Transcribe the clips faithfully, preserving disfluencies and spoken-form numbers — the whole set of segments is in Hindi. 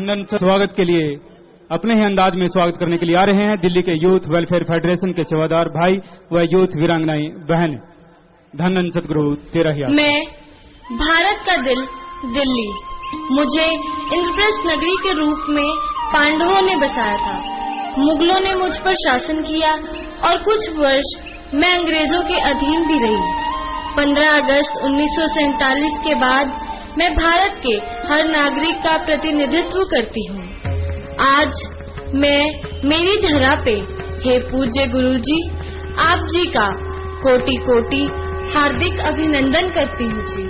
धन स्वागत के लिए अपने ही अंदाज में स्वागत करने के लिए आ रहे हैं दिल्ली के यूथ वेलफेयर फेडरेशन के सेवादार भाई व यूथ वीरांगनाएं बहन। धन सतगुरु तेरा ही। मैं भारत का दिल दिल्ली, मुझे इंद्रप्रस्थ नगरी के रूप में पांडवों ने बसाया था। मुगलों ने मुझ पर शासन किया और कुछ वर्ष मैं अंग्रेजों के अधीन भी रही। पंद्रह अगस्त उन्नीस सौ सैतालीस के बाद मैं भारत के हर नागरिक का प्रतिनिधित्व करती हूँ। आज मैं मेरी धरा पे हे पूज्य गुरुजी, आप जी का कोटि कोटि हार्दिक अभिनंदन करती हूँ जी।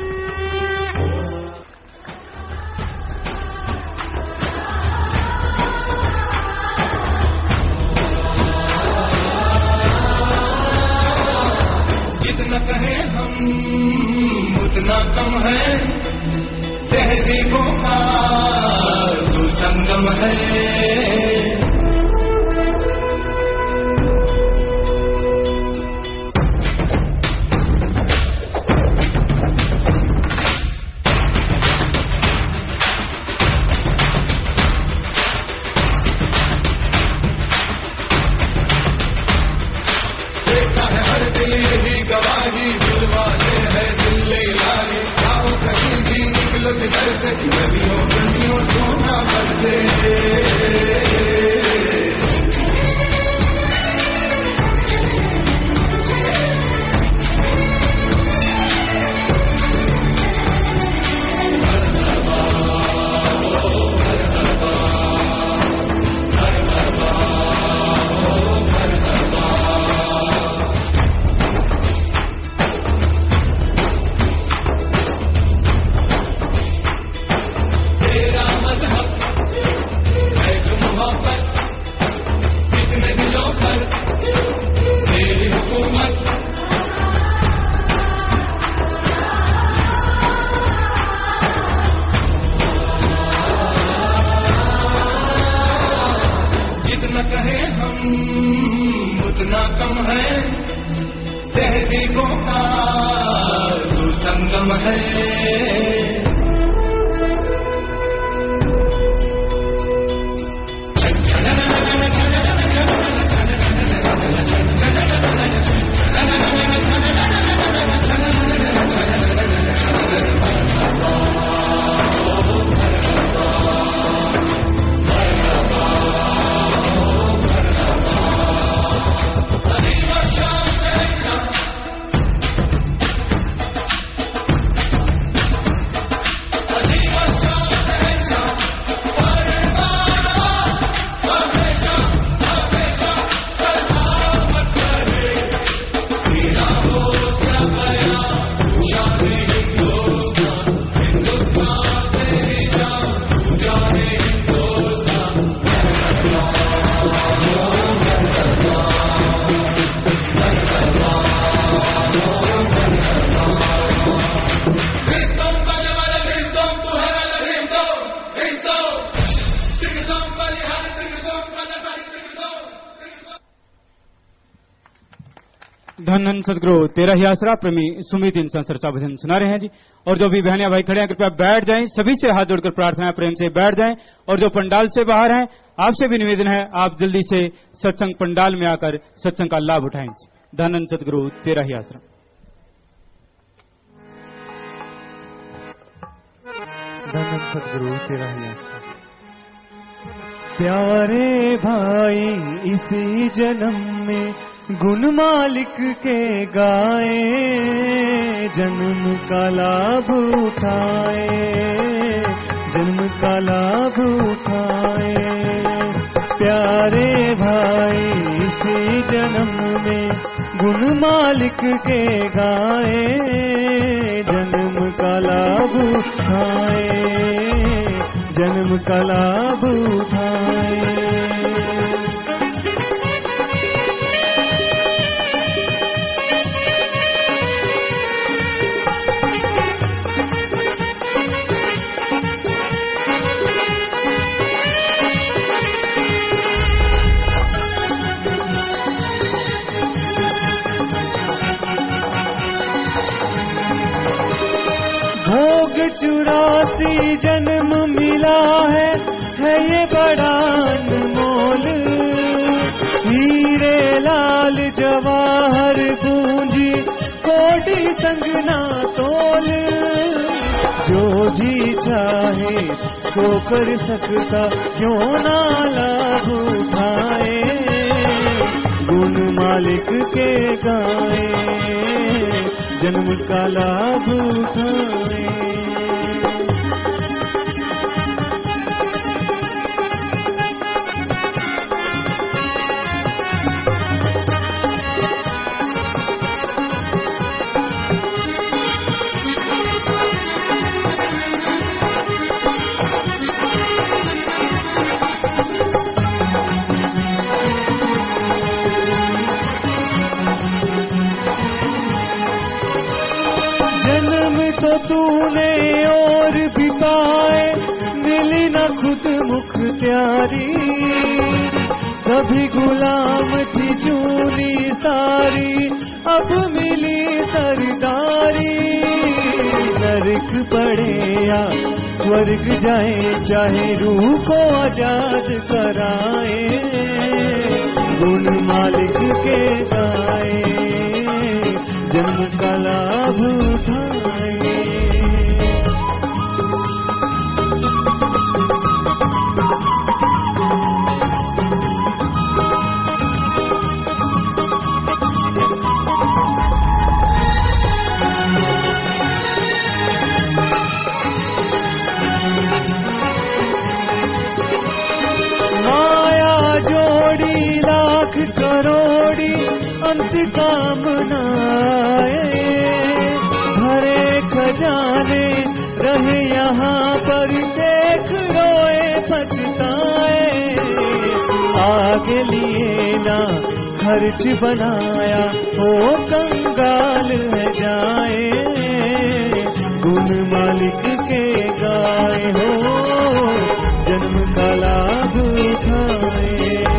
जितना कहे हम उतना कम है, तहजीबों का जो संगम है। देखा है हर दिल यही गवाही, दिल वाले है दिल ले लाए। आओ कहीं भी निकलो घर से, नदियों नदियों सोना बरसे। उतना कम है, तहजीबों का जो संगम है। धन धन सदगुरु तेरा ही आसरा प्रेमी सुमित इन संसर्चा भजन सुना रहे हैं जी। और जो भी बहनियां भाई खड़े हैं कृपया बैठ जाएं, सभी से हाथ जोड़कर प्रार्थना प्रेम से बैठ जाएं। और जो पंडाल से बाहर हैं आपसे भी निवेदन है आप जल्दी से सत्संग पंडाल में आकर सत्संग का लाभ उठाएं। धन धन सदगुरु तेरा ही आसरा। धन धन सदगुरु तेरा ही आसरा। प्यारे भाई इसी जन्म में गुण मालिक के गाए, जन्म का लाभ उठाए, जन्म का लाभ उठाए। प्यारे भाई इसी जन्म में गुण मालिक के गाए, जन्म का लाभ उठाए, जन्म का लाभ उठाए। भोग चुरासी जन्म मिला है, है ये बड़ा अनमोल, हीरे लाल जवाहर पूंजी कोटी संग ना तोल। जो जी चाहे सो कर सकता, क्यों ना लाभ उठाए, गुण मालिक के गाए, जन्म का लाभ उठाए। तो तूने और भी पाए, मिली न खुद मुख्तियारी, सभी गुलाम थी जूनी सारी, अब मिली सरदारी। नरक पड़े या स्वर्ग जाए, चाहे रूह को आजाद कराए, गुण मालिक के गाए, जन्म का लाभ उठाए। करोड़ी अंत कामनाए, भरे खजाने रहे यहाँ पर, देख रोए पछताए। आगे लिए ना खर्च बनाया, हो कंगाल है जाए, गुण मालिक के गाए, हो जन्म का लाभ उठाए।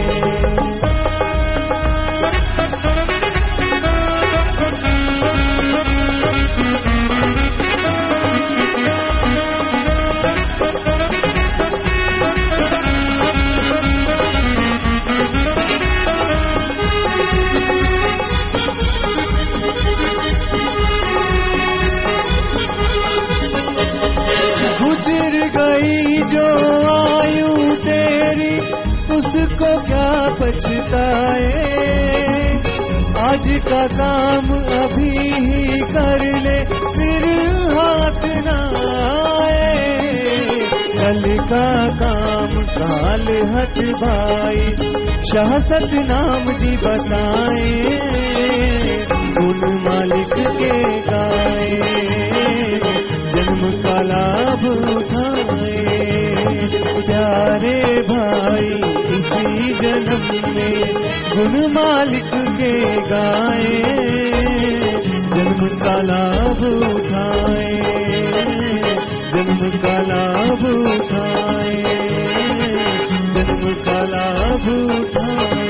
गुजर गई जो आयु तेरी, उसको क्या पछताए, आज का काम अभी ही कर ले, फिर हाथ ना आए। कल का काम काल हथ भाई, शाह सतनाम जी बताए, गुण मालिक के गाए, जन्म का लाभ उठाए। प्यारे भाई इसी जन्म में, गुण मालिक के गाए, जन्म का लाभ उठाए, जन्म का लाभ उठाए, जन्म का लाभ उठाए।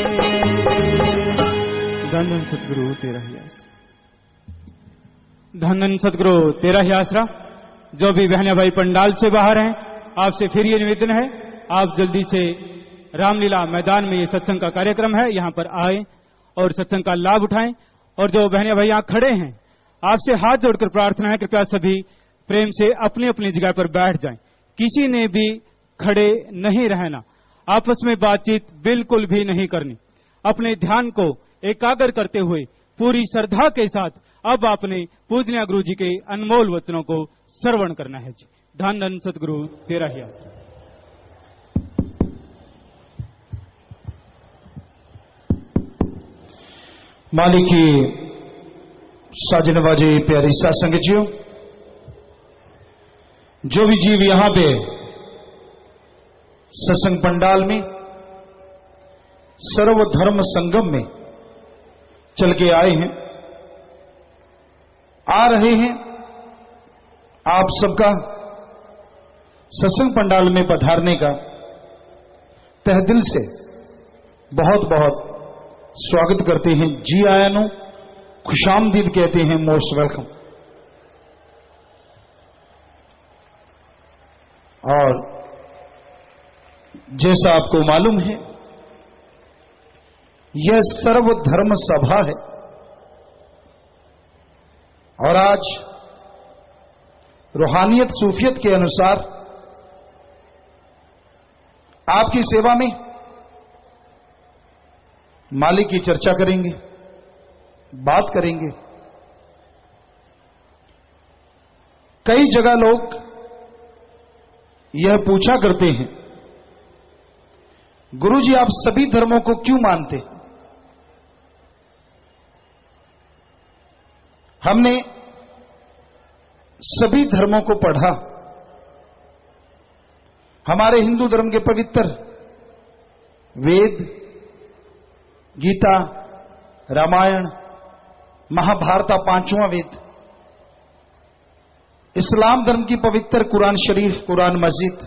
धन धन सतगुरु तेरा ही आसरा, धन धन सतगुरु तेरा ही आसरा। जो भी बहनिया भाई पंडाल से बाहर हैं, आपसे फिर ये निवेदन है, आप जल्दी से रामलीला मैदान में ये सत्संग का कार्यक्रम है, यहाँ पर आए और सत्संग का लाभ उठाएं। और जो बहनिया भाई यहाँ खड़े हैं, आपसे हाथ जोड़कर प्रार्थना है, कृपया सभी प्रेम से अपनी अपनी जगह पर बैठ जाएं। किसी ने भी खड़े नहीं रहना, आपस में बातचीत बिल्कुल भी नहीं करनी। अपने ध्यान को एकाग्र करते हुए पूरी श्रद्धा के साथ अब आपने पूजनीय गुरु जी के अनमोल वचनों को श्रवण करना है जी। धन धन सतगुरु तेरा ही आसरा। मालिक की साजन बाजे प्यारी साथ संगतियों, जो भी जीव यहां पे सत्संग पंडाल में सर्वधर्म संगम में चल के आए हैं, आ रहे हैं, आप सबका सत्संग पंडाल में पधारने का तह दिल से बहुत बहुत स्वागत करते हैं। जी आयानो, खुशामदीद कहते हैं, मोस्ट वेलकम। और जैसा आपको मालूम है, यह सर्वधर्म सभा है और आज रूहानियत सूफियत के अनुसार आपकी सेवा में मालिक की चर्चा करेंगे, बात करेंगे। कई जगह लोग यह पूछा करते हैं, गुरुजी आप सभी धर्मों को क्यों मानते हैं? हमने सभी धर्मों को पढ़ा। हमारे हिंदू धर्म के पवित्र वेद, गीता, रामायण, महाभारत पांचवा वेद, इस्लाम धर्म की पवित्र कुरान शरीफ, कुरान मस्जिद,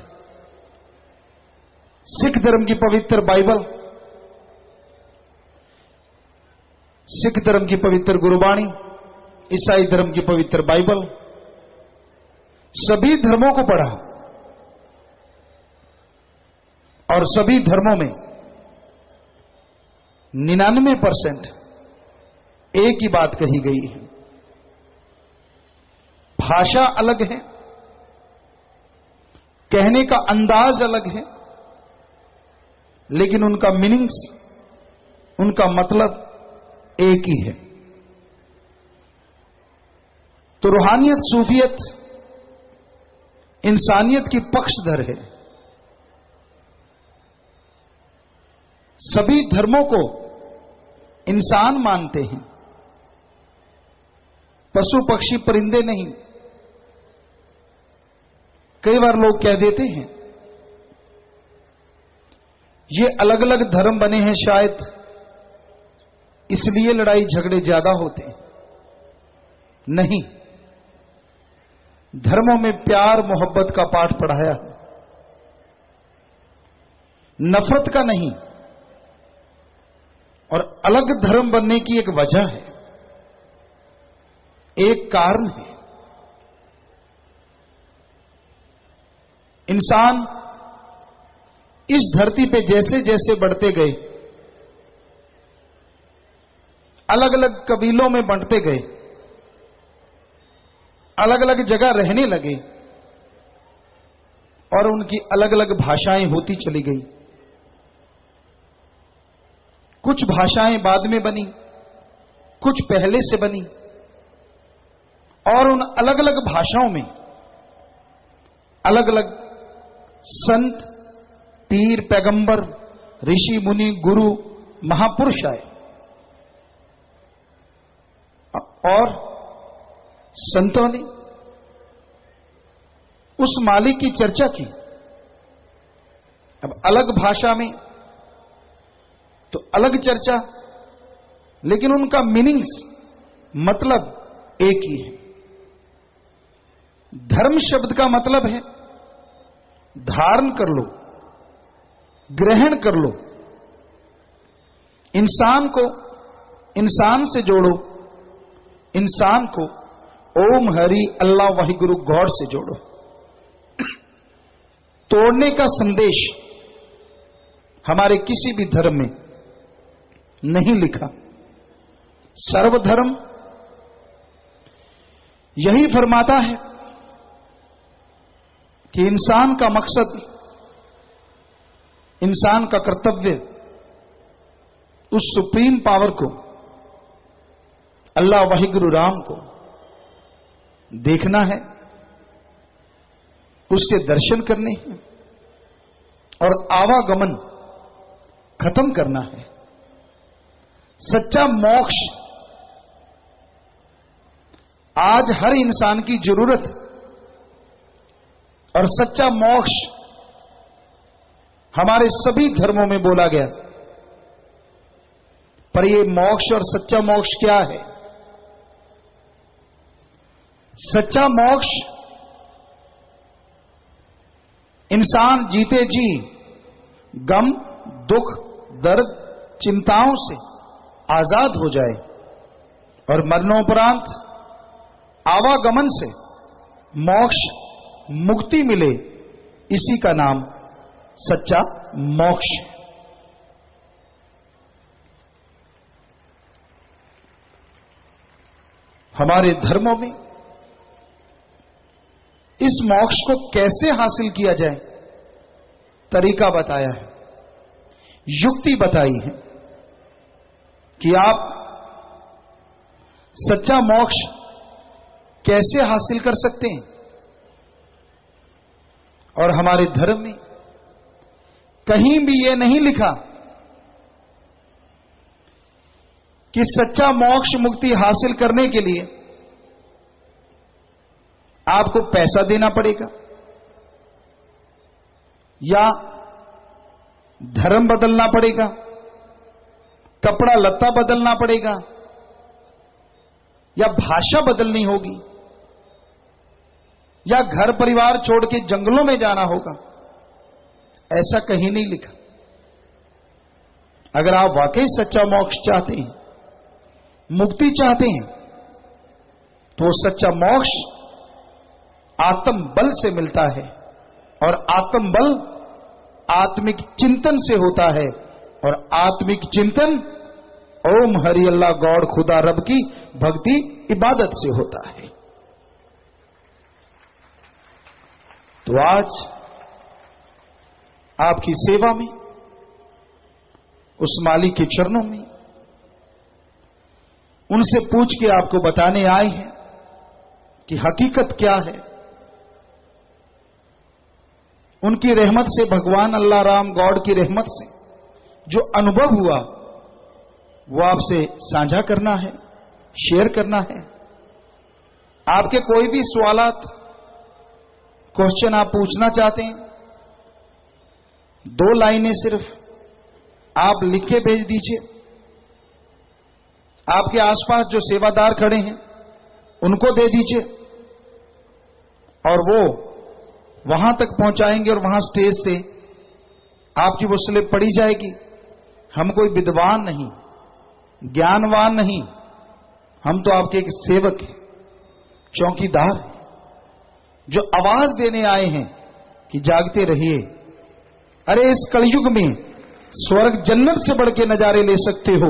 सिख धर्म की पवित्र बाइबल, सिख धर्म की पवित्र गुरबाणी, ईसाई धर्म की पवित्र बाइबल, सभी धर्मों को पढ़ा और सभी धर्मों में निन्यानवे परसेंट एक ही बात कही गई है। भाषा अलग है, कहने का अंदाज अलग है, लेकिन उनका मीनिंग्स, उनका मतलब एक ही है। तो रूहानियत सूफियत इंसानियत की पक्षधर है। सभी धर्मों को इंसान मानते हैं, पशु पक्षी परिंदे नहीं। कई बार लोग कह देते हैं ये अलग अलग धर्म बने हैं, शायद इसलिए लड़ाई झगड़े ज्यादा होते हैं। नहीं, धर्मों में प्यार मोहब्बत का पाठ पढ़ाया, नफरत का नहीं। और अलग धर्म बनने की एक वजह है, एक कारण है। इंसान इस धरती पे जैसे जैसे बढ़ते गए, अलग अलग कबीलों में बंटते गए, अलग अलग जगह रहने लगे और उनकी अलग अलग भाषाएं होती चली गई। कुछ भाषाएं बाद में बनी, कुछ पहले से बनी, और उन अलग अलग भाषाओं में अलग अलग संत, पीर, पैगंबर, ऋषि, मुनि, गुरु, महापुरुष आए। और संतों ने उस मालिक की चर्चा की। अब अलग भाषा में तो अलग चर्चा, लेकिन उनका मीनिंग्स, मतलब एक ही है। धर्म शब्द का मतलब है धारण कर लो, ग्रहण कर लो, इंसान को इंसान से जोड़ो, इंसान को ओम हरि अल्लाह वाहिगुरु गॉड से जोड़ो। तोड़ने का संदेश हमारे किसी भी धर्म में नहीं लिखा। सर्वधर्म यही फरमाता है कि इंसान का मकसद, इंसान का कर्तव्य उस सुप्रीम पावर को, अल्लाह वाहिगुरु राम को देखना है, उसके दर्शन करने हैं और आवागमन खत्म करना है। सच्चा मोक्ष आज हर इंसान की जरूरत, और सच्चा मोक्ष हमारे सभी धर्मों में बोला गया। पर यह मोक्ष और सच्चा मोक्ष क्या है? सच्चा मोक्ष इंसान जीते जी गम, दुख, दर्द, चिंताओं से आजाद हो जाए और मरणोपरांत आवागमन से मोक्ष, मुक्ति मिले। इसी का नाम सच्चा मोक्ष है। हमारे धर्मों में इस मोक्ष को कैसे हासिल किया जाए तरीका बताया है, युक्ति बताई है कि आप सच्चा मोक्ष कैसे हासिल कर सकते हैं। और हमारे धर्म में कहीं भी यह नहीं लिखा कि सच्चा मोक्ष मुक्ति हासिल करने के लिए आपको पैसा देना पड़ेगा या धर्म बदलना पड़ेगा, कपड़ा लत्ता बदलना पड़ेगा या भाषा बदलनी होगी या घर परिवार छोड़ के जंगलों में जाना होगा। ऐसा कहीं नहीं लिखा। अगर आप वाकई सच्चा मोक्ष चाहते हैं, मुक्ति चाहते हैं, तो सच्चा मोक्ष आत्म बल से मिलता है और आत्म बल आत्मिक चिंतन से होता है और आत्मिक चिंतन ओम हरि अल्लाह गॉड खुदा रब की भक्ति इबादत से होता है। तो आज आपकी सेवा में, उस मालिक के चरणों में, उनसे पूछ के आपको बताने आए हैं कि हकीकत क्या है। उनकी रहमत से, भगवान अल्लाह राम गॉड की रहमत से जो अनुभव हुआ वो आपसे साझा करना है, शेयर करना है। आपके कोई भी सवालात, क्वेश्चन आप पूछना चाहते हैं, दो लाइनें सिर्फ आप लिख के भेज दीजिए। आपके आसपास जो सेवादार खड़े हैं उनको दे दीजिए और वो वहां तक पहुंचाएंगे और वहां स्टेज से आपकी वो स्लिप पड़ी जाएगी। हम कोई विद्वान नहीं, ज्ञानवान नहीं, हम तो आपके एक सेवक हैं, चौकीदार हैं, जो आवाज देने आए हैं कि जागते रहिए। अरे इस कलयुग में स्वर्ग जन्नत से बढ़ के नजारे ले सकते हो।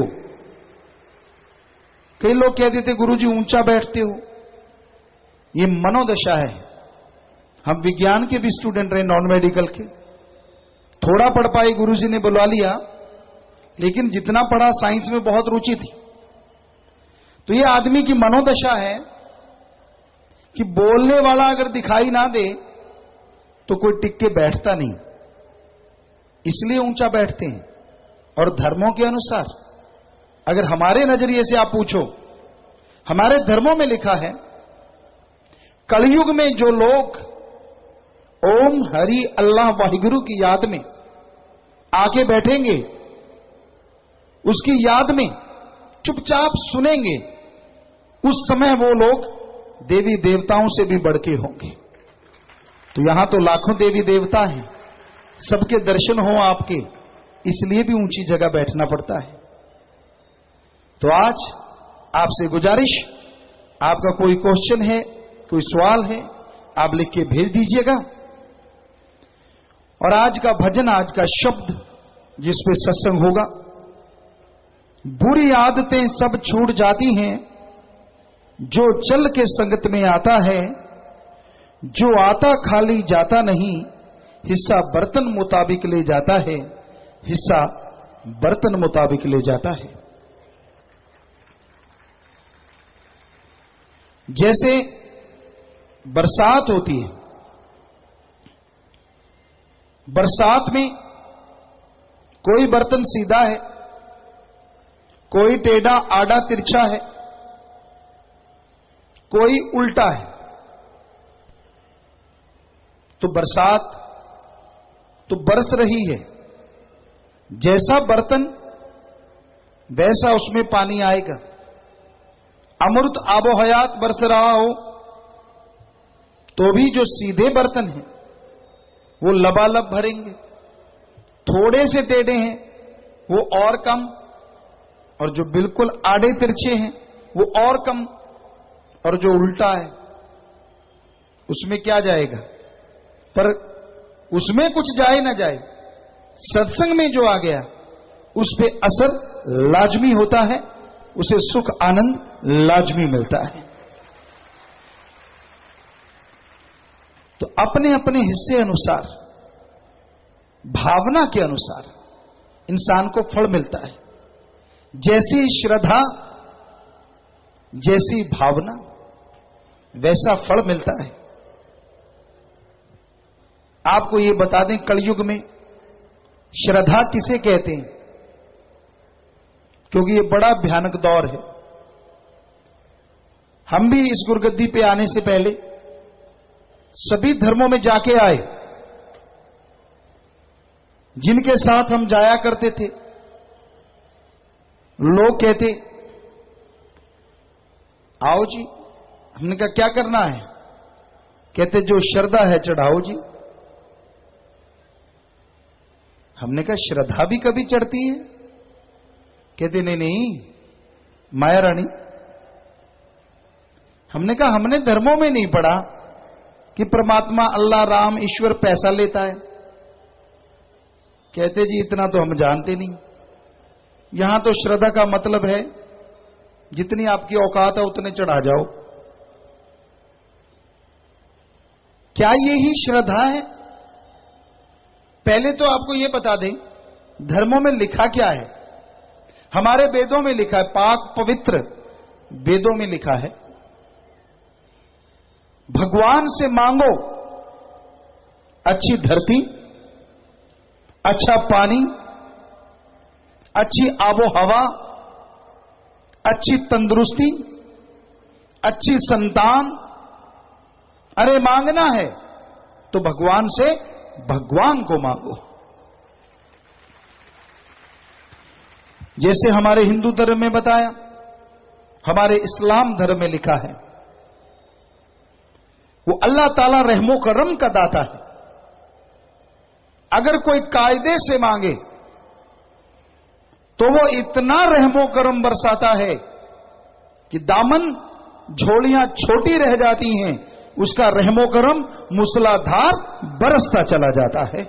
कई लोग कह देते गुरुजी ऊंचा बैठते हो, ये मनोदशा है। हम विज्ञान के भी स्टूडेंट रहे, नॉन मेडिकल के, थोड़ा पढ़ पाए, गुरुजी ने बुलवा लिया, लेकिन जितना पढ़ा साइंस में बहुत रुचि थी। तो ये आदमी की मनोदशा है कि बोलने वाला अगर दिखाई ना दे तो कोई टिक के बैठता नहीं, इसलिए ऊंचा बैठते हैं। और धर्मों के अनुसार अगर हमारे नजरिए से आप पूछो, हमारे धर्मों में लिखा है कलयुग में जो लोग ओम हरि अल्लाह वाहिगुरु की याद में आके बैठेंगे, उसकी याद में चुपचाप सुनेंगे, उस समय वो लोग देवी देवताओं से भी बढ़ के होंगे। तो यहां तो लाखों देवी देवता हैं, सबके दर्शन हो आपके, इसलिए भी ऊंची जगह बैठना पड़ता है। तो आज आपसे गुजारिश, आपका कोई क्वेश्चन है, कोई सवाल है, आप लिख के भेज दीजिएगा। और आज का भजन, आज का शब्द जिस पे सत्संग होगा, बुरी आदतें सब छूट जाती हैं जो चल के संगत में आता है, जो आता खाली जाता नहीं, हिस्सा बर्तन मुताबिक ले जाता है, हिस्सा बर्तन मुताबिक ले जाता है। जैसे बरसात होती है, बरसात में कोई बर्तन सीधा है, कोई टेढ़ा आड़ा तिरछा है, कोई उल्टा है। तो बरसात तो बरस रही है, जैसा बर्तन वैसा उसमें पानी आएगा। अमृत आबो हयात बरस रहा हो तो भी जो सीधे बर्तन हैं वो लबालब भरेंगे, थोड़े से टेढ़े हैं वो और कम, और जो बिल्कुल आड़े तिरछे हैं वो और कम, और जो उल्टा है उसमें क्या जाएगा। पर उसमें कुछ जाए ना जाए, सत्संग में जो आ गया उस पे असर लाजमी होता है, उसे सुख आनंद लाजमी मिलता है। तो अपने अपने हिस्से अनुसार, भावना के अनुसार इंसान को फल मिलता है। जैसी श्रद्धा, जैसी भावना, वैसा फल मिलता है। आपको यह बता दें, कलयुग में श्रद्धा किसे कहते हैं, क्योंकि यह बड़ा भयानक दौर है। हम भी इस गुरगद्दी पे आने से पहले सभी धर्मों में जाके आए। जिनके साथ हम जाया करते थे, लोग कहते आओ जी। हमने कहा क्या करना है? कहते जो श्रद्धा है चढ़ाओ जी। हमने कहा श्रद्धा भी कभी चढ़ती है? कहते नहीं नहीं माया रानी। हमने कहा हमने धर्मों में नहीं पढ़ा कि परमात्मा अल्लाह राम ईश्वर पैसा लेता है। कहते जी इतना तो हम जानते नहीं। यहां तो श्रद्धा का मतलब है जितनी आपकी औकात है उतने चढ़ा जाओ। क्या यही श्रद्धा है? पहले तो आपको यह बता दें, धर्मों में लिखा क्या है। हमारे वेदों में लिखा है, पाक पवित्र वेदों में लिखा है, भगवान से मांगो अच्छी धरती, अच्छा पानी, अच्छी आबो हवा, अच्छी तंदुरुस्ती, अच्छी संतान। अरे मांगना है तो भगवान से भगवान को मांगो। जैसे हमारे हिंदू धर्म में बताया, हमारे इस्लाम धर्म में लिखा है, वो अल्लाह ताला रहमो करम का दाता है। अगर कोई कायदे से मांगे तो वो इतना रहमो करम बरसाता है कि दामन झोलियां छोटी रह जाती हैं, उसका रहमो करम मूसलाधार बरसता चला जाता है।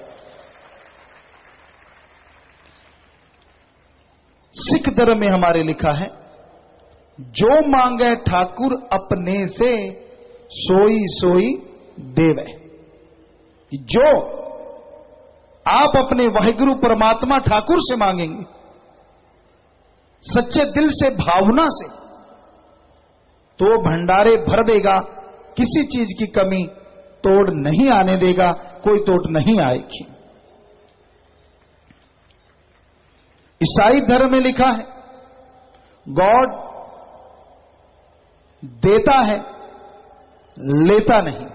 सिख धर्म में हमारे लिखा है, जो मांगे ठाकुर अपने से सोई सोई देवे। जो आप अपने वाहिगुरु परमात्मा ठाकुर से मांगेंगे सच्चे दिल से, भावना से, तो वो भंडारे भर देगा, किसी चीज की कमी तोड़ नहीं आने देगा, कोई तोड़ नहीं आएगी। ईसाई धर्म में लिखा है, गॉड देता है लेता नहीं।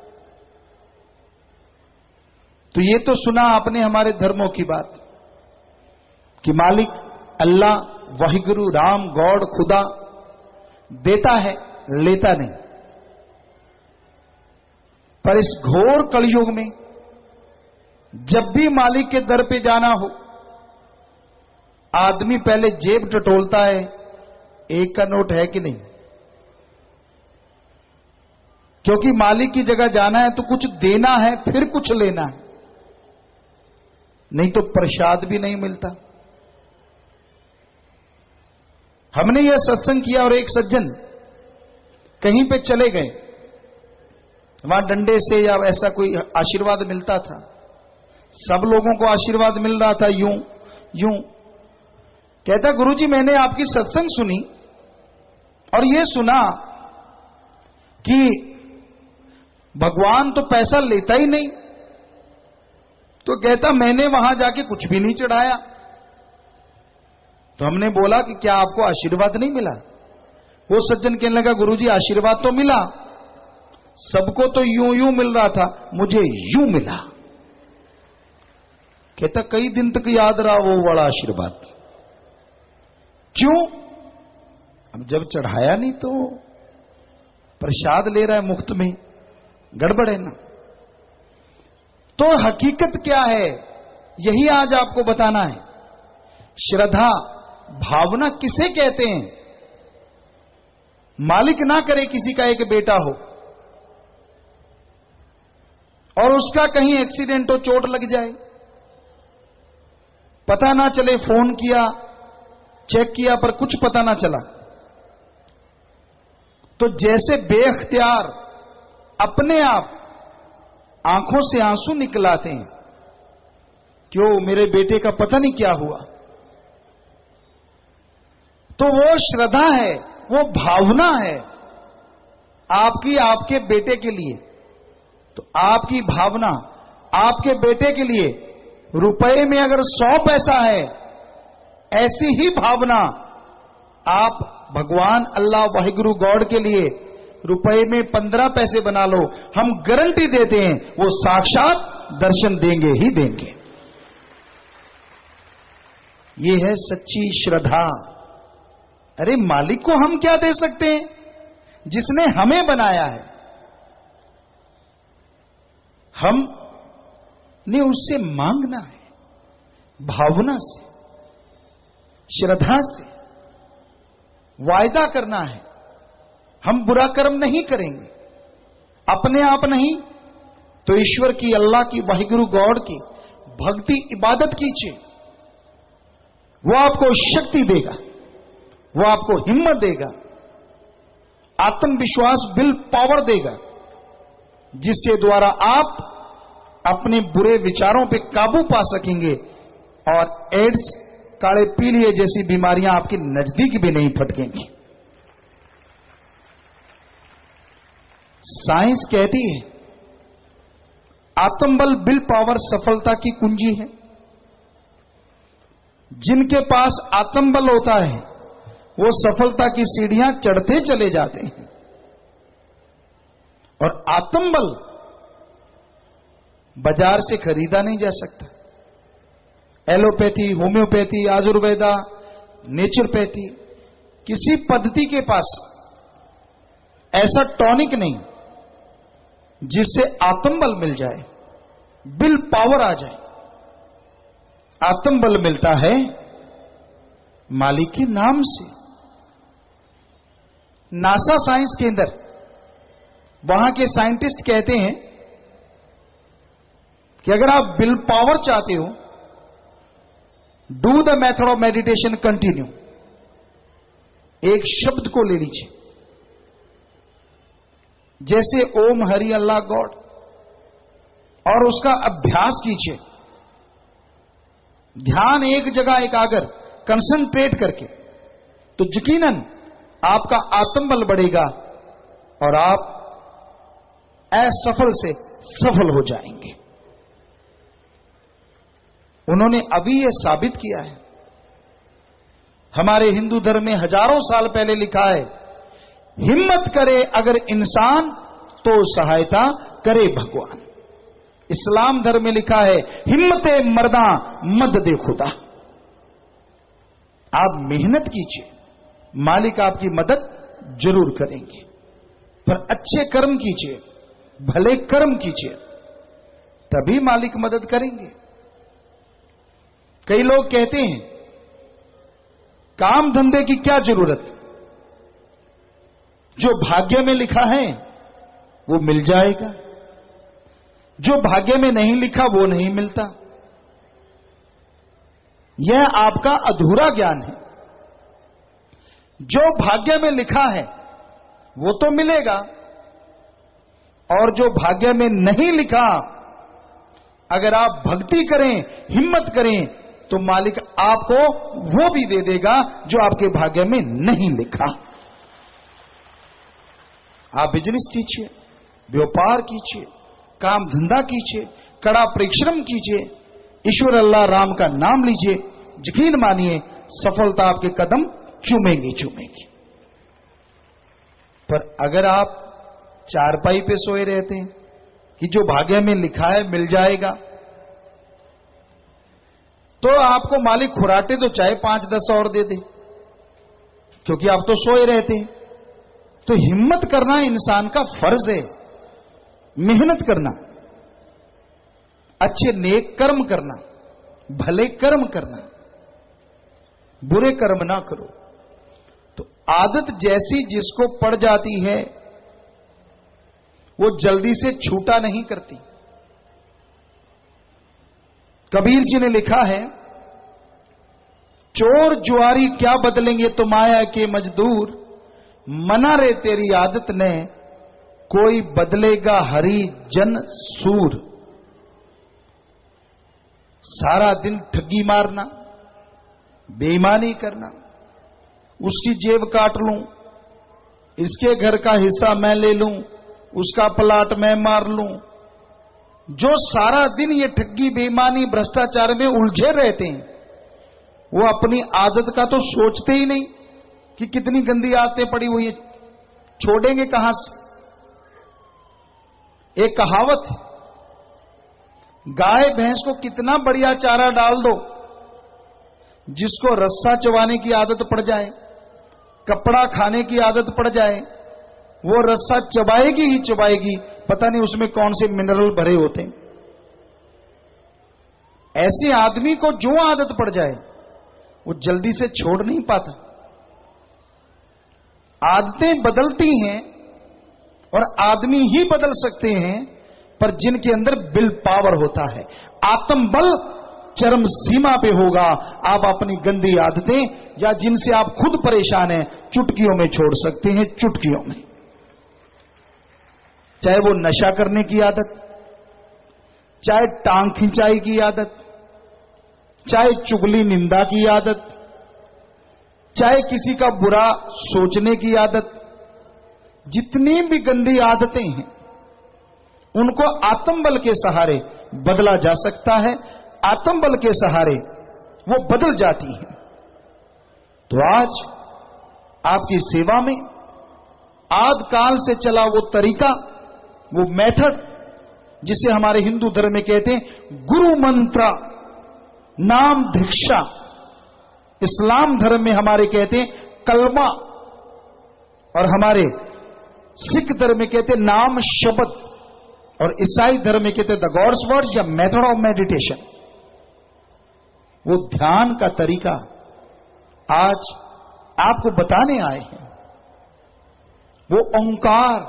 तो ये तो सुना आपने हमारे धर्मों की बात कि मालिक अल्लाह, वाहिगुरु, राम, गॉड, खुदा देता है लेता नहीं। पर इस घोर कलयुग में जब भी मालिक के दर पे जाना हो, आदमी पहले जेब टटोलता है, एक का नोट है कि नहीं। क्योंकि मालिक की जगह जाना है तो कुछ देना है, फिर कुछ लेना है, नहीं तो प्रसाद भी नहीं मिलता। हमने यह सत्संग किया और एक सज्जन कहीं पे चले गए, वहां डंडे से या ऐसा कोई आशीर्वाद मिलता था, सब लोगों को आशीर्वाद मिल रहा था, यूं यूं। कहता गुरुजी मैंने आपकी सत्संग सुनी और यह सुना कि भगवान तो पैसा लेता ही नहीं। तो कहता मैंने वहां जाके कुछ भी नहीं चढ़ाया। तो हमने बोला कि क्या आपको आशीर्वाद नहीं मिला? वो सज्जन कहने लगा गुरुजी आशीर्वाद तो मिला, सबको तो यूं यूं मिल रहा था, मुझे यूं मिला। कहता कई दिन तक याद रहा वो बड़ा आशीर्वाद। क्यों? अब जब चढ़ाया नहीं तो प्रसाद ले रहा है मुफ्त में, गड़बड़ है ना। तो हकीकत क्या है, यही आज आपको बताना है। श्रद्धा, भावना किसे कहते हैं? मालिक ना करे किसी का एक बेटा हो और उसका कहीं एक्सीडेंट हो, चोट लग जाए, पता ना चले, फोन किया, चेक किया, पर कुछ पता ना चला, तो जैसे बेख्तियार अपने आप आंखों से आंसू निकल आते हैं, क्यों मेरे बेटे का पता नहीं क्या हुआ, तो वो श्रद्धा है, वो भावना है आपकी आपके बेटे के लिए। तो आपकी भावना आपके बेटे के लिए रुपए में अगर सौ पैसा है, ऐसी ही भावना आप भगवान अल्लाह वाहिगुरु गॉड के लिए रुपए में पंद्रह पैसे बना लो, हम गारंटी देते हैं वो साक्षात दर्शन देंगे ही देंगे। ये है सच्ची श्रद्धा। अरे मालिक को हम क्या दे सकते हैं, जिसने हमें बनाया है। हम ने उससे मांगना है, भावना से, श्रद्धा से वायदा करना है। हम बुरा कर्म नहीं करेंगे, अपने आप नहीं तो ईश्वर की, अल्लाह की, वाहिगुरु गॉड की भक्ति इबादत कीजिए। वो आपको शक्ति देगा, वो आपको हिम्मत देगा, आत्मविश्वास, विल पावर देगा, जिसके द्वारा आप अपने बुरे विचारों पे काबू पा सकेंगे और एड्स, काले पीलिए जैसी बीमारियां आपके नजदीक भी नहीं फटकेंगी। साइंस कहती है आत्मबल, विल पावर सफलता की कुंजी है। जिनके पास आत्मबल होता है वो सफलता की सीढ़ियां चढ़ते चले जाते हैं। और आत्मबल बाजार से खरीदा नहीं जा सकता। एलोपैथी, होम्योपैथी, आयुर्वेदा, नेचुरोपैथी, किसी पद्धति के पास ऐसा टॉनिक नहीं जिससे आत्मबल मिल जाए, विल पावर आ जाए। आत्मबल मिलता है मालिक के नाम से। नासा साइंस के अंदर वहां के साइंटिस्ट कहते हैं कि अगर आप विल पावर चाहते हो, do the method of meditation continue. एक शब्द को ले लीजिए, जैसे ओम हरि अल्लाह गॉड, और उसका अभ्यास कीजिए। ध्यान एक जगह एकाग्र, कंसंट्रेट करके, तो यकीनन आपका आत्मबल बढ़ेगा और आप असफल से सफल हो जाएंगे। उन्होंने अभी यह साबित किया है। हमारे हिंदू धर्म में हजारों साल पहले लिखा है, हिम्मत करे अगर इंसान तो सहायता करे भगवान। इस्लाम धर्म में लिखा है, हिम्मते मर्दा मदद खुदा। आप मेहनत कीजिए, मालिक आपकी मदद जरूर करेंगे, पर अच्छे कर्म कीजिए, भले कर्म कीजिए, तभी मालिक मदद करेंगे। कई लोग कहते हैं काम धंधे की क्या जरूरत, जो भाग्य में लिखा है वो मिल जाएगा, जो भाग्य में नहीं लिखा वो नहीं मिलता। यह आपका अधूरा ज्ञान है। जो भाग्य में लिखा है वो तो मिलेगा, और जो भाग्य में नहीं लिखा, अगर आप भक्ति करें, हिम्मत करें, तो मालिक आपको वो भी दे देगा जो आपके भाग्य में नहीं लिखा। आप बिजनेस कीजिए, व्यापार कीजिए, काम धंधा कीजिए, कड़ा परिश्रम कीजिए, ईश्वर अल्लाह राम का नाम लीजिए, यकीन मानिए सफलता आपके कदम चूमेगी चूमेगी। पर अगर आप चारपाई पे सोए रहते हैं कि जो भाग्य में लिखा है मिल जाएगा, तो आपको मालिक खुराटे तो चाहे पांच दस और दे दे, क्योंकि आप तो सोए रहते हैं। तो हिम्मत करना इंसान का फर्ज है, मेहनत करना, अच्छे नेक कर्म करना, भले कर्म करना, बुरे कर्म ना करो। तो आदत जैसी जिसको पड़ जाती है वो जल्दी से छूटा नहीं करती। कबीर जी ने लिखा है, चोर जुआरी क्या बदलेंगे तो माया के मजदूर, मना रे तेरी आदत ने कोई बदलेगा हरी जन सूर। सारा दिन ठगी मारना, बेईमानी करना, उसकी जेब काट लूं, इसके घर का हिस्सा मैं ले लूं, उसका प्लाट मैं मार लूं। जो सारा दिन ये ठगी बेईमानी भ्रष्टाचार में उलझे रहते हैं, वो अपनी आदत का तो सोचते ही नहीं कि कितनी गंदी आदतें पड़ी हुई है, छोड़ेंगे कहां से। एक कहावत है, गाय भैंस को कितना बढ़िया चारा डाल दो, जिसको रस्सा चबाने की आदत पड़ जाए, कपड़ा खाने की आदत पड़ जाए, वो रस्सा चबाएगी ही चबाएगी, पता नहीं उसमें कौन से मिनरल भरे होते हैं। ऐसे आदमी को जो आदत पड़ जाए वो जल्दी से छोड़ नहीं पाता। आदतें बदलती हैं और आदमी ही बदल सकते हैं, पर जिनके अंदर विल पावर होता है, आत्मबल चरम सीमा पे होगा। आप अपनी गंदी आदतें या जिनसे आप खुद परेशान हैं, चुटकियों में छोड़ सकते हैं, चुटकियों में। चाहे वो नशा करने की आदत, चाहे टांग खिंचाई की आदत, चाहे चुगली निंदा की आदत, चाहे किसी का बुरा सोचने की आदत, जितनी भी गंदी आदतें हैं उनको आत्मबल के सहारे बदला जा सकता है। आत्मबल के सहारे वो बदल जाती हैं। तो आज आपकी सेवा में आदिकाल से चला वो तरीका, वो मेथड, जिसे हमारे हिंदू धर्म में कहते हैं गुरु मंत्र, नाम दीक्षा। इस्लाम धर्म में हमारे कहते हैं कलमा, और हमारे सिख धर्म में कहते हैं नाम शब्द, और ईसाई धर्म में कहते हैं द गॉड्स वर्ड्स या मेथड ऑफ मेडिटेशन। वो ध्यान का तरीका आज आपको बताने आए हैं। वो ओंकार,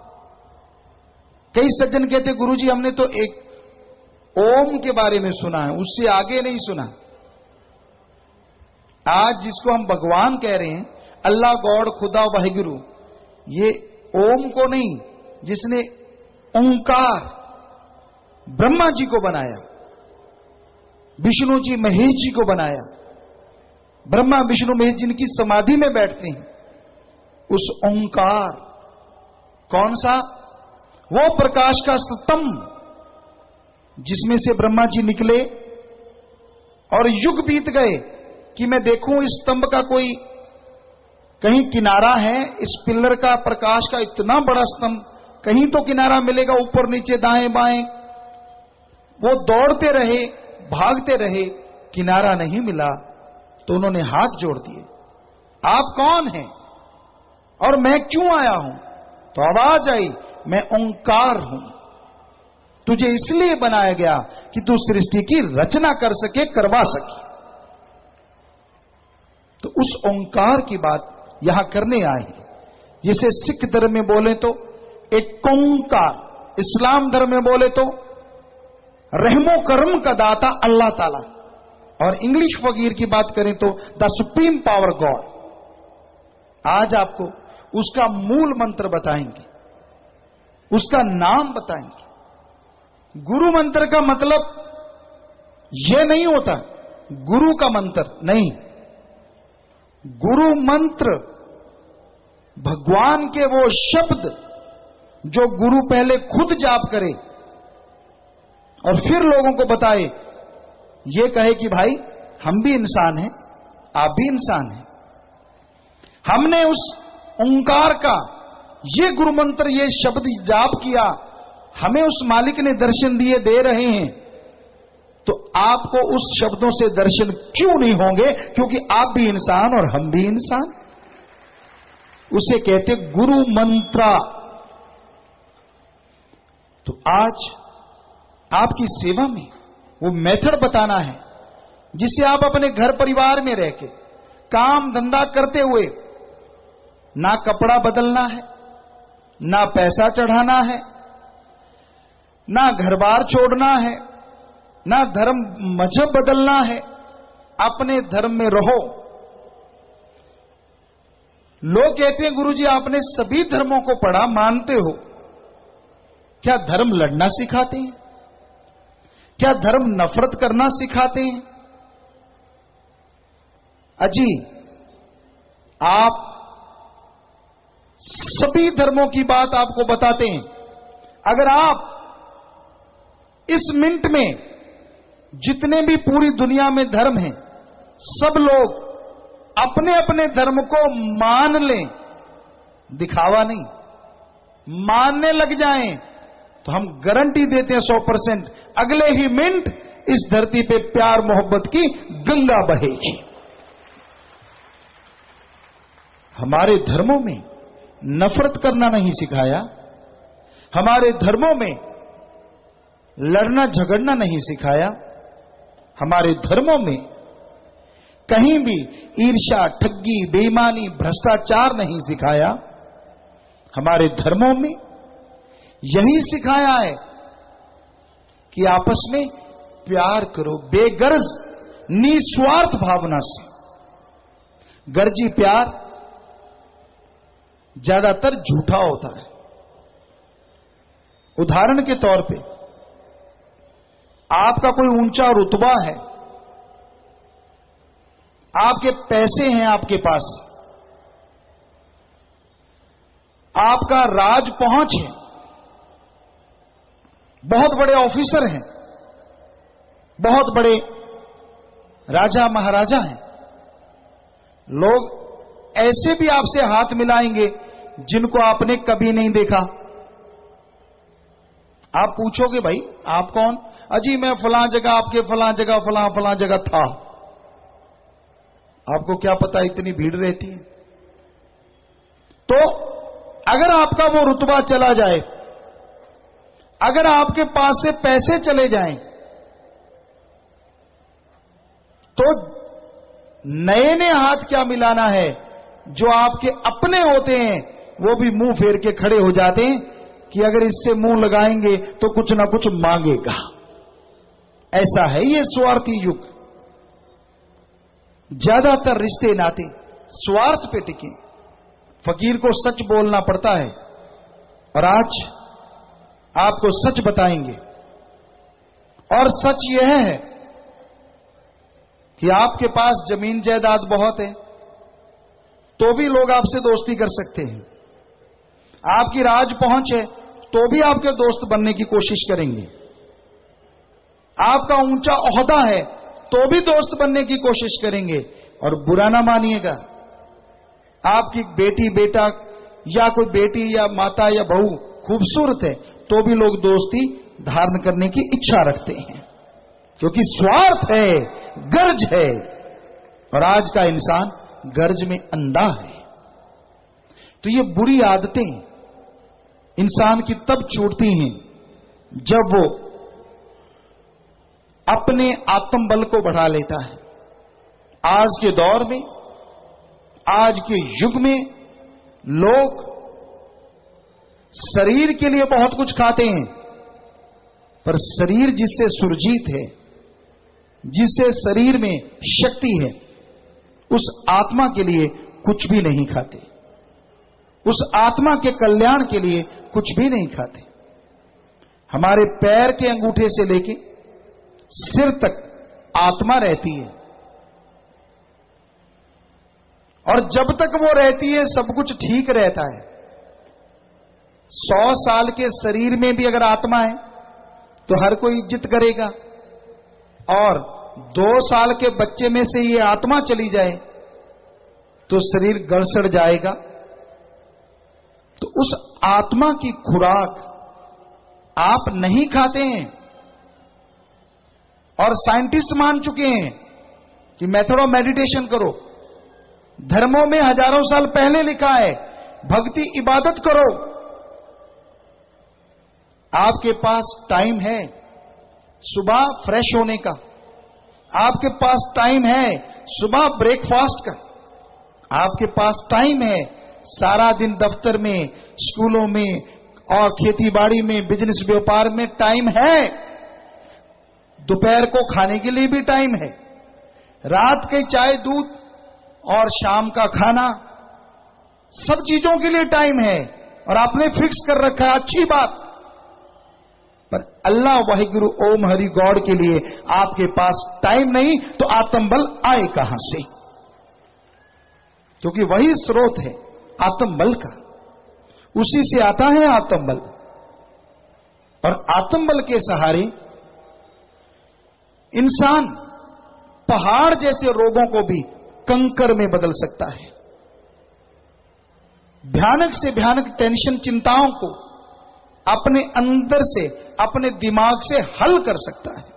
कई सज्जन कहते गुरुजी हमने तो एक ओम के बारे में सुना है, उससे आगे नहीं सुना। आज जिसको हम भगवान कह रहे हैं, अल्लाह, गॉड, खुदा, वाहिगुरु, ये ओम को नहीं, जिसने ओंकार ब्रह्मा जी को बनाया, विष्णु जी महेश जी को बनाया, ब्रह्मा विष्णु महेश जिनकी समाधि में बैठते हैं, उस ओंकार, कौन सा? वो प्रकाश का स्तंभ जिसमें से ब्रह्मा जी निकले और युग बीत गए कि मैं देखूं इस स्तंभ का कोई कहीं किनारा है, इस पिलर का प्रकाश का इतना बड़ा स्तंभ, कहीं तो किनारा मिलेगा, ऊपर नीचे दाएं बाएं। वो दौड़ते रहे, भागते रहे, किनारा नहीं मिला, तो उन्होंने हाथ जोड़ दिए, आप कौन हैं और मैं क्यों आया हूं? तो आवाज आई, मैं ओंकार हूं, तुझे इसलिए बनाया गया कि तू सृष्टि की रचना कर सके, करवा सके। तो उस ओंकार की बात यहां करने आए हैं। जिसे सिख धर्म में बोले तो एक ओंकार, इस्लाम धर्म में बोले तो रहमो करम का दाता अल्लाह ताला, और इंग्लिश फकीर की बात करें तो द सुप्रीम पावर गॉड। आज आपको उसका मूल मंत्र बताएंगे, उसका नाम बताएंगे। गुरु मंत्र का मतलब यह नहीं होता गुरु का मंत्र नहीं। गुरु मंत्र भगवान के वो शब्द जो गुरु पहले खुद जाप करे और फिर लोगों को बताए, ये कहे कि भाई हम भी इंसान हैं, आप भी इंसान हैं। हमने उस ओंकार का ये गुरु मंत्र, ये शब्द जाप किया, हमें उस मालिक ने दर्शन दिए, दे रहे हैं, तो आपको उस शब्दों से दर्शन क्यों नहीं होंगे? क्योंकि आप भी इंसान और हम भी इंसान। उसे कहते गुरु मंत्र। तो आज आपकी सेवा में वो मेथड बताना है जिससे आप अपने घर परिवार में रह के काम धंधा करते हुए ना कपड़ा बदलना है, ना पैसा चढ़ाना है, ना घर बार छोड़ना है, ना धर्म मजहब बदलना है, अपने धर्म में रहो। लोग कहते हैं गुरुजी आपने सभी धर्मों को पढ़ा, मानते हो, क्या धर्म लड़ना सिखाते हैं? क्या धर्म नफरत करना सिखाते हैं? अजी, आप सभी धर्मों की बात आपको बताते हैं। अगर आप इस मिनट में जितने भी पूरी दुनिया में धर्म हैं, सब लोग अपने अपने धर्म को मान लें, दिखावा नहीं, मानने लग जाएं, तो हम गारंटी देते हैं सौ परसेंट अगले ही मिनट इस धरती पे प्यार मोहब्बत की गंगा बहेगी। हमारे धर्मों में नफरत करना नहीं सिखाया, हमारे धर्मों में लड़ना झगड़ना नहीं सिखाया, हमारे धर्मों में कहीं भी ईर्ष्या, ठगी, बेईमानी, भ्रष्टाचार नहीं सिखाया। हमारे धर्मों में यही सिखाया है कि आपस में प्यार करो, बेगर्ज निस्वार्थ भावना से। गर्जी प्यार ज्यादातर झूठा होता है। उदाहरण के तौर पे, आपका कोई ऊंचा रुतबा है, आपके पैसे हैं आपके पास, आपका राज पहुंच है, बहुत बड़े ऑफिसर हैं, बहुत बड़े राजा महाराजा हैं, लोग ऐसे भी आपसे हाथ मिलाएंगे जिनको आपने कभी नहीं देखा। आप पूछोगे भाई आप कौन? अजी मैं फलां जगह, आपके फलां जगह, फलां फलां जगह था। आपको क्या पता इतनी भीड़ रहती है। तो अगर आपका वो रुतबा चला जाए, अगर आपके पास से पैसे चले जाएं, तो नए नए हाथ क्या मिलाना है, जो आपके अपने होते हैं वो भी मुंह फेर के खड़े हो जाते हैं कि अगर इससे मुंह लगाएंगे तो कुछ ना कुछ मांगेगा। ऐसा है ये स्वार्थी युग। ज्यादातर रिश्ते नाते स्वार्थ पे टिके। फकीर को सच बोलना पड़ता है, और आज आपको सच बताएंगे। और सच यह है कि आपके पास जमीन जायदाद बहुत है तो भी लोग आपसे दोस्ती कर सकते हैं, आपकी राज पहुंच है तो भी आपके दोस्त बनने की कोशिश करेंगे, आपका ऊंचा ओहदा है तो भी दोस्त बनने की कोशिश करेंगे। और बुरा ना मानिएगा, आपकी बेटी बेटा या कोई बेटी या माता या बहू खूबसूरत है तो भी लोग दोस्ती धारण करने की इच्छा रखते हैं, क्योंकि स्वार्थ है, गर्ज है। और आज का इंसान गर्ज में अंधा है। तो ये बुरी आदतें इंसान की तब छूटती हैं जब वो अपने आत्मबल को बढ़ा लेता है। आज के दौर में, आज के युग में लोग शरीर के लिए बहुत कुछ खाते हैं, पर शरीर जिससे सुरजीत है, जिससे शरीर में शक्ति है, उस आत्मा के लिए कुछ भी नहीं खाते, उस आत्मा के कल्याण के लिए कुछ भी नहीं खाते। हमारे पैर के अंगूठे से लेके सिर तक आत्मा रहती है, और जब तक वो रहती है सब कुछ ठीक रहता है। सौ साल के शरीर में भी अगर आत्मा है तो हर कोई इज्जत करेगा, और दो साल के बच्चे में से ये आत्मा चली जाए तो शरीर गड़सड़ जाएगा। तो उस आत्मा की खुराक आप नहीं खाते हैं, और साइंटिस्ट मान चुके हैं कि मेथड ऑफ मेडिटेशन करो। धर्मों में हजारों साल पहले लिखा है भक्ति इबादत करो। आपके पास टाइम है सुबह फ्रेश होने का, आपके पास टाइम है सुबह ब्रेकफास्ट का, आपके पास टाइम है सारा दिन दफ्तर में, स्कूलों में और खेतीबाड़ी में, बिजनेस व्यापार में टाइम है, दोपहर को खाने के लिए भी टाइम है, रात के चाय दूध और शाम का खाना, सब चीजों के लिए टाइम है और आपने फिक्स कर रखा है, अच्छी बात। पर अल्लाह वाहिगुरु ओम हरि गॉड के लिए आपके पास टाइम नहीं, तो आत्मबल आए कहां से? क्योंकि वही स्रोत है आत्मबल का, उसी से आता है आत्मबल। और आत्मबल के सहारे इंसान पहाड़ जैसे रोगों को भी कंकर में बदल सकता है। भयानक से भयानक टेंशन, चिंताओं को अपने अंदर से, अपने दिमाग से हल कर सकता है।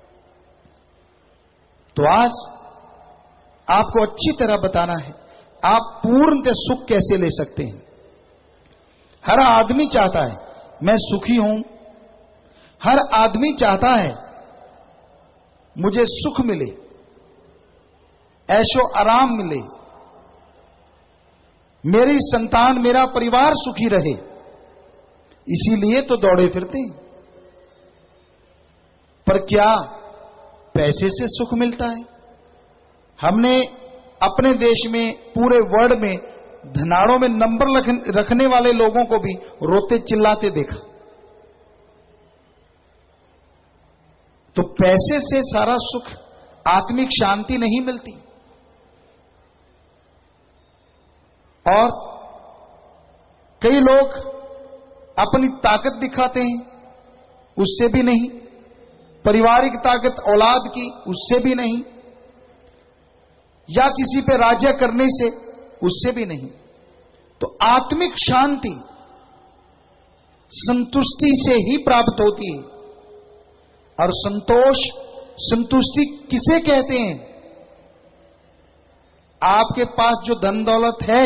तो आज आपको अच्छी तरह बताना है आप पूर्णतः सुख कैसे ले सकते हैं। हर आदमी चाहता है मैं सुखी हूं, हर आदमी चाहता है मुझे सुख मिले, ऐशो आराम मिले, मेरी संतान, मेरा परिवार सुखी रहे, इसीलिए तो दौड़े फिरते हैं। पर क्या पैसे से सुख मिलता है? हमने अपने देश में, पूरे वर्ल्ड में धनाड़ों में नंबर रखने वाले लोगों को भी रोते चिल्लाते देखा। तो पैसे से सारा सुख, आत्मिक शांति नहीं मिलती। और कई लोग अपनी ताकत दिखाते हैं, उससे भी नहीं। पारिवारिक ताकत औलाद की, उससे भी नहीं। या किसी पे राज्य करने से, उससे भी नहीं। तो आत्मिक शांति संतुष्टि से ही प्राप्त होती है। और संतोष, संतुष्टि किसे कहते हैं? आपके पास जो धन दौलत है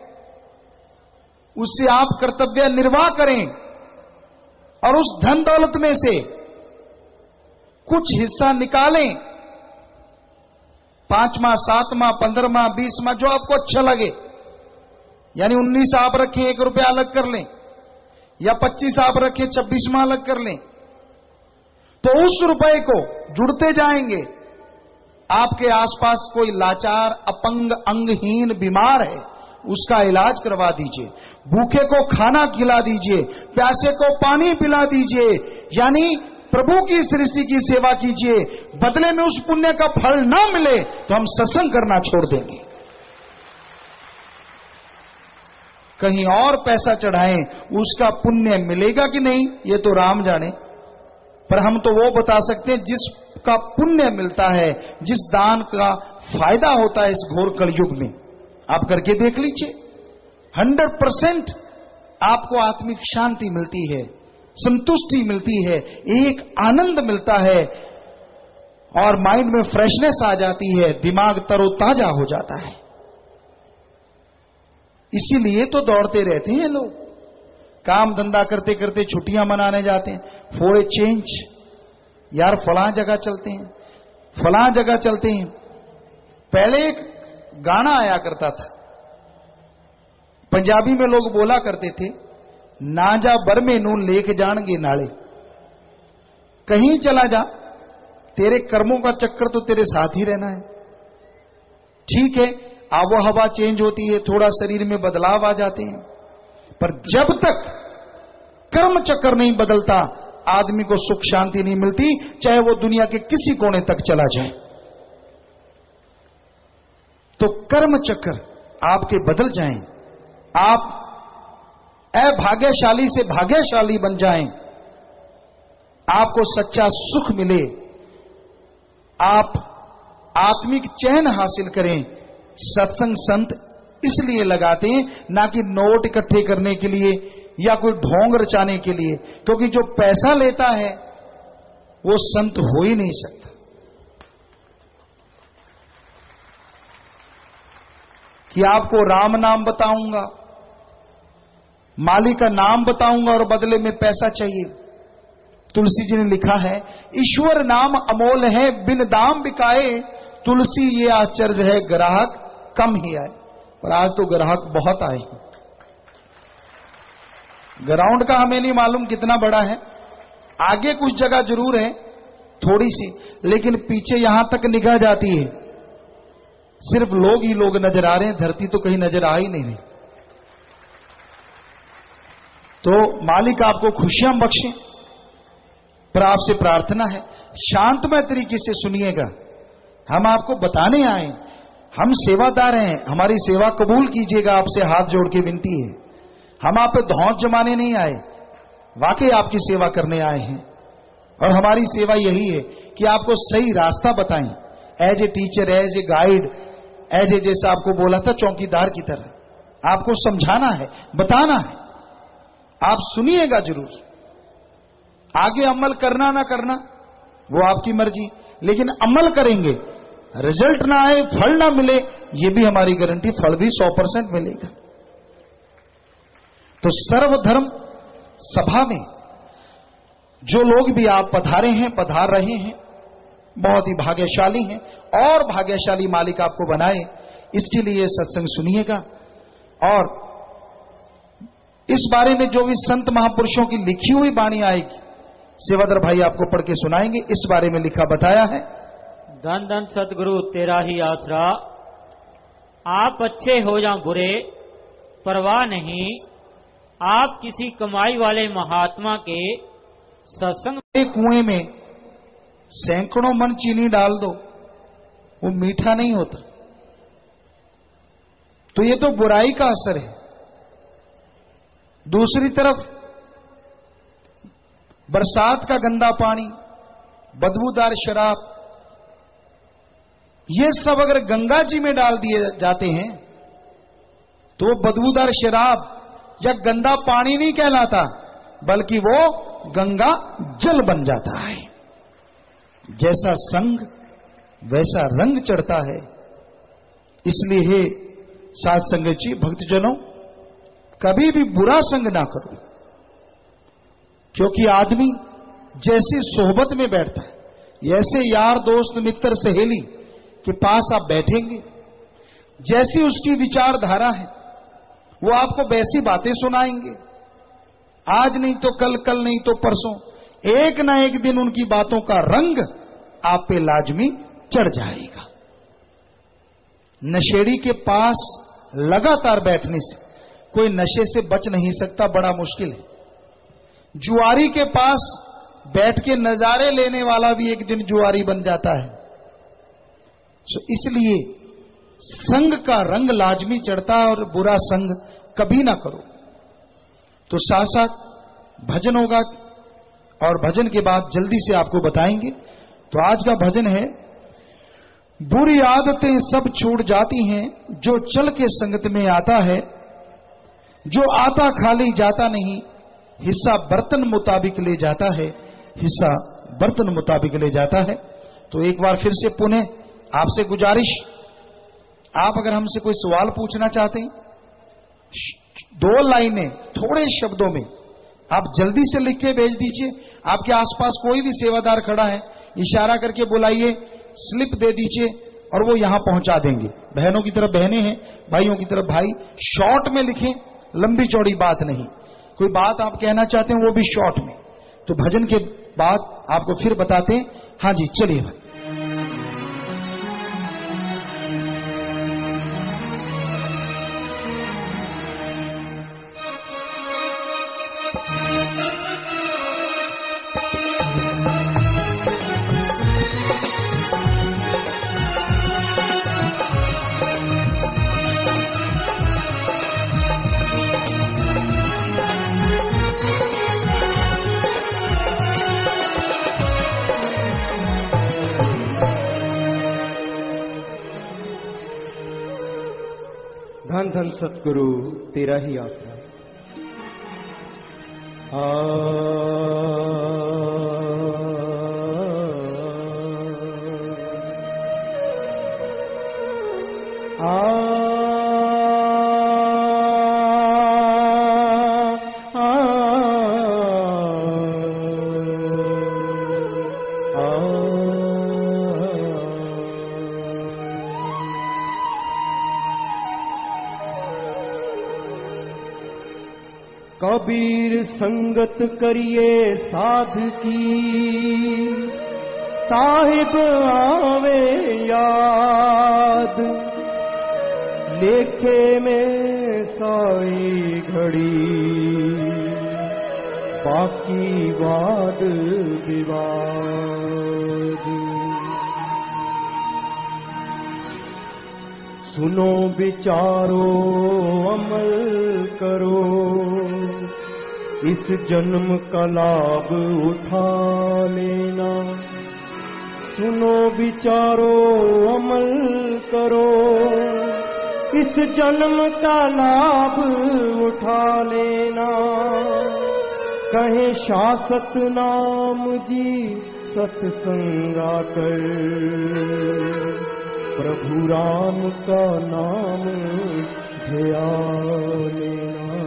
उससे आप कर्तव्य निर्वाह करें और उस धन दौलत में से कुछ हिस्सा निकालें, पांचवा, सातवां, पंद्रहवां, बीसवां, जो आपको अच्छा लगे। यानी उन्नीस आप रखें, एक रुपया अलग कर लें, या पच्चीस आप रखें, छब्बीसवां अलग कर लें। तो उस रुपए को जुड़ते जाएंगे। आपके आसपास कोई लाचार, अपंग, अंगहीन, बीमार है, उसका इलाज करवा दीजिए। भूखे को खाना खिला दीजिए, प्यासे को पानी पिला दीजिए। यानी प्रभु की सृष्टि की सेवा कीजिए। बदले में उस पुण्य का फल ना मिले तो हम सत्संग करना छोड़ देंगे, कहीं और पैसा चढ़ाएं, उसका पुण्य मिलेगा कि नहीं ये तो राम जाने। पर हम तो वो बता सकते हैं जिसका पुण्य मिलता है, जिस दान का फायदा होता है इस घोर कलयुग में। आप करके देख लीजिए, हंड्रेड परसेंट आपको आत्मिक शांति मिलती है, संतुष्टि मिलती है, एक आनंद मिलता है और माइंड में फ्रेशनेस आ जाती है, दिमाग तरोताजा हो जाता है। इसीलिए तो दौड़ते रहते हैं लोग, काम धंधा करते करते छुट्टियां मनाने जाते हैं, फॉर ए चेंज। यार फलां जगह चलते हैं, फलां जगह चलते हैं। पहले एक गाना आया करता था, पंजाबी में लोग बोला करते थे, ना जा बरमे नू लेके जाणगे नाले। कहीं चला जा, तेरे कर्मों का चक्कर तो तेरे साथ ही रहना है। ठीक है, आबो हवा चेंज होती है, थोड़ा शरीर में बदलाव आ जाते हैं, पर जब तक कर्म चक्कर नहीं बदलता आदमी को सुख शांति नहीं मिलती, चाहे वो दुनिया के किसी कोने तक चला जाए। तो कर्म चक्कर आपके बदल जाएं, आप अभाग्यशाली से भाग्यशाली बन जाएं, आपको सच्चा सुख मिले, आप आत्मिक चैन हासिल करें। सत्संग संत इसलिए लगाते हैं, ना कि नोट इकट्ठे करने के लिए या कोई ढोंग रचाने के लिए, क्योंकि जो पैसा लेता है वो संत हो ही नहीं सकता। कि आपको राम नाम बताऊंगा, माली का नाम बताऊंगा और बदले में पैसा चाहिए। तुलसी जी ने लिखा है, ईश्वर नाम अमोल है, बिन दाम बिकाए। तुलसी ये आश्चर्य है, ग्राहक कम ही आए। पर आज तो ग्राहक बहुत आए हैं। ग्राउंड का हमें नहीं मालूम कितना बड़ा है, आगे कुछ जगह जरूर है थोड़ी सी, लेकिन पीछे यहां तक निगाह जाती है सिर्फ लोग ही लोग नजर आ रहे हैं, धरती तो कहीं नजर आ ही नहीं रही। तो मालिक आपको खुशियां बख्शे, पर आपसे प्रार्थना है शांतमय तरीके से सुनिएगा। हम आपको बताने आए, हम सेवादार हैं, हमारी सेवा कबूल कीजिएगा, आपसे हाथ जोड़ के विनती है। हम आप पे धौंस जमाने नहीं आए, वाकई आपकी सेवा करने आए हैं। और हमारी सेवा यही है कि आपको सही रास्ता बताएं, as a teacher, as a guide, as a जैसा आपको बोला था चौकीदार की तरह आपको समझाना है, बताना है। आप सुनिएगा जरूर, आगे अमल करना ना करना वो आपकी मर्जी, लेकिन अमल करेंगे, रिजल्ट ना आए, फल ना मिले, ये भी हमारी गारंटी, फल भी सौ परसेंट मिलेगा। तो सर्वधर्म सभा में जो लोग भी आप पधारे हैं, पधार रहे हैं, बहुत ही भाग्यशाली हैं, और भाग्यशाली मालिक आपको बनाए, इसके लिए सत्संग सुनिएगा। और इस बारे में जो भी संत महापुरुषों की लिखी हुई वाणी आएगी, सेवादार भाई आपको पढ़ के सुनाएंगे। इस बारे में लिखा बताया है, धन धन सतगुरु तेरा ही आसरा, आप अच्छे हो या बुरे परवाह नहीं, आप किसी कमाई वाले महात्मा के सत्संग। एक कुएं में सैकड़ों मन चीनी डाल दो, वो मीठा नहीं होता। तो ये तो बुराई का असर है। दूसरी तरफ बरसात का गंदा पानी, बदबूदार शराब, ये सब अगर गंगा जी में डाल दिए जाते हैं तो वो बदबूदार शराब या गंदा पानी नहीं कहलाता, बल्कि वो गंगा जल बन जाता है। जैसा संग वैसा रंग चढ़ता है। इसलिए हे साध संगत जी, भक्तजनों, कभी भी बुरा संग ना करो, क्योंकि आदमी जैसी सोहबत में बैठता है, जैसे यार दोस्त मित्र सहेली के पास आप बैठेंगे, जैसी उसकी विचारधारा है, वो आपको वैसी बातें सुनाएंगे। आज नहीं तो कल, कल नहीं तो परसों, एक ना एक दिन उनकी बातों का रंग आप पे लाजमी चढ़ जाएगा। नशेड़ी के पास लगातार बैठने से कोई नशे से बच नहीं सकता, बड़ा मुश्किल है। जुआरी के पास बैठ के नजारे लेने वाला भी एक दिन जुआरी बन जाता है। सो इसलिए संग का रंग लाजमी चढ़ता है, और बुरा संग कभी ना करो। तो साथ साथ भजन होगा, और भजन के बाद जल्दी से आपको बताएंगे। तो आज का भजन है, बुरी आदतें सब छूट जाती हैं जो चल के संगत में आता है, जो आता खाली जाता नहीं, हिस्सा बर्तन मुताबिक ले जाता है, हिस्सा बर्तन मुताबिक ले जाता है। तो एक बार फिर से पुनः आपसे गुजारिश, आप अगर हमसे कोई सवाल पूछना चाहते हैं, दो लाइनें थोड़े शब्दों में आप जल्दी से लिख के भेज दीजिए। आपके आसपास कोई भी सेवादार खड़ा है, इशारा करके बुलाइए, स्लिप दे दीजिए, और वो यहां पहुंचा देंगे। बहनों की तरफ बहनें हैं, भाइयों की तरफ भाई। शॉर्ट में लिखें, लंबी चौड़ी बात नहीं। कोई बात आप कहना चाहते हैं वो भी शॉर्ट में। तो भजन के बाद आपको फिर बताते हैं। हाँ जी, चलिए भाई। धन धन सतगुरु तेरा ही आसरा। आ आ कबीर संगत करिए साध की, साहिब आवे याद। लेखे में साई घड़ी बाकी वाद विवाद। सुनो विचारो अमल करो, इस जन्म का लाभ उठा लेना। सुनो विचारो अमल करो, इस जन्म का लाभ उठा लेना। कहे शासत नाम जी सत्संगा कर, प्रभु राम का नाम ध्यान लेना।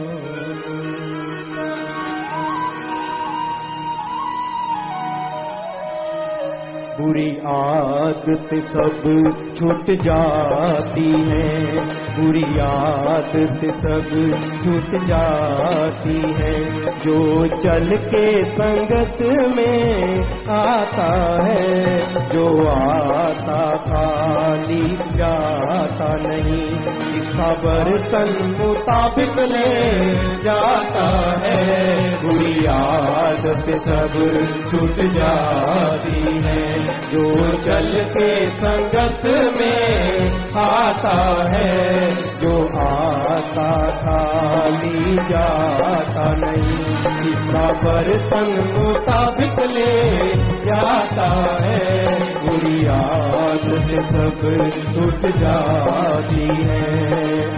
बुरी आदत सब छूट जाती है, बुरी आदत सब छूट जाती है। जो चल के संगत में आता है, जो आता खाली जाता नहीं। इसका बर्तन मुताबिक ले जाता है। बुरी आदत सब छूट जाती है, जो चल के संगत में आता है। जो आता खाली जाता नहीं, इसका बर्तन मुताबिक ले जाता है। बुरी आदत सब छूट जाती है।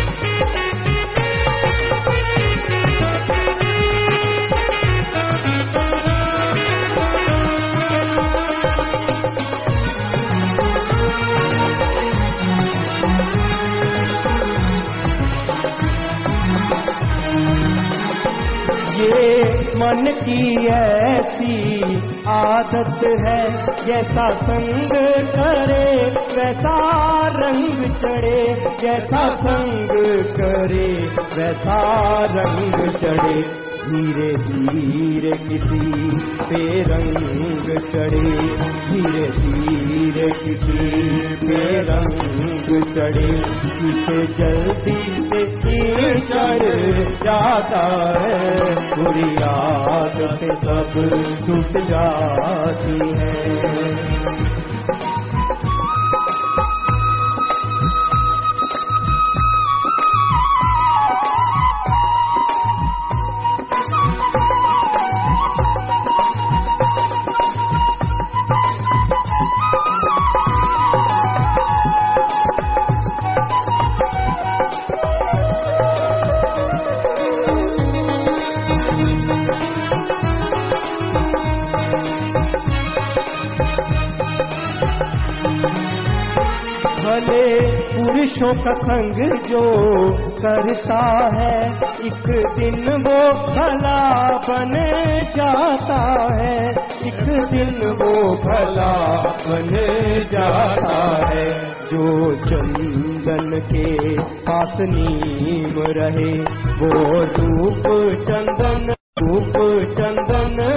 ये मन की ऐसी आदत है, जैसा संग करे वैसा रंग चढ़े। जैसा संग करे वैसा रंग चढ़े। धीरे धीरे किसी पे रंग चढ़े, धीरे धीरे किसी पे रंग चढ़े। इसे जल्दी से चढ़ जाता है। बुरी आदत सब छूट जाती है। भले पुरुषों का संग जो करता है, एक दिन वो भला बन जाता है। एक दिन वो भला बन जाता है। जो चंदन के पास नीम रहे, वो रूप चंदन रूप चंदन।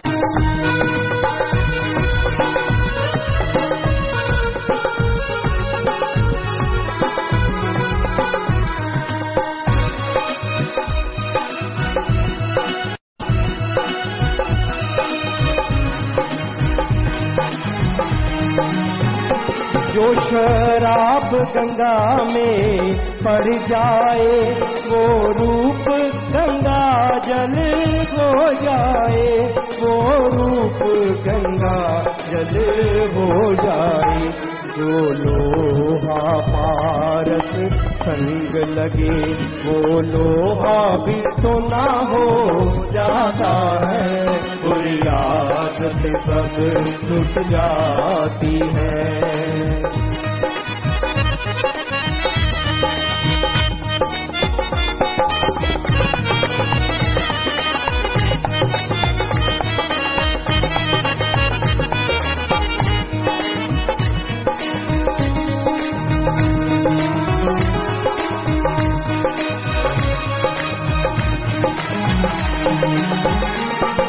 जो शराब गंगा में पड़ जाए, वो रूप गंगा जल हो जाए। वो रूप गंगा जल हो जाए। जो लोहा पारस संग लगे, वो लोहा भी सोना हो जाता है। बुरी आदत सब छूट जाती है।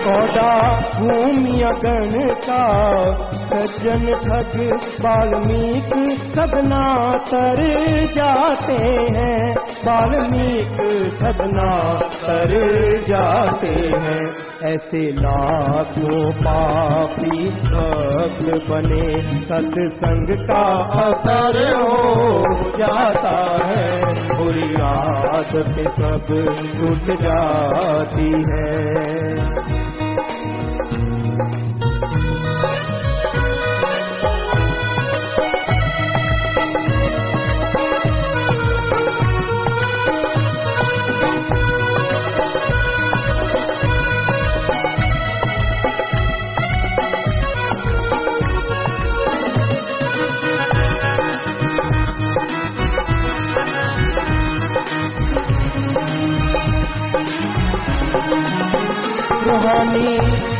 कौड़ा भूमि अगन का सज्जन ठग वाल्मीकि सदना तर जाते हैं, वाल्मीकि सदना तर जाते हैं। ऐसे लाखों पापी भक्त बने सत्संग का असर हो जाता है, बुरी आदत सब छूट जाती है। रूहानी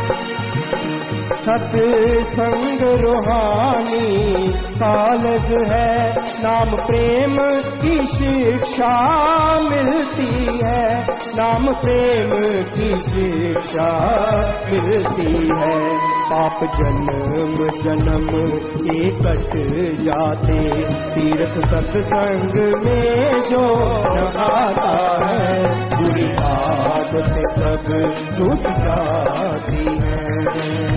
सत्संग रूहानी कॉलेज है, नाम प्रेम की शिक्षा मिलती है, नाम प्रेम की शिक्षा मिलती है। पाप जन्म जन्म के कट जाते, तीर्थ सत्संग में जो नहाता है, बुरी आदत सब छूट जाती है।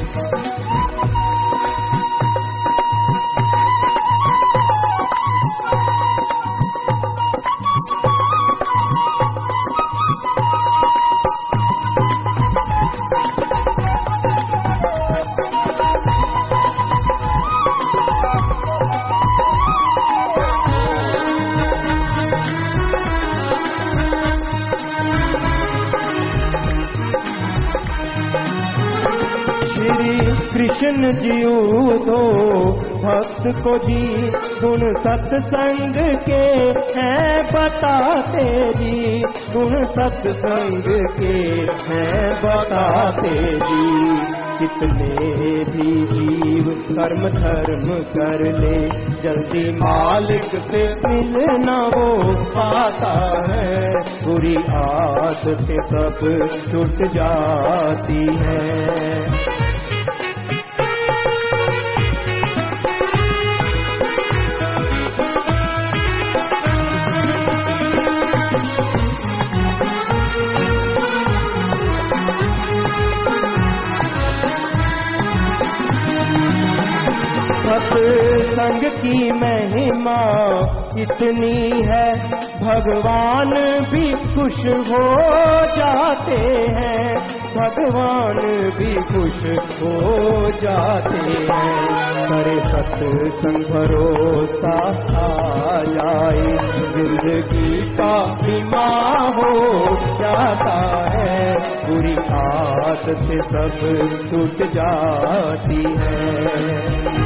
कृष्ण जीव दो भक्त को जी गुण सत्संग के हैं बताते जी, गुण सत्संग के हैं बताते जी। कितने भी जीव कर्म धर्म कर ले, जल्दी मालिक से मिलना वो पाता है, बुरी आदत सब छूट जाती है। सत्संग की महिमा इतनी है, भगवान भी खुश हो जाते हैं, भगवान भी खुश हो जाते हैं। करे सत्संग भरोसा आ जाए, जिंदगी का बीमा हो जाता है, बुरी आदत सब छूट जाती है।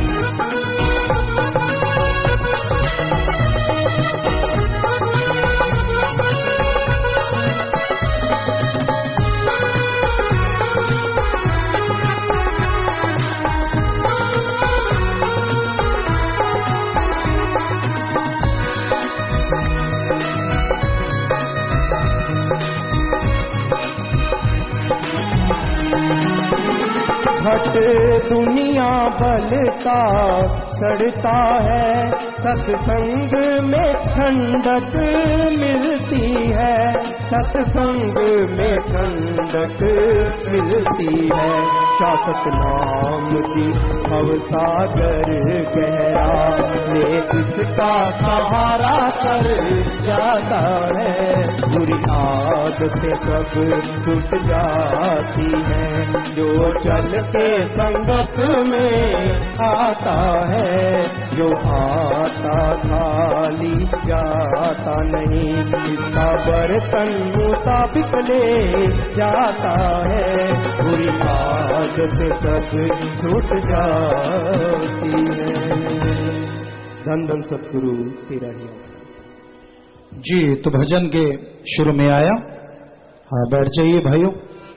घट दुनिया बलता सड़ता है, सत्संग में ठंडक मिलती है, सत्संग में ठंडक मिलती है। शासक नाम की भवसागर गहरा ले इसका सहारा कर जाता है, बुरी आदत सब छूट जाती है। जो चल के संगत में आता है, जो आता खाली जाता नहीं, इसका बर्तन मुताबिक ले जाता है, बुरी आदत सब छूट जाती है। धन धन सतगुरु तेरा ही जी। तो भजन के शुरू में आया, हाँ बैठ जाइए भाइयों,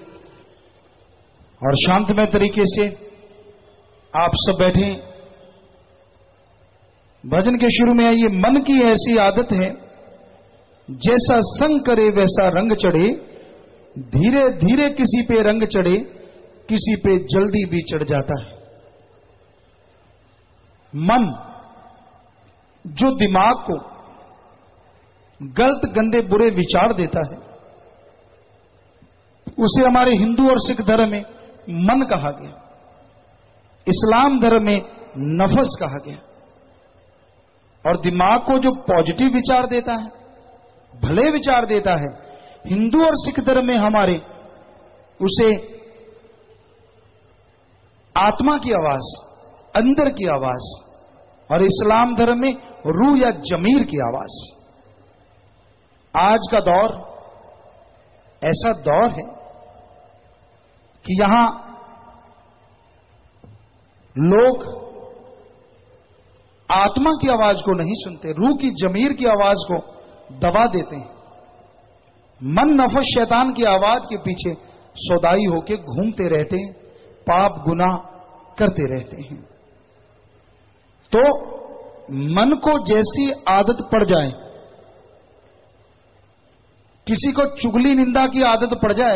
और शांतमय तरीके से आप सब बैठे। भजन के शुरू में आइए। मन की ऐसी आदत है, जैसा संग करे वैसा रंग चढ़े, धीरे धीरे किसी पे रंग चढ़े, किसी पे जल्दी भी चढ़ जाता है। मन जो दिमाग को गलत गंदे बुरे विचार देता है, उसे हमारे हिंदू और सिख धर्म में मन कहा गया, इस्लाम धर्म में नफस कहा गया। और दिमाग को जो पॉजिटिव विचार देता है, भले विचार देता है, हिंदू और सिख धर्म में हमारे उसे आत्मा की आवाज, अंदर की आवाज, और इस्लाम धर्म में रूह या जमीर की आवाज। आज का दौर ऐसा दौर है कि यहां लोग आत्मा की आवाज को नहीं सुनते, रूह की जमीर की आवाज को दबा देते हैं। मन नफस शैतान की आवाज के पीछे सौदाई होके घूमते रहते हैं, पाप गुनाह करते रहते हैं। तो मन को जैसी आदत पड़ जाए, किसी को चुगली निंदा की आदत पड़ जाए,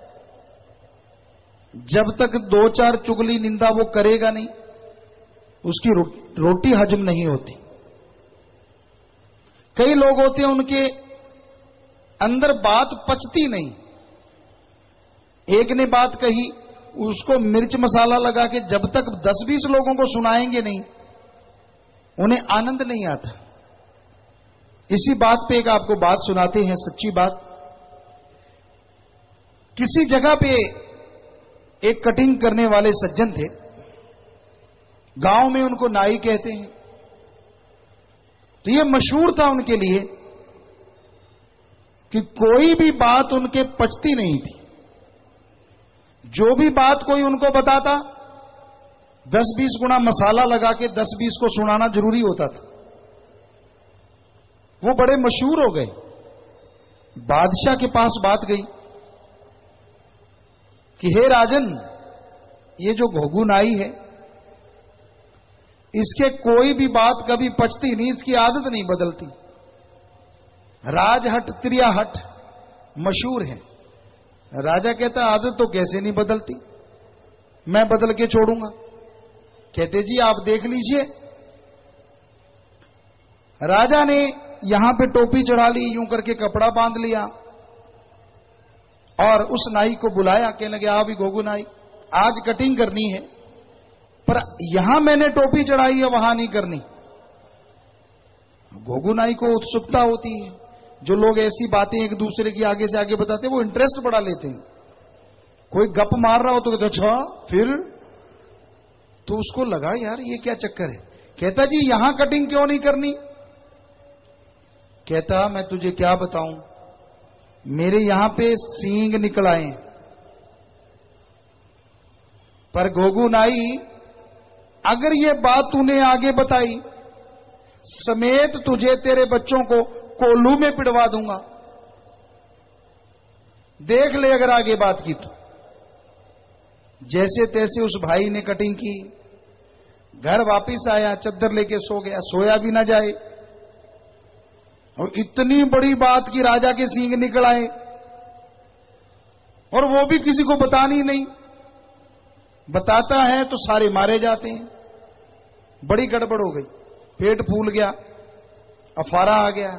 जब तक दो चार चुगली निंदा वो करेगा नहीं, उसकी रो, रोटी हजम नहीं होती। कई लोग होते हैं उनके अंदर बात पचती नहीं, एक ने बात कही, उसको मिर्च मसाला लगा के जब तक दस बीस लोगों को सुनाएंगे नहीं, उन्हें आनंद नहीं आता। इसी बात पे एक आपको बात सुनाते हैं, सच्ची बात। किसी जगह पे एक कटिंग करने वाले सज्जन थे, गांव में उनको नाई कहते हैं। तो ये मशहूर था उनके लिए कि कोई भी बात उनके पचती नहीं थी। जो भी बात कोई उनको बताता, दस बीस गुना मसाला लगा के दस बीस को सुनाना जरूरी होता था। वो बड़े मशहूर हो गए। बादशाह के पास बात गई कि हे राजन, ये जो घोघू नाई है, इसके कोई भी बात कभी पचती नहीं, इसकी आदत नहीं बदलती। राजहट त्रियाहट मशहूर है। राजा कहता आदत तो कैसे नहीं बदलती, मैं बदल के छोड़ूंगा। कहते जी आप देख लीजिए। राजा ने यहां पे टोपी चढ़ा ली, यूं करके कपड़ा बांध लिया और उस नाई को बुलाया। कहने लगे आ भी घोघू नाई, आज कटिंग करनी है, पर यहां मैंने टोपी चढ़ाई है, वहां नहीं करनी। घोघू नाई को उत्सुकता होती है। जो लोग ऐसी बातें एक दूसरे की आगे से आगे बताते हैं, वो इंटरेस्ट बढ़ा लेते हैं। कोई गप मार रहा हो तो कहते अच्छा फिर, तो उसको लगा यार ये क्या चक्कर है। कहता जी यहां कटिंग क्यों नहीं करनी। कहता मैं तुझे क्या बताऊं, मेरे यहां पे सींग निकल आए, पर घोघू नाई अगर ये बात तूने आगे बताई, समेत तुझे तेरे बच्चों को कोल्लू में पिड़वा दूंगा। देख ले अगर आगे बात की तो। जैसे तैसे उस भाई ने कटिंग की, घर वापिस आया, चद्दर लेके सो गया, सोया भी ना जाए। और इतनी बड़ी बात की राजा के सींग निकल आए, और वो भी किसी को बतानी नहीं। बताता है तो सारे मारे जाते हैं। बड़ी गड़बड़ हो गई, पेट फूल गया, अफारा आ गया।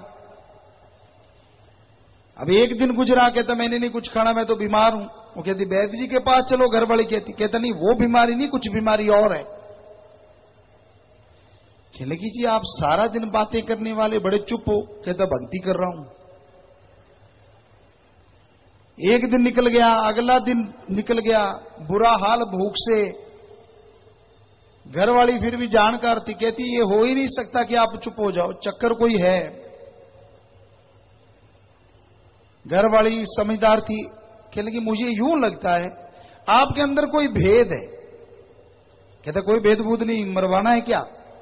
अब एक दिन गुजरा, कहता मैंने नहीं कुछ खाना, मैं तो बीमार हूं। वो कहती वैद्य जी के पास चलो, घर वाली कहती। कहता नहीं वो बीमारी नहीं, कुछ बीमारी और है। कहने की जी आप सारा दिन बातें करने वाले बड़े चुप हो। कहता भक्ति कर रहा हूं। एक दिन निकल गया, अगला दिन निकल गया, बुरा हाल भूख से। घरवाली फिर भी जानकार थी, कहती ये हो ही नहीं सकता कि आप चुप हो जाओ, चक्कर कोई है। घरवाली समझदार थी, कहने लगी मुझे यूं लगता है आपके अंदर कोई भेद है। कहता कोई भेद भूत नहीं, मरवाना है क्या।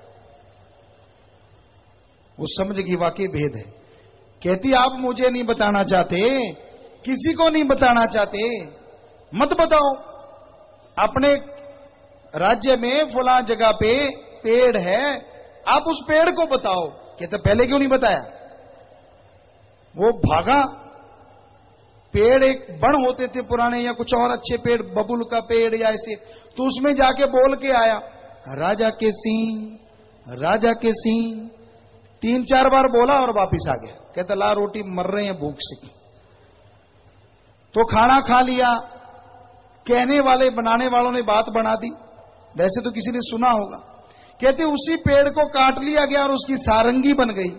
वो समझ गई वाकई भेद है। कहती आप मुझे नहीं बताना चाहते, किसी को नहीं बताना चाहते, मत बताओ। अपने राज्य में फलां जगह पे पेड़ है, आप उस पेड़ को बताओ। कहते पहले क्यों नहीं बताया। वो भागा, पेड़ एक बण होते थे पुराने, या कुछ और अच्छे पेड़, बबुल का पेड़ या ऐसे, तो उसमें जाके बोल के आया, राजा के सिंह, राजा के सिंह। तीन चार बार बोला और वापिस आ गया। कहता ला रोटी, मर रहे हैं भूख से। तो खाना खा लिया। कहने वाले बनाने वालों ने बात बना दी, वैसे तो किसी ने सुना होगा। कहते उसी पेड़ को काट लिया गया और उसकी सारंगी बन गई।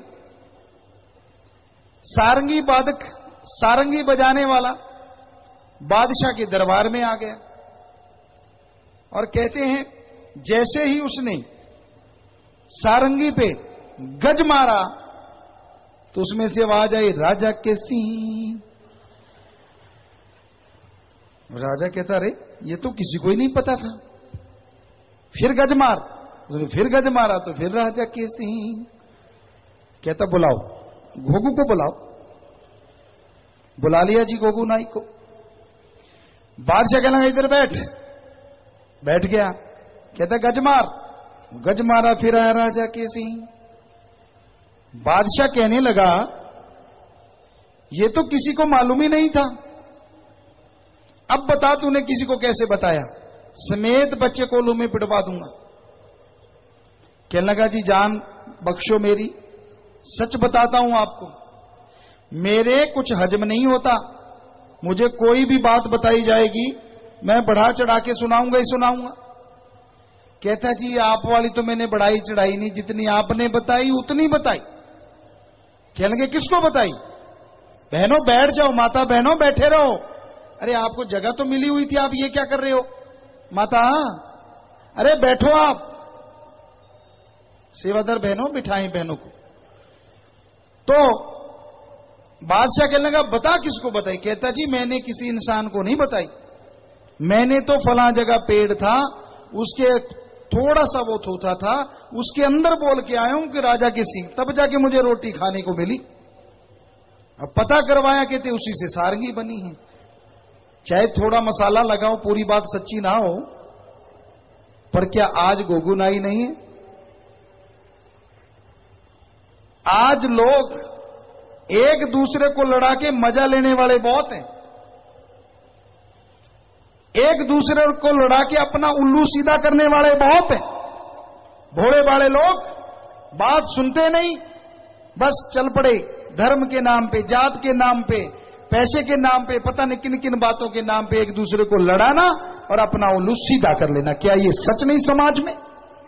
सारंगी बादक, सारंगी बजाने वाला बादशाह के दरबार में आ गया और कहते हैं जैसे ही उसने सारंगी पे गज मारा तो उसमें से आवाज आई, राजा के सिंह। राजा कहता अरे ये तो किसी को ही नहीं पता था। फिर गज मार, उसने फिर गज मारा तो फिर राजा के सिंह। कहता बुलाओ, घोगू को बुलाओ। बुला लिया जी घोगू नाई को। बादशाह कहना इधर बैठ, बैठ गया। कहता गज मार, गज मारा, फिर आया राजा के सिंह। बादशाह कहने लगा ये तो किसी को मालूम ही नहीं था, अब बता तूने किसी को कैसे बताया, समेत बच्चे कोलू में पिटवा दूंगा। कहने लगा जी जान बख्शो मेरी, सच बताता हूं आपको, मेरे कुछ हजम नहीं होता, मुझे कोई भी बात बताई जाएगी मैं बढ़ा चढ़ा के सुनाऊंगा ही सुनाऊंगा। कहता जी आप वाली तो मैंने बढ़ाई चढ़ाई नहीं, जितनी आपने बताई उतनी बताई। कहने लगे किसको बताई? बहनों बैठ जाओ, माता बहनों बैठे रहो। अरे आपको जगह तो मिली हुई थी, आप ये क्या कर रहे हो? माता अरे बैठो आप। सेवादार बहनों बिठाएं बहनों को। तो बादशाह कहने लगा बता किसको बताई? कहता जी मैंने किसी इंसान को नहीं बताई, मैंने तो फला जगह पेड़ था उसके थोड़ा सा वो थोथा था, उसके अंदर बोल के आया हूं कि राजा के सिंह, तब जाके मुझे रोटी खाने को मिली। अब पता करवाया कहते उसी से सारंगी बनी है। चाहे थोड़ा मसाला लगाओ, पूरी बात सच्ची ना हो, पर क्या आज गोगुनाई नहीं है? आज लोग एक दूसरे को लड़ा के मजा लेने वाले बहुत हैं। एक दूसरे को लड़ा के अपना उल्लू सीधा करने वाले बहुत हैं। भोले भाले लोग बात सुनते नहीं, बस चल पड़े धर्म के नाम पे, जात के नाम पे, पैसे के नाम पे, पता नहीं किन किन बातों के नाम पे एक दूसरे को लड़ाना और अपना उल्लू सीधा कर लेना। क्या ये सच नहीं? समाज में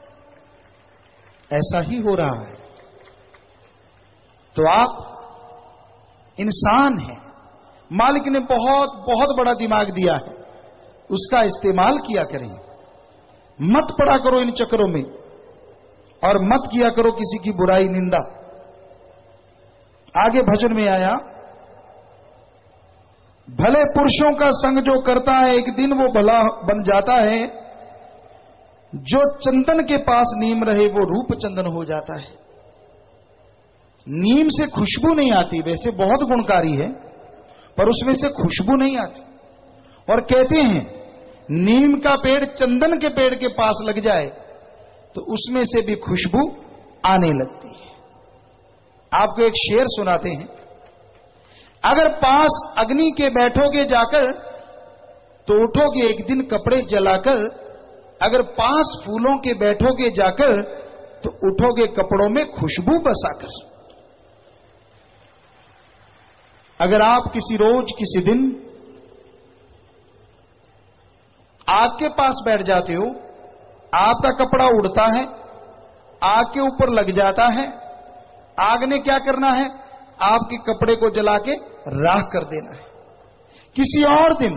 ऐसा ही हो रहा है। तो आप इंसान हैं, मालिक ने बहुत बहुत बड़ा दिमाग दिया है, उसका इस्तेमाल किया करें। मत पड़ा करो इन चक्करों में और मत किया करो किसी की बुराई निंदा। आगे भजन में आया, भले पुरुषों का संग जो करता है एक दिन वो भला बन जाता है, जो चंदन के पास नीम रहे वो रूप चंदन हो जाता है। नीम से खुशबू नहीं आती, वैसे बहुत गुणकारी है पर उसमें से खुशबू नहीं आती। और कहते हैं नीम का पेड़ चंदन के पेड़ के पास लग जाए तो उसमें से भी खुशबू आने लगती है। आपको एक शेर सुनाते हैं, अगर पास अग्नि के बैठोगे जाकर तो उठोगे एक दिन कपड़े जलाकर, अगर पास फूलों के बैठोगे जाकर तो उठोगे कपड़ों में खुशबू बसाकर। अगर आप किसी रोज किसी दिन आग के पास बैठ जाते हो, आपका कपड़ा उड़ता है, आग के ऊपर लग जाता है, आग ने क्या करना है? आपके कपड़े को जला के राख कर देना है। किसी और दिन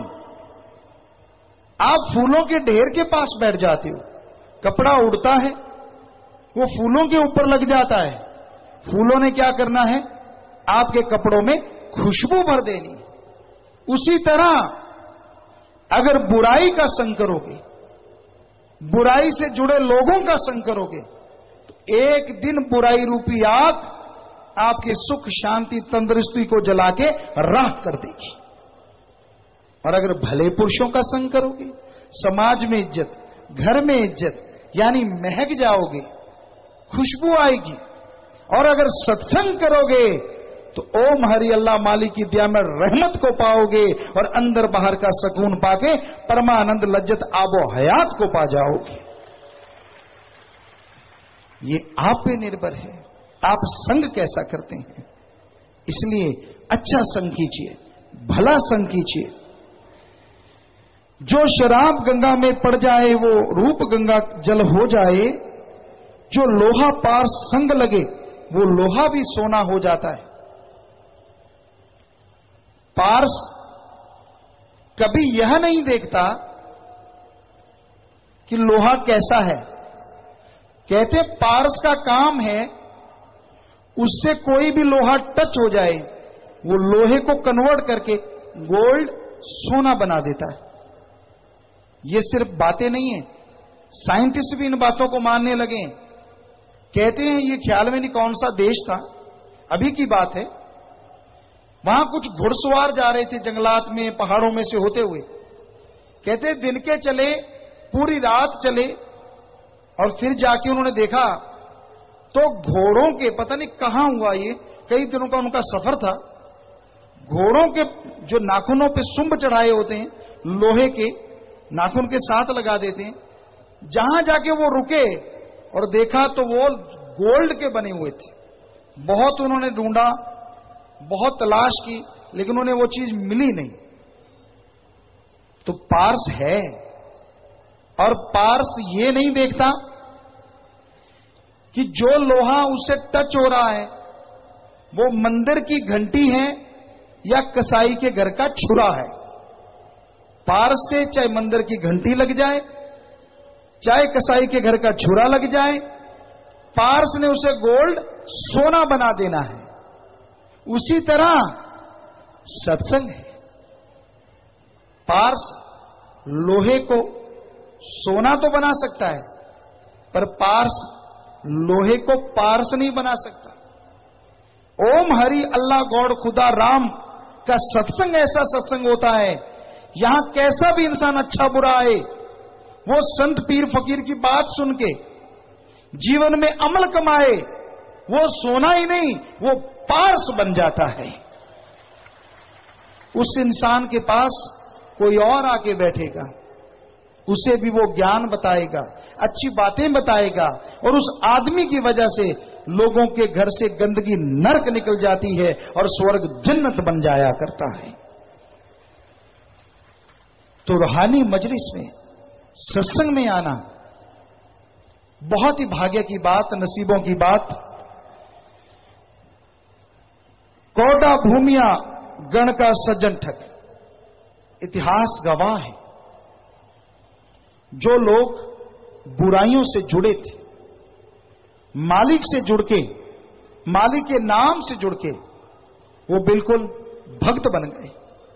आप फूलों के ढेर के पास बैठ जाते हो, कपड़ा उड़ता है, वो फूलों के ऊपर लग जाता है, फूलों ने क्या करना है? आपके कपड़ों में खुशबू भर देनी। उसी तरह अगर बुराई का संग करोगे, बुराई से जुड़े लोगों का संग करोगे, तो एक दिन बुराई रूपी आग आपके सुख शांति तंदुरुस्ती को जला के राख कर देगी। और अगर भले पुरुषों का संग करोगे, समाज में इज्जत, घर में इज्जत, यानी महक जाओगे, खुशबू आएगी। और अगर सत्संग करोगे तो ओम हरि अल्लाह मालिक की दया में रहमत को पाओगे और अंदर बाहर का सुकून पाके परमानंद लज्जत आबो हयात को पा जाओगे। ये आप पे निर्भर है, आप संग कैसा करते हैं। इसलिए अच्छा संग कीजिए, भला संग कीजिए। जो शराब गंगा में पड़ जाए वो रूप गंगा जल हो जाए, जो लोहा पार संग लगे वो लोहा भी सोना हो जाता है। पार्स कभी यह नहीं देखता कि लोहा कैसा है। कहते पार्स का काम है उससे कोई भी लोहा टच हो जाए वो लोहे को कन्वर्ट करके गोल्ड सोना बना देता है। ये सिर्फ बातें नहीं है, साइंटिस्ट भी इन बातों को मानने लगे हैं। कहते हैं, ये ख्याल में नहीं कौन सा देश था, अभी की बात है, वहां कुछ घुड़सवार जा रहे थे जंगलात में, पहाड़ों में से होते हुए। कहते दिन के चले, पूरी रात चले और फिर जाके उन्होंने देखा तो घोड़ों के, पता नहीं कहां हुआ ये, कई दिनों का उनका सफर था, घोड़ों के जो नाखूनों पे सुंब चढ़ाए होते हैं, लोहे के नाखून के साथ लगा देते हैं, जहां जाके वो रुके और देखा तो वो गोल्ड के बने हुए थे। बहुत उन्होंने ढूंढा, बहुत तलाश की, लेकिन उन्हें वो चीज मिली नहीं। तो पार्स है, और पार्स ये नहीं देखता कि जो लोहा उससे टच हो रहा है वो मंदिर की घंटी है या कसाई के घर का छुरा है। पार्स से चाहे मंदिर की घंटी लग जाए, चाहे कसाई के घर का छुरा लग जाए, पार्स ने उसे गोल्ड सोना बना देना है। उसी तरह सत्संग है। पार्स लोहे को सोना तो बना सकता है, पर पार्स लोहे को पार्स नहीं बना सकता। ओम हरि अल्लाह गॉड खुदा राम का सत्संग ऐसा सत्संग होता है, यहां कैसा भी इंसान अच्छा बुरा आए, वो संत पीर फकीर की बात सुन के जीवन में अमल कमाए, वो सोना ही नहीं, वो पार्स बन जाता है। उस इंसान के पास कोई और आके बैठेगा, उसे भी वो ज्ञान बताएगा, अच्छी बातें बताएगा, और उस आदमी की वजह से लोगों के घर से गंदगी नरक निकल जाती है और स्वर्ग जन्नत बन जाया करता है। तो रूहानी मजलिस में, सत्संग में आना बहुत ही भाग्य की बात, नसीबों की बात। कौड़ा भूमिया गण का सज्जन ठग, इतिहास गवाह है। जो लोग बुराइयों से जुड़े थे, मालिक से जुड़ के, मालिक के नाम से जुड़ के, वो बिल्कुल भक्त बन गए।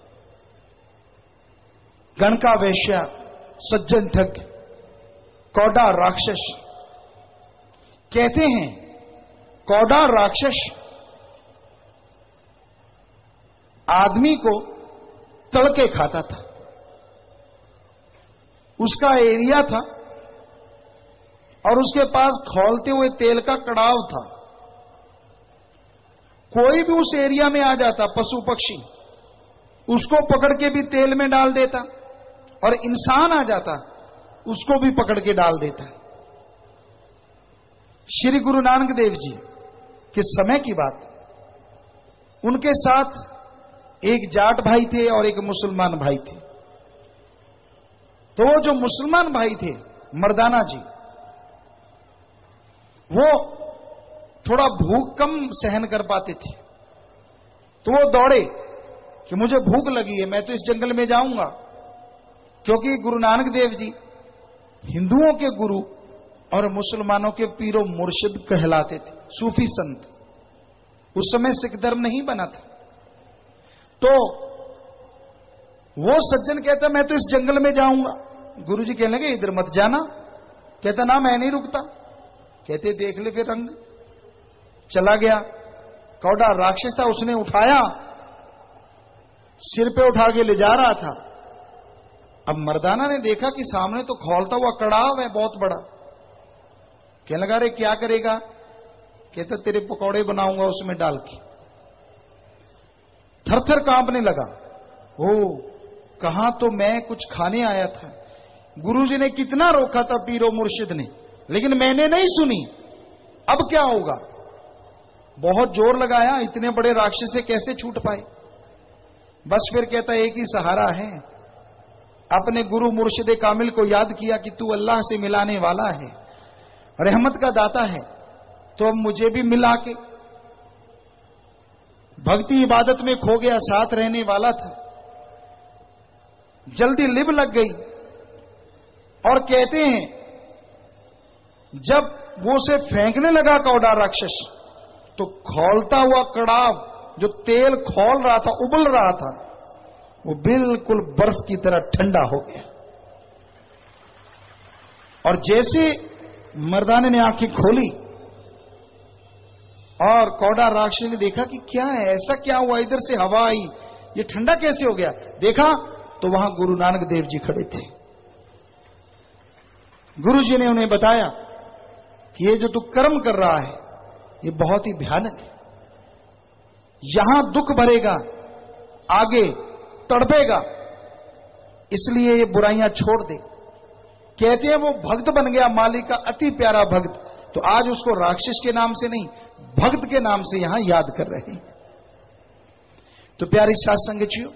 गण का वैश्य, सज्जन ठग, कौड़ा राक्षस। कहते हैं कौड़ा राक्षस आदमी को तड़के खाता था। उसका एरिया था और उसके पास खौलते हुए तेल का कड़ाव था। कोई भी उस एरिया में आ जाता, पशु पक्षी, उसको पकड़ के भी तेल में डाल देता, और इंसान आ जाता उसको भी पकड़ के डाल देता। श्री गुरु नानक देव जी के समय की बात, उनके साथ एक जाट भाई थे और एक मुसलमान भाई थे। तो वो जो मुसलमान भाई थे, मर्दाना जी, वो थोड़ा भूख कम सहन कर पाते थे। तो वो दौड़े कि मुझे भूख लगी है, मैं तो इस जंगल में जाऊंगा, क्योंकि गुरु नानक देव जी हिंदुओं के गुरु और मुसलमानों के पीरो मुर्शिद कहलाते थे, सूफी संत। उस समय सिख धर्म नहीं बना था। तो वो सज्जन कहता मैं तो इस जंगल में जाऊंगा। गुरुजी कहने लगे इधर मत जाना। कहता ना मैं नहीं रुकता। कहते देख ले फिर रंग। चला गया। कौड़ा राक्षस था, उसने उठाया, सिर पे उठा के ले जा रहा था। अब मर्दाना ने देखा कि सामने तो खौलता हुआ कड़ाव है बहुत बड़ा। कहने लगा रे क्या करेगा? कहता तेरे पकौड़े बनाऊंगा उसमें डाल के। थर थर कांपने लगा। ओ कहां तो मैं कुछ खाने आया था, गुरुजी ने कितना रोका था पीरो मुर्शिद ने, लेकिन मैंने नहीं सुनी। अब क्या होगा? बहुत जोर लगाया, इतने बड़े राक्षस से कैसे छूट पाए। बस फिर कहता एक ही सहारा है, अपने गुरु मुर्शिद कामिल को याद किया कि तू अल्लाह से मिलाने वाला है, रहमत का दाता है, तो अब मुझे भी मिला के। भक्ति इबादत में खो गया, साथ रहने वाला था, जल्दी लिब लग गई। और कहते हैं जब वो उसे फेंकने लगा कौड़ा राक्षस, तो खौलता हुआ कड़ाव जो तेल खौल रहा था, उबल रहा था, वो बिल्कुल बर्फ की तरह ठंडा हो गया। और जैसे मर्दाने ने आंखें खोली और कौड़ा राक्षस ने देखा कि क्या है, ऐसा क्या हुआ, इधर से हवा आई, ये ठंडा कैसे हो गया। देखा तो वहां गुरु नानक देव जी खड़े थे। गुरु जी ने उन्हें बताया कि ये जो तू कर्म कर रहा है ये बहुत ही भयानक है, यहां दुख भरेगा, आगे तड़पेगा, इसलिए ये बुराइयां छोड़ दे। कहते हैं वो भक्त बन गया, मालिक का अति प्यारा भक्त, तो आज उसको राक्षस के नाम से नहीं, भक्त के नाम से यहां याद कर रहे हैं। तो प्यारी साथ संगतियों,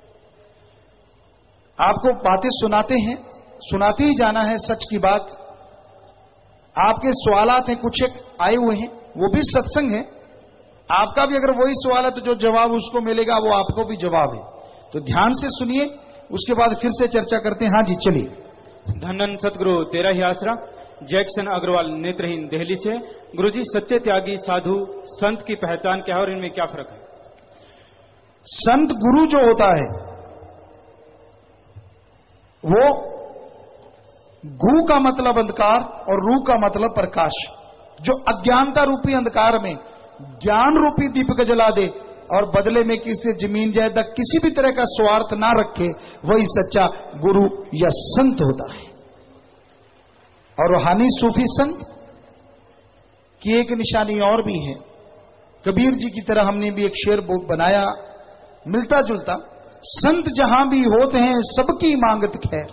आपको बातें सुनाते हैं, सुनाते ही जाना है सच की बात। आपके सवालात हैं, कुछ एक आए हुए हैं, वो भी सत्संग है। आपका भी अगर वही सवाल है तो जो जवाब उसको मिलेगा वो आपको भी जवाब है। तो ध्यान से सुनिए, उसके बाद फिर से चर्चा करते हैं। हाँ जी चलिए। धन्यन सतगुरु तेरा ही आसरा, जैक्सन अग्रवाल नेत्रहीन दिल्ली से। गुरुजी, सच्चे त्यागी साधु संत की पहचान क्या है और इनमें क्या फर्क है? संत गुरु जो होता है वो गु का मतलब अंधकार और रू का मतलब प्रकाश। जो अज्ञानता रूपी अंधकार में ज्ञान रूपी दीपक जला दे और बदले में किसी जमीन जायदाद किसी भी तरह का स्वार्थ ना रखे, वही सच्चा गुरु या संत होता है। और रूहानी सूफी संत की एक निशानी और भी है। कबीर जी की तरह हमने भी एक शेर बनाया मिलता जुलता, संत जहां भी होते हैं सबकी मांगत खैर,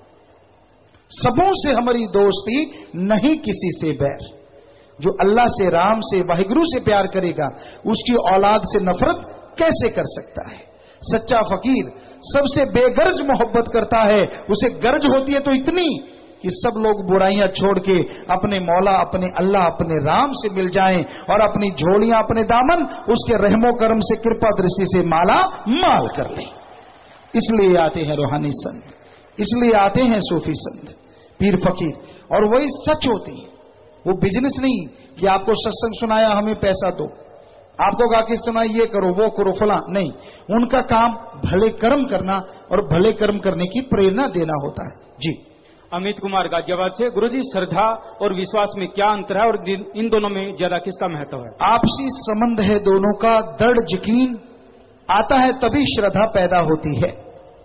सबों से हमारी दोस्ती नहीं किसी से बैर। जो अल्लाह से, राम से, वाहिगुरु से प्यार करेगा उसकी औलाद से नफरत कैसे कर सकता है। सच्चा फकीर सबसे बेगर्ज मोहब्बत करता है, उसे गर्ज होती है तो इतनी कि सब लोग बुराइयां छोड़ के अपने मौला, अपने अल्लाह, अपने राम से मिल जाएं और अपनी झोलियां, अपने दामन उसके रहमो करम से, कृपा दृष्टि से माला माल कर लें। इसलिए आते हैं रूहानी संत, इसलिए आते हैं सूफी संत, पीर फकीर। और वही सच होती है, वो बिजनेस नहीं कि आपको सत्संग सुनाया हमें पैसा दो, आपको कहा कि सुना ये करो वो करो फला, नहीं। उनका काम भले कर्म करना और भले कर्म करने की प्रेरणा देना होता है। जी अमित कुमार गाजियाबाद से। गुरुजी, श्रद्धा और विश्वास में क्या अंतर है और इन दोनों में ज्यादा किसका महत्व है? आपसी संबंध है दोनों का, दृढ़ यकीन आता है तभी श्रद्धा पैदा होती है।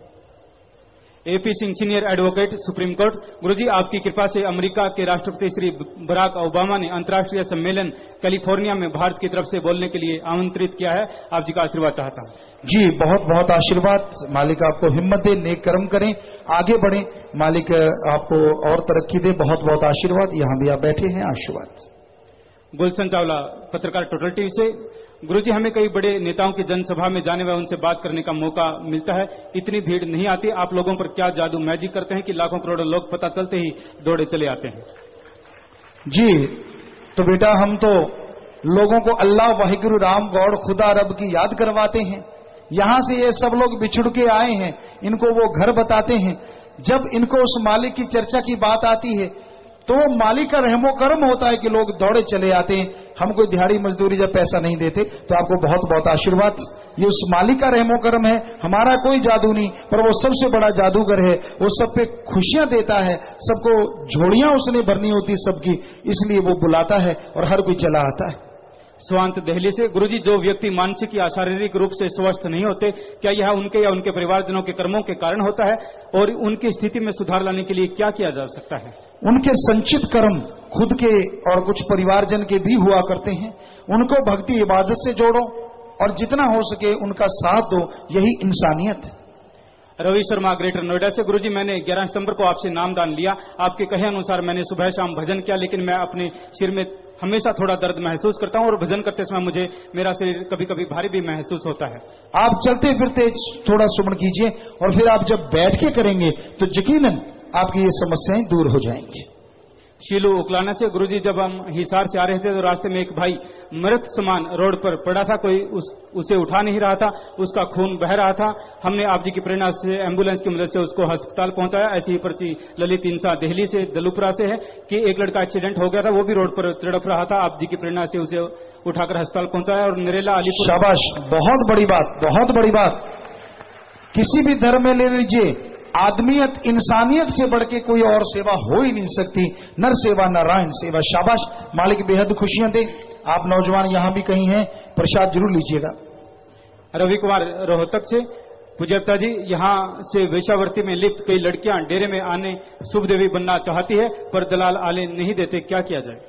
AP Singh, senior advocate, supreme court. Guruji, आपकी कृपा से अमेरिका के राष्ट्रपति श्री बराक ओबामा ने अंतर्राष्ट्रीय सम्मेलन कैलिफोर्निया में भारत की तरफ से बोलने के लिए आमंत्रित किया है, आप जी का आशीर्वाद चाहता हूं। जी बहुत बहुत आशीर्वाद, मालिक आपको हिम्मत दे, नेक कर्म करें, आगे बढ़ें, मालिक आपको और तरक्की दे। बहुत बहुत आशीर्वाद। यहां भी आप बैठे हैं, आशीर्वाद। गुलशन चावला, पत्रकार, टोटल टीवी से। गुरुजी, हमें कई बड़े नेताओं की जनसभा में जाने व उनसे बात करने का मौका मिलता है, इतनी भीड़ नहीं आती। आप लोगों पर क्या जादू मैजिक करते हैं कि लाखों करोड़ों लोग पता चलते ही दौड़े चले आते हैं? जी तो बेटा, हम तो लोगों को अल्लाह, वाहिगुरु, राम, गौड़, खुदा, रब की याद करवाते हैं। यहां से ये सब लोग बिछुड़ के आए हैं, इनको वो घर बताते हैं। जब इनको उस मालिक की चर्चा की बात आती है तो वो मालिक का रहमो करम होता है कि लोग दौड़े चले आते हैं। हम कोई दिहाड़ी मजदूरी जब पैसा नहीं देते, तो आपको बहुत बहुत आशीर्वाद। ये उस मालिक का रहमो करम है, हमारा कोई जादू नहीं, पर वो सबसे बड़ा जादूगर है। वो सब पे खुशियां देता है, सबको झोलियां उसने भरनी होती सबकी, इसलिए वो बुलाता है और हर कोई चला आता है। स्वांत दिल्ली से। गुरुजी, जो व्यक्ति मानसिक या शारीरिक रूप से स्वस्थ नहीं होते, क्या यह उनके या उनके परिवारजनों के कर्मों के कारण होता है और उनकी स्थिति में सुधार लाने के लिए क्या किया जा सकता है? उनके संचित कर्म खुद के और कुछ परिवारजन के भी हुआ करते हैं, उनको भक्ति इबादत से जोड़ो, और जितना हो सके उनका साथ दो, यही इंसानियत है। रवि शर्मा ग्रेटर नोएडा से, गुरुजी मैंने ग्यारह सितंबर को आपसे नामदान लिया। आपके कहे अनुसार मैंने सुबह शाम भजन किया, लेकिन मैं अपने सिर में हमेशा थोड़ा दर्द महसूस करता हूं और भजन करते समय मुझे मेरा शरीर कभी कभी भारी भी महसूस होता है। आप चलते फिरते थोड़ा सुमन कीजिए और फिर आप जब बैठ के करेंगे तो यकीनन आपकी ये समस्याएं दूर हो जाएंगी। शीलू उकलाना से, गुरुजी जब हम हिसार से आ रहे थे तो रास्ते में एक भाई मृत समान रोड पर पड़ा था, कोई उस, उसे उठा नहीं रहा था, उसका खून बह रहा था। हमने आप जी की प्रेरणा से एम्बुलेंस की मदद से उसको अस्पताल पहुंचाया। ऐसी ही पर्ची ललित इंसा दिल्ली से दलुपुरा से है कि एक लड़का एक्सीडेंट हो गया था, वो भी रोड पर तड़प रहा था, आप जी की प्रेरणा से उसे उठाकर अस्पताल पहुंचाया। और नरेला अलीपुर, शाबाश, बहुत बड़ी बात, बहुत बड़ी बात। किसी भी धर्म में ले लीजिए, आदमियत इंसानियत से बढ़ के कोई और सेवा हो ही नहीं सकती। नर सेवा नारायण सेवा। शाबाश, मालिक बेहद खुशियां दे। आप नौजवान यहां भी कहीं हैं, प्रसाद जरूर लीजिएगा। रवि कुमार रोहतक से, पूज्यता जी यहां से वेश्यावृत्ति में लिप्त कई लड़कियां डेरे में आने शुभ देवी बनना चाहती है, पर दलाल आले नहीं देते, क्या किया जाए?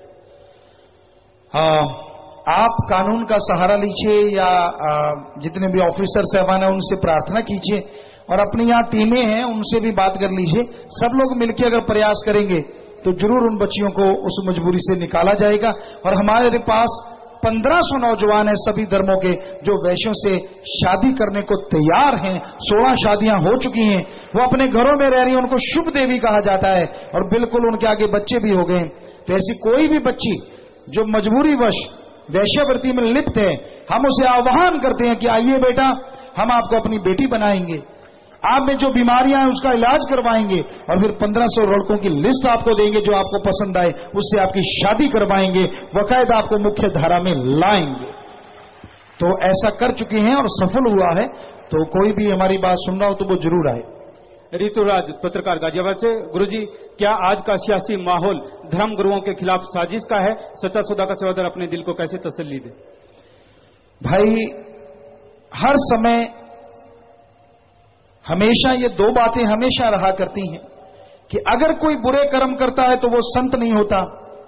हाँ, आप कानून का सहारा लीजिए या जितने भी ऑफिसर साहबान हैं उनसे प्रार्थना कीजिए, और अपनी यहाँ टीमें हैं उनसे भी बात कर लीजिए। सब लोग मिलकर अगर प्रयास करेंगे तो जरूर उन बच्चियों को उस मजबूरी से निकाला जाएगा। और हमारे पास पंद्रह सौ नौजवान हैं सभी धर्मों के, जो वैश्यों से शादी करने को तैयार हैं। सोलह शादियां हो चुकी हैं, वो अपने घरों में रह रही हैं, उनको शुभ देवी कहा जाता है, और बिल्कुल उनके आगे बच्चे भी हो गए। तो ऐसी कोई भी बच्ची जो मजबूरी वश वैश्यावृत्ति में लिप्त है, हम उसे आह्वान करते हैं कि आइए बेटा, हम आपको अपनी बेटी बनाएंगे, आप में जो बीमारियां हैं उसका इलाज करवाएंगे, और फिर पंद्रह सौ लड़कों की लिस्ट आपको देंगे जो आपको पसंद आए, उससे आपकी शादी करवाएंगे, वकायदा आपको मुख्य धारा में लाएंगे। तो ऐसा कर चुके हैं और सफल हुआ है। तो कोई भी हमारी बात सुन रहा हो तो वो जरूर आए। ऋतुराज पत्रकार गाजियाबाद से, गुरुजी क्या आज का सियासी माहौल धर्म गुरुओं के खिलाफ साजिश का है? सच्चा सौदा का सेवादार अपने दिल को कैसे तसल्ली दे? भाई, हर समय हमेशा ये दो बातें हमेशा रहा करती हैं कि अगर कोई बुरे कर्म करता है तो वो संत नहीं होता,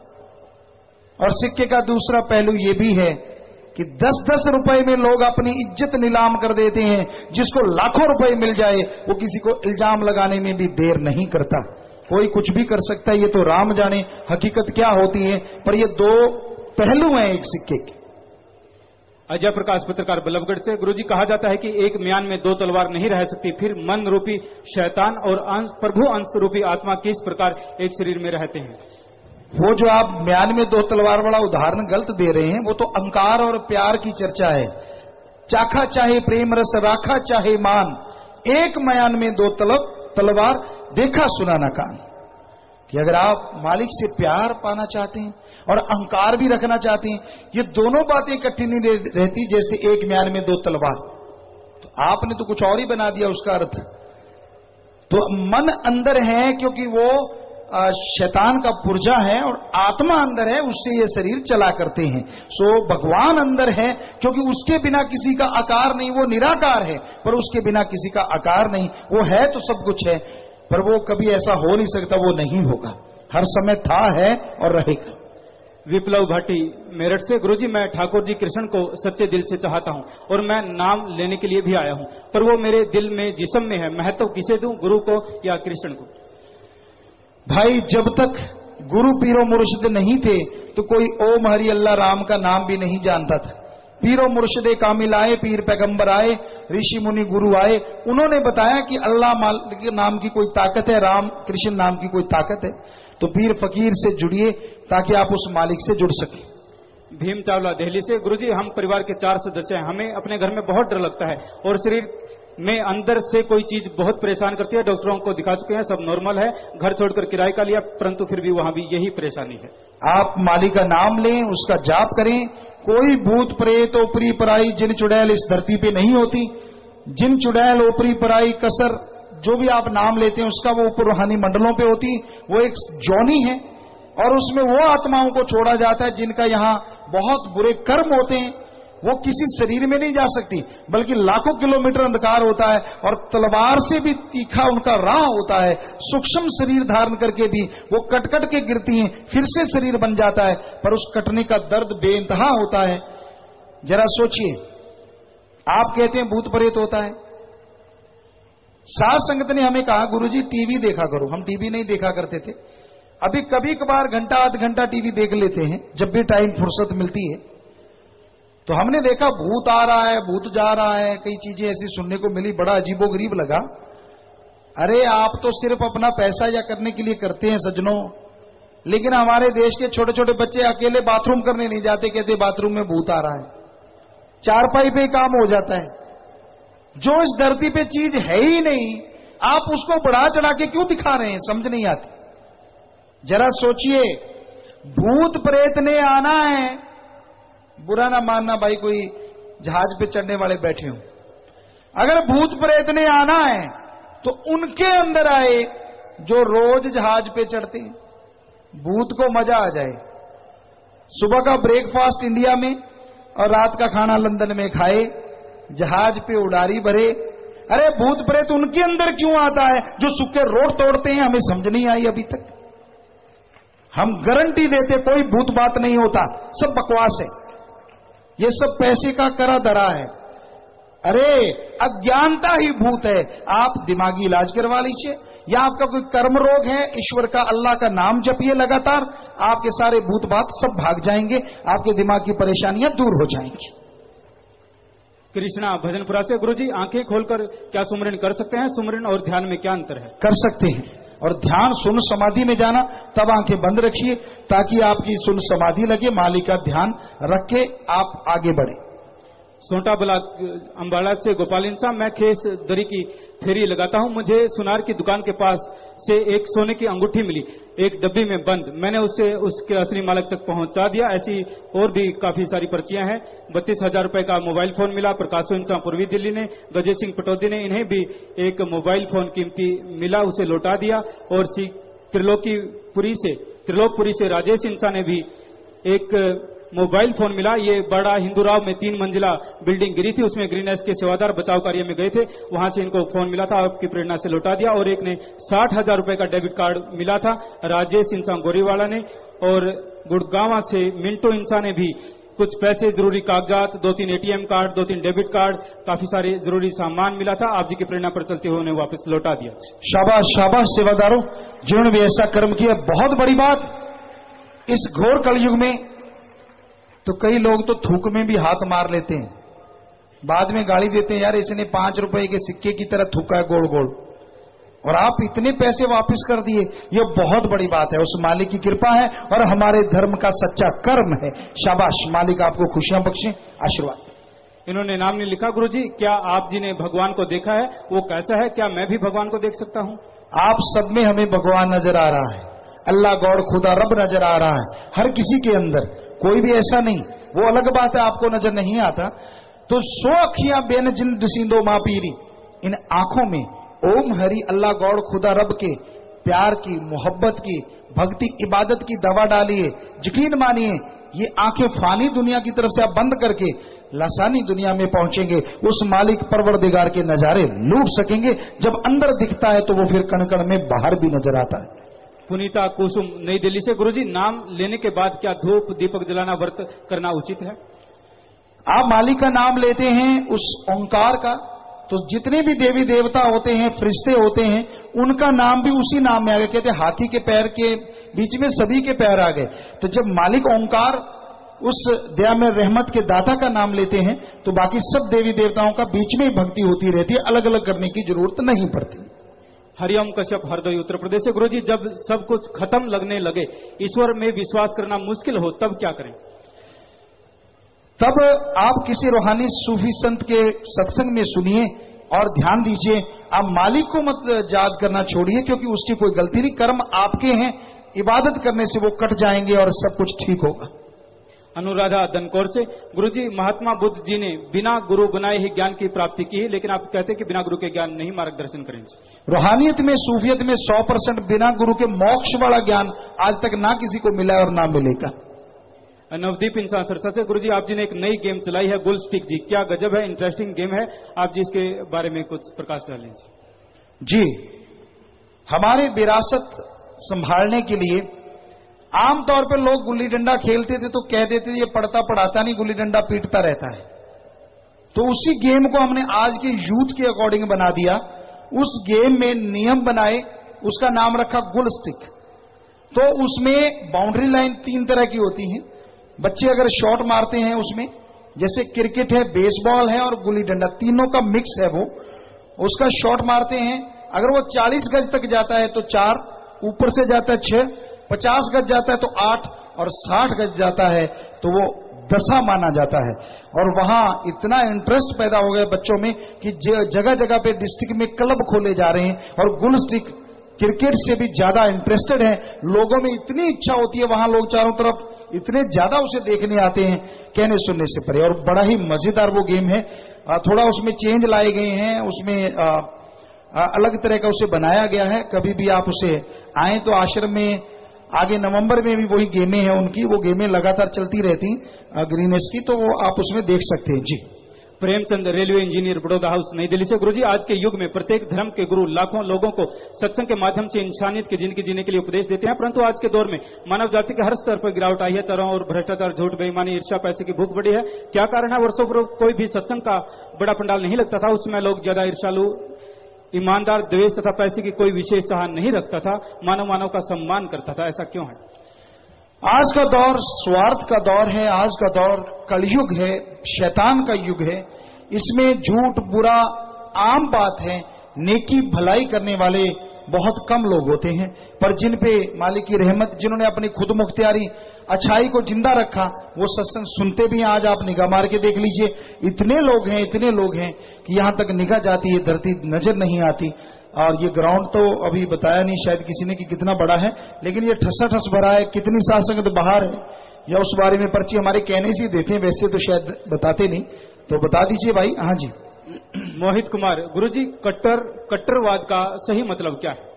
और सिक्के का दूसरा पहलू ये भी है कि दस दस रुपए में लोग अपनी इज्जत नीलाम कर देते हैं। जिसको लाखों रुपए मिल जाए वो किसी को इल्जाम लगाने में भी देर नहीं करता। कोई कुछ भी कर सकता है, ये तो राम जाने हकीकत क्या होती है, पर ये दो पहलू हैं एक सिक्के के। अजय प्रकाश पत्रकार बल्लभगढ़ से, गुरुजी कहा जाता है कि एक म्यान में दो तलवार नहीं रह सकती, फिर मन रूपी शैतान और अंश प्रभु अंश रूपी आत्मा किस प्रकार एक शरीर में रहते हैं? वो जो आप म्यान में दो तलवार वाला उदाहरण गलत दे रहे हैं, वो तो अहंकार और प्यार की चर्चा है। चाखा चाहे प्रेम रस, राखा चाहे मान, एक म्यान में दो तलब तलवार, देखा सुना ना कान। कि अगर आप मालिक से प्यार पाना चाहते हैं और अहंकार भी रखना चाहते हैं, ये दोनों बातें इकट्ठी नहीं रहती जैसे एक म्यान में दो तलवार। तो आपने तो कुछ और ही बना दिया उसका अर्थ। तो मन अंदर है क्योंकि वो शैतान का पुर्जा है, और आत्मा अंदर है, उससे ये शरीर चला करते हैं। सो भगवान अंदर है क्योंकि उसके बिना किसी का आकार नहीं, वो निराकार है, पर उसके बिना किसी का आकार नहीं। वो है तो सब कुछ है, पर वो कभी ऐसा हो नहीं सकता, वो नहीं होगा, हर समय था, है और रहेगा। विप्लव भाटी मेरठ से, गुरुजी मैं ठाकुर जी कृष्ण को सच्चे दिल से चाहता हूं और मैं नाम लेने के लिए भी आया हूं, पर वो मेरे दिल में जिस्म में है, महत्व किसे दूं, गुरु को या कृष्ण को? भाई, जब तक गुरु पीरो मुर्शिद नहीं थे तो कोई ओम हरि अल्लाह राम का नाम भी नहीं जानता था। पीरो मुर्शिदे कामिल आए, पीर पैगंबर आए, ऋषि मुनि गुरु आए, उन्होंने बताया कि अल्लाह के नाम की कोई ताकत है, राम कृष्ण नाम की कोई ताकत है। तो पीर फकीर से जुड़िए ताकि आप उस मालिक से जुड़ सके। भीम चावला दिल्ली से, गुरुजी हम परिवार के चार सदस्य हैं, हमें अपने घर में बहुत डर लगता है और शरीर में अंदर से कोई चीज बहुत परेशान करती है। डॉक्टरों को दिखा चुके हैं, सब नॉर्मल है, घर छोड़कर किराए का लिया, परंतु फिर भी वहां भी यही परेशानी है। आप मालिक का नाम लें, उसका जाप करें। कोई भूत प्रेत ओपरी पराई जिन चुड़ैल इस धरती पे नहीं होती। जिन चुड़ैल ओपरी पराई कसर जो भी आप नाम लेते हैं उसका वो ऊपर रूहानी मंडलों पे होती, वो एक जोनी है, और उसमें वो आत्माओं को छोड़ा जाता है जिनका यहाँ बहुत बुरे कर्म होते हैं। वो किसी शरीर में नहीं जा सकती, बल्कि लाखों किलोमीटर अंधकार होता है, और तलवार से भी तीखा उनका राह होता है। सूक्ष्म शरीर धारण करके भी वो कट कट के गिरती हैं, फिर से शरीर बन जाता है, पर उस कटने का दर्द बेइंतहा होता है। जरा सोचिए, आप कहते हैं भूत प्रेत होता है। साध संगत ने हमें कहा गुरुजी टीवी देखा करो। हम टीवी नहीं देखा करते थे, अभी कभी कभार घंटा आध घंटा टीवी देख लेते हैं जब भी टाइम फुर्सत मिलती है। तो हमने देखा भूत आ रहा है, भूत जा रहा है, कई चीजें ऐसी सुनने को मिली, बड़ा अजीबोगरीब लगा। अरे आप तो सिर्फ अपना पैसा या करने के लिए करते हैं सज्जनों, लेकिन हमारे देश के छोटे छोटे बच्चे अकेले बाथरूम करने नहीं जाते, कहते बाथरूम में भूत आ रहा है, चारपाई पे काम हो जाता है। जो इस धरती पे चीज है ही नहीं, आप उसको बढ़ा चढ़ा के क्यों दिखा रहे हैं, समझ नहीं आती। जरा सोचिए, भूत प्रेत ने आना है, बुरा ना मानना भाई कोई जहाज पे चढ़ने वाले बैठे हो, अगर भूत प्रेत ने आना है तो उनके अंदर आए जो रोज जहाज पे चढ़ते हैं, भूत को मजा आ जाए। सुबह का ब्रेकफास्ट इंडिया में और रात का खाना लंदन में खाए, जहाज पे उड़ारी भरे। अरे भूत प्रेत उनके अंदर क्यों आता है जो सूखे रोड तोड़ते हैं, हमें समझ नहीं आई अभी तक। हम गारंटी देते कोई भूत बात नहीं होता, सब बकवास है, ये सब पैसे का करा धरा है। अरे अज्ञानता ही भूत है। आप दिमागी इलाज करवा लीजिए, या आपका कोई कर्म रोग है, ईश्वर का अल्लाह का नाम जपिए लगातार, आपके सारे भूत बात सब भाग जाएंगे, आपके दिमाग की परेशानियां दूर हो जाएंगी। कृष्णा भजनपुरा से गुरुजी, आंखें खोलकर क्या सुमरन कर सकते हैं? सुमरन और ध्यान में क्या अंतर है? कर सकते हैं, और ध्यान सुन समाधि में जाना, तब आंखें बंद रखिए ताकि आपकी सुन समाधि लगे, मालिक का ध्यान रख के आप आगे बढ़े। सोटा ब्लॉक अंबाला से गोपाल इंसान, मैं खेस दरी की फेरी लगाता हूं, मुझे सुनार की दुकान के पास से एक सोने की अंगूठी मिली, एक डब्बी में बंद, मैंने उसे उसके असली मालिक तक पहुंचा दिया। ऐसी और भी काफी सारी पर्चियां हैं। बत्तीस हजार रुपए का मोबाइल फोन मिला। प्रकाशो इंसान पूर्वी दिल्ली ने, गजय सिंह पटौदी ने, इन्हें भी एक मोबाइल फोन कीमती मिला, उसे लौटा दिया। और सी त्रिलोकीपुरी से त्रिलोकपुरी से राजेश इंसान ने भी एक मोबाइल फोन मिला। ये बड़ा हिंदूराव में तीन मंजिला बिल्डिंग गिरी थी, उसमें ग्रीनहाउस के सेवादार बचाव कार्य में गए थे, वहां से इनको फोन मिला था, आपकी प्रेरणा से लौटा दिया। और एक ने साठ हजार रुपए का डेबिट कार्ड मिला था, राजेश इंसान गोरीवाला ने। और गुड़गांव से मिंटो इंसान ने भी कुछ पैसे, जरूरी कागजात, दो तीन एटीएम कार्ड, दो तीन डेबिट कार्ड, काफी सारे जरूरी सामान मिला था, आप जी की प्रेरणा पर चलते हुए उन्हें वापस लौटा दिया। शाबाश शाबाश सेवादारों, जिन्होंने भी ऐसा कर्म किया, बहुत बड़ी बात। इस घोर कलयुग में तो कई लोग तो थूक में भी हाथ मार लेते हैं, बाद में गाली देते हैं, यार इसने पांच रुपए के सिक्के की तरह थूका है गोल गोल, और आप इतने पैसे वापस कर दिए। ये बहुत बड़ी बात है, उस मालिक की कृपा है और हमारे धर्म का सच्चा कर्म है। शाबाश, मालिक आपको खुशियां बख्शे, आशीर्वाद। इन्होंने नाम नहीं लिखा। गुरुजी, क्या आप जी ने भगवान को देखा है? वो कैसा है? क्या मैं भी भगवान को देख सकता हूं? आप सब में हमें भगवान नजर आ रहा है, अल्लाह गौड़ खुदा रब नजर आ रहा है, हर किसी के अंदर, कोई भी ऐसा नहीं। वो अलग बात है आपको नजर नहीं आता। तो सो अखियां बेन जिन दसींदो मां पीरी, इन आंखों में ओम हरि अल्लाह गौड़ खुदा रब के प्यार की, मोहब्बत की, भक्ति इबादत की दवा डालिए। यकीन मानिए, ये आंखें फानी दुनिया की तरफ से आप बंद करके लासानी दुनिया में पहुंचेंगे, उस मालिक परवरदिगार के नजारे लूट सकेंगे। जब अंदर दिखता है तो वो फिर कण कण में बाहर भी नजर आता है। पुनीता कुसुम नई दिल्ली से, गुरुजी नाम लेने के बाद क्या धूप दीपक जलाना व्रत करना उचित है? आप मालिक का नाम लेते हैं, उस ओंकार का, तो जितने भी देवी देवता होते हैं, फरिश्ते होते हैं, उनका नाम भी उसी नाम में आ गया। कहते हाथी के पैर के बीच में सभी के पैर आ गए। तो जब मालिक ओंकार, उस दया में रहमत के दाता का नाम लेते हैं, तो बाकी सब देवी देवताओं का बीच में ही भक्ति होती रहती है, अलग अलग करने की जरूरत नहीं पड़ती। हरिओम कश्यप हरदोई उत्तर प्रदेश से, गुरुजी जब सब कुछ खत्म लगने लगे, ईश्वर में विश्वास करना मुश्किल हो, तब क्या करें? तब आप किसी रूहानी सूफी संत के सत्संग में सुनिए और ध्यान दीजिए। आप मालिक को मत याद करना छोड़िए, क्योंकि उसकी कोई गलती नहीं, कर्म आपके हैं, इबादत करने से वो कट जाएंगे और सब कुछ ठीक होगा। अनुराधा दनकौर से, गुरुजी महात्मा बुद्ध जी ने बिना गुरु बनाए ही ज्ञान की प्राप्ति की है, लेकिन आप कहते हैं कि बिना गुरु के ज्ञान नहीं मार्गदर्शन करेंगे। रूहानियत में, सूफियत में सौ परसेंट बिना गुरु के मोक्ष वाला ज्ञान आज तक ना किसी को मिला और ना मिलेगा। नवदीप इंसान सरसा से, गुरुजी आप जी ने एक नई गेम चलाई है गुल स्टिक जी, क्या गजब है, इंटरेस्टिंग गेम है, आप जी इसके बारे में कुछ प्रकाश डाल लीजिए। जी, हमारे विरासत संभालने के लिए आमतौर पर लोग गुल्ली डंडा खेलते थे तो कह देते थे ये पढ़ता पढ़ाता नहीं, गुल्ली डंडा पीटता रहता है। तो उसी गेम को हमने आज के यूथ के अकॉर्डिंग बना दिया। उस गेम में नियम बनाए, उसका नाम रखा गुल स्टिक। तो उसमें बाउंड्री लाइन तीन तरह की होती है। बच्चे अगर शॉट मारते हैं उसमें, जैसे क्रिकेट है, बेसबॉल है और गुल्ली डंडा, तीनों का मिक्स है वो, उसका शॉट मारते हैं। अगर वो चालीस गज तक जाता है तो चार, ऊपर से जाता है छह, पचास गज जाता है तो आठ, और साठ गज जाता है तो वो दशा माना जाता है। और वहां इतना इंटरेस्ट पैदा हो गया बच्चों में कि जगह जगह पे डिस्ट्रिक्ट में क्लब खोले जा रहे हैं और गुल स्टिक क्रिकेट से भी ज्यादा इंटरेस्टेड है। लोगों में इतनी इच्छा होती है, वहां लोग चारों तरफ इतने ज्यादा उसे देखने आते हैं, कहने सुनने से परे। और बड़ा ही मजेदार वो गेम है। थोड़ा उसमें चेंज लाए गए हैं, उसमें आ, आ, अलग तरह का उसे बनाया गया है। कभी भी आप उसे आए तो आश्रम में आगे नवंबर में भी वही गेमें हैं उनकी, वो गेमें लगातार चलती रहती ग्रीनेस की, तो वो आप उसमें देख सकते हैं। G Premchand, railway engineer, Baroda house, नई दिल्ली से। गुरुजी, आज के युग में प्रत्येक धर्म के गुरु लाखों लोगों को सत्संग के माध्यम से इंसानियत की जिंदगी जीने के लिए उपदेश देते हैं, परंतु आज के दौर में मानव जाति के हर स्तर पर गिरावट आई है। चारों ओर भ्रष्टाचार, झूठ, बेईमानी, ईर्ष्या, पैसे की भूख बढ़ी है। क्या कारण है? वर्षों पर कोई भी सत्संग का बड़ा पंडाल नहीं लगता था, उसमें लोग ज्यादा ईर्ष्यालु, ईमानदार, द्वेष तथा पैसे की कोई विशेष चाह नहीं रखता था, मानव मानव का सम्मान करता था। ऐसा क्यों है? आज का दौर स्वार्थ का दौर है, आज का दौर कलयुग है, शैतान का युग है। इसमें झूठ, बुरा आम बात है। नेकी भलाई करने वाले बहुत कम लोग होते हैं, पर जिन पे मालिक की रहमत, जिन्होंने अपनी खुद मुख्तियारी अच्छाई को जिंदा रखा, वो सत्संग सुनते भी हैं। आज आप निगाह मार के देख लीजिए, इतने लोग हैं, इतने लोग हैं कि यहां तक निगाह जाती है, धरती नजर नहीं आती। और ये ग्राउंड तो अभी बताया नहीं शायद किसी ने कि कितना बड़ा है, लेकिन ये ठसा ठस भरा है। कितनी साध संगत बाहर है, या उस बारे में पर्ची हमारे कहने से देते हैं, वैसे तो शायद बताते नहीं, तो बता दीजिए भाई। हाँ जी। मोहित कुमार, गुरुजी, कट्टर कट्टरवाद का सही मतलब क्या है?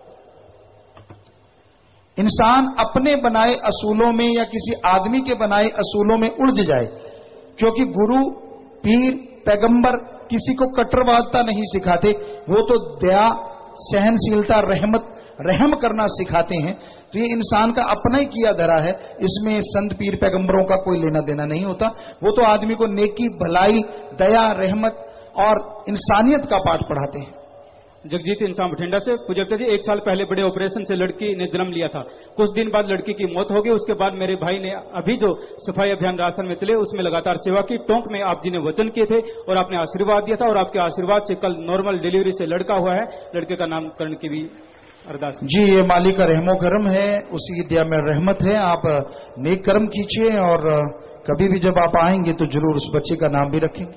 इंसान अपने बनाए असूलों में या किसी आदमी के बनाए असूलों में उलझ जाए, क्योंकि गुरु, पीर, पैगंबर किसी को कट्टरवादता नहीं सिखाते, वो तो दया, सहनशीलता, रहमत, रहम करना सिखाते हैं। तो ये इंसान का अपना ही किया धरा है, इसमें संत, पीर, पैगंबरों का कोई लेना देना नहीं होता। वो तो आदमी को नेकी, भलाई, दया, रहमत और इंसानियत का पाठ पढ़ाते हैं। जगजीत इंसान बठिंडा से। पूजक जी, एक साल पहले बड़े ऑपरेशन से लड़की ने जन्म लिया था, कुछ दिन बाद लड़की की मौत हो गई। उसके बाद मेरे भाई ने अभी जो सफाई अभियान राजस्थान में चले उसमें लगातार सेवा की। टोंक में आप जी ने वचन किए थे और आपने आशीर्वाद दिया था, और आपके आशीर्वाद से कल नॉर्मल डिलीवरी से लड़का हुआ है। लड़के का नामकरण की भी अरदास। जी, ये मालिक का रहमो करम है, उसी की दया में रहमत है। आप नेक कर्म कीजिए और कभी भी जब आप आएंगे तो जरूर उस बच्चे का नाम भी रखेंगे।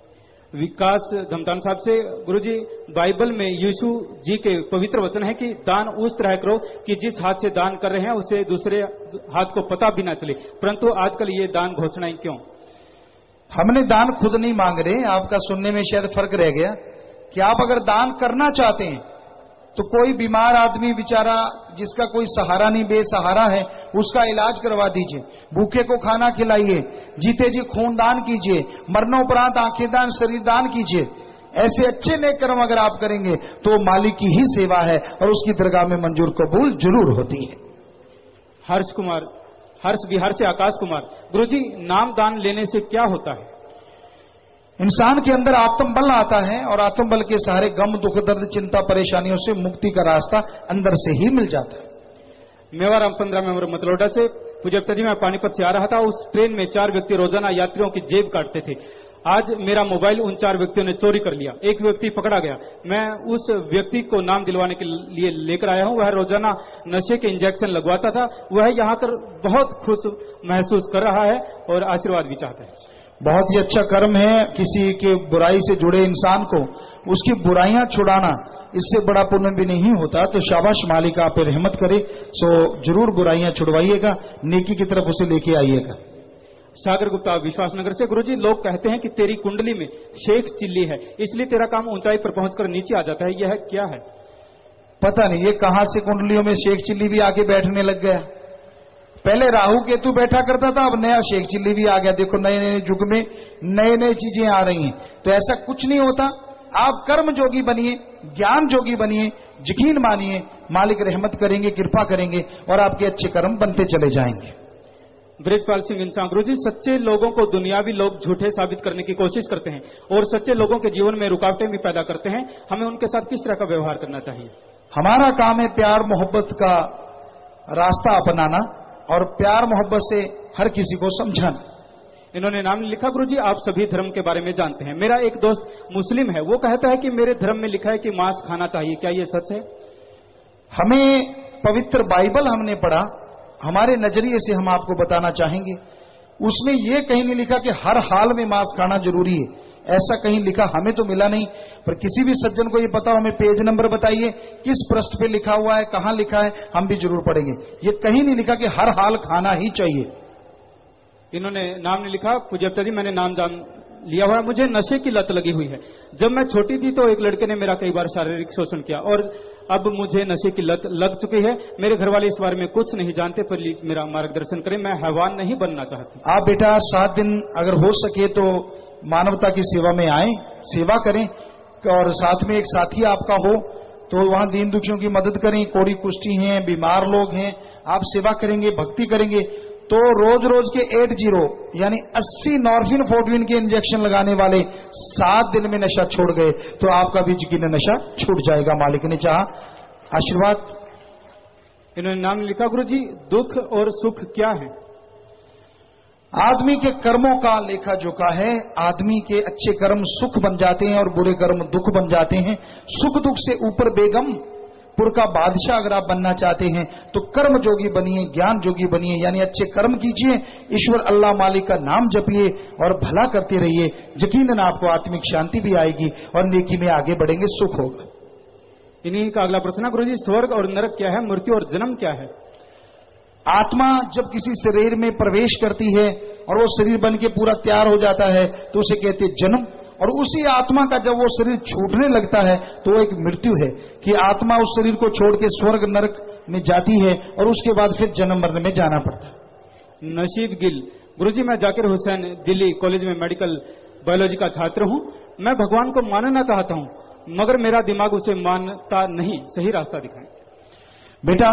विकास धमतान साहब से। गुरुजी, बाइबल में यीशु जी के पवित्र वचन है कि दान उस तरह करो कि जिस हाथ से दान कर रहे हैं उसे दूसरे हाथ को पता भी ना चले, परंतु आजकल ये दान घोषणाएं क्यों? हमने दान खुद नहीं मांग रहे, आपका सुनने में शायद फर्क रह गया कि आप अगर दान करना चाहते हैं तो कोई बीमार आदमी बेचारा जिसका कोई सहारा नहीं, बेसहारा है, उसका इलाज करवा दीजिए। भूखे को खाना खिलाइए, जीते जी खून दान कीजिए, मरणोपरांत आंखें दान, शरीर दान कीजिए। ऐसे अच्छे नेक कर्म अगर आप करेंगे तो मालिक की ही सेवा है और उसकी दरगाह में मंजूर कबूल जरूर होती है। हर्ष कुमार, हर्ष बिहार से। आकाश कुमार, गुरुजी, नाम दान लेने से क्या होता है? इंसान के अंदर आत्मबल आता है और आत्मबल के सहारे गम, दुख, दर्द, चिंता, परेशानियों से मुक्ति का रास्ता अंदर से ही मिल जाता है। मेवाराम पंद्रह मेंबर मतलोडा से। पूजक जी, मैं पानीपत से आ रहा था, उस ट्रेन में चार व्यक्ति रोजाना यात्रियों की जेब काटते थे। आज मेरा मोबाइल उन चार व्यक्तियों ने चोरी कर लिया, एक व्यक्ति पकड़ा गया। मैं उस व्यक्ति को नाम दिलवाने के लिए लेकर आया हूं। वह रोजाना नशे के इंजेक्शन लगवाता था। वह यहाँ कर बहुत खुश महसूस कर रहा है और आशीर्वाद भी चाहता है। बहुत ही अच्छा कर्म है, किसी के बुराई से जुड़े इंसान को उसकी बुराइयां छुड़ाना, इससे बड़ा पुण्य भी नहीं होता। तो शाबाश, मालिक आप पे रहमत करे। सो जरूर बुराइयां छुड़वाइएगा, नेकी की तरफ उसे लेके आइएगा। सागर गुप्ता, विश्वासनगर से। गुरुजी, लोग कहते हैं कि तेरी कुंडली में शेख चिल्ली है, इसलिए तेरा काम ऊंचाई पर पहुंचकर नीचे आ जाता है, यह क्या है? पता नहीं ये कहां से कुंडलियों में शेख चिल्ली भी आके बैठने लग गया। पहले राहु केतु बैठा करता था, अब नया शेख चिल्ली भी आ गया। देखो, नए नए युग में नए नए चीजें आ रही हैं। तो ऐसा कुछ नहीं होता। आप कर्म जोगी बनिए, ज्ञान जोगी बनिए, यकीन मानिए, मालिक रहमत करेंगे, कृपा करेंगे और आपके अच्छे कर्म बनते चले जाएंगे। ब्रिजपाल सिंह इंसान। गुरु जी, सच्चे लोगों को दुनियावी लोग झूठे साबित करने की कोशिश करते हैं और सच्चे लोगों के जीवन में रुकावटें भी पैदा करते हैं, हमें उनके साथ किस तरह का व्यवहार करना चाहिए? हमारा काम है प्यार मोहब्बत का रास्ता अपनाना और प्यार मोहब्बत से हर किसी को समझाना। इन्होंने नाम लिखा, गुरु जी आप सभी धर्म के बारे में जानते हैं। मेरा एक दोस्त मुस्लिम है, वो कहता है कि मेरे धर्म में लिखा है कि मांस खाना चाहिए, क्या ये सच है? हमें पवित्र बाइबल हमने पढ़ा, हमारे नजरिए से हम आपको बताना चाहेंगे। उसमें यह कहीं नहीं लिखा कि हर हाल में मांस खाना जरूरी है, ऐसा कहीं लिखा हमें तो मिला नहीं। पर किसी भी सज्जन को यह पता हो, हमें पेज नंबर बताइए, किस पृष्ठ पे लिखा हुआ है, कहां लिखा है, हम भी जरूर पढ़ेंगे। ये कहीं नहीं लिखा कि हर हाल खाना ही चाहिए। इन्होंने नाम नहीं लिखा, पूज्यता जी मैंने नाम जान लिया हुआ है। मुझे नशे की लत लगी हुई है। जब मैं छोटी थी तो एक लड़के ने मेरा कई बार शारीरिक शोषण किया और अब मुझे नशे की लत लग चुकी है। मेरे घर वाले इस बारे में कुछ नहीं जानते, प्लीज मेरा मार्गदर्शन करें, मैं हैवान नहीं बनना चाहती। आप बेटा सात दिन अगर हो सके तो मानवता की सेवा में आए, सेवा करें और साथ में एक साथी आपका हो तो वहां दीन दुखियों की मदद करें। कोड़ी कुष्ठी हैं, बीमार लोग हैं, आप सेवा करेंगे, भक्ति करेंगे तो रोज रोज के एट जीरो यानी अस्सी नॉर्फिन फोर्टविन के इंजेक्शन लगाने वाले सात दिन में नशा छोड़ गए तो आपका भी यकीन नशा छूट जाएगा, मालिक ने चाहा। आशीर्वाद। इन्होंने नाम लिखा, गुरु जी दुख और सुख क्या है? आदमी के कर्मों का लेखा जोखा है। आदमी के अच्छे कर्म सुख बन जाते हैं और बुरे कर्म दुख बन जाते हैं। सुख दुख से ऊपर बेगम पुर का बादशाह अगर आप बनना चाहते हैं तो कर्म जोगी बनिए, ज्ञान जोगी बनिए, यानी अच्छे कर्म कीजिए, ईश्वर अल्लाह मालिक का नाम जपिए और भला करते रहिए। यकीनन आपको आत्मिक शांति भी आएगी और नेकी में आगे बढ़ेंगे, सुख होगा। इन्हीं का अगला प्रश्न, गुरु जी स्वर्ग और नरक क्या है, मृत्यु और जन्म क्या है? आत्मा जब किसी शरीर में प्रवेश करती है और वो शरीर बन के पूरा तैयार हो जाता है तो उसे कहते जन्म, और उसी आत्मा का जब वो शरीर छूटने लगता है तो वो एक मृत्यु है कि आत्मा उस शरीर को छोड़ के स्वर्ग नरक में जाती है और उसके बाद फिर जन्म मरने में जाना पड़ता है। नसीब गिल, गुरुजी मैं जाकिर हुसैन दिल्ली कॉलेज में मेडिकल बायोलॉजी का छात्र हूं। मैं भगवान को मानना चाहता हूं मगर मेरा दिमाग उसे मानता नहीं, सही रास्ता दिखाएं। बेटा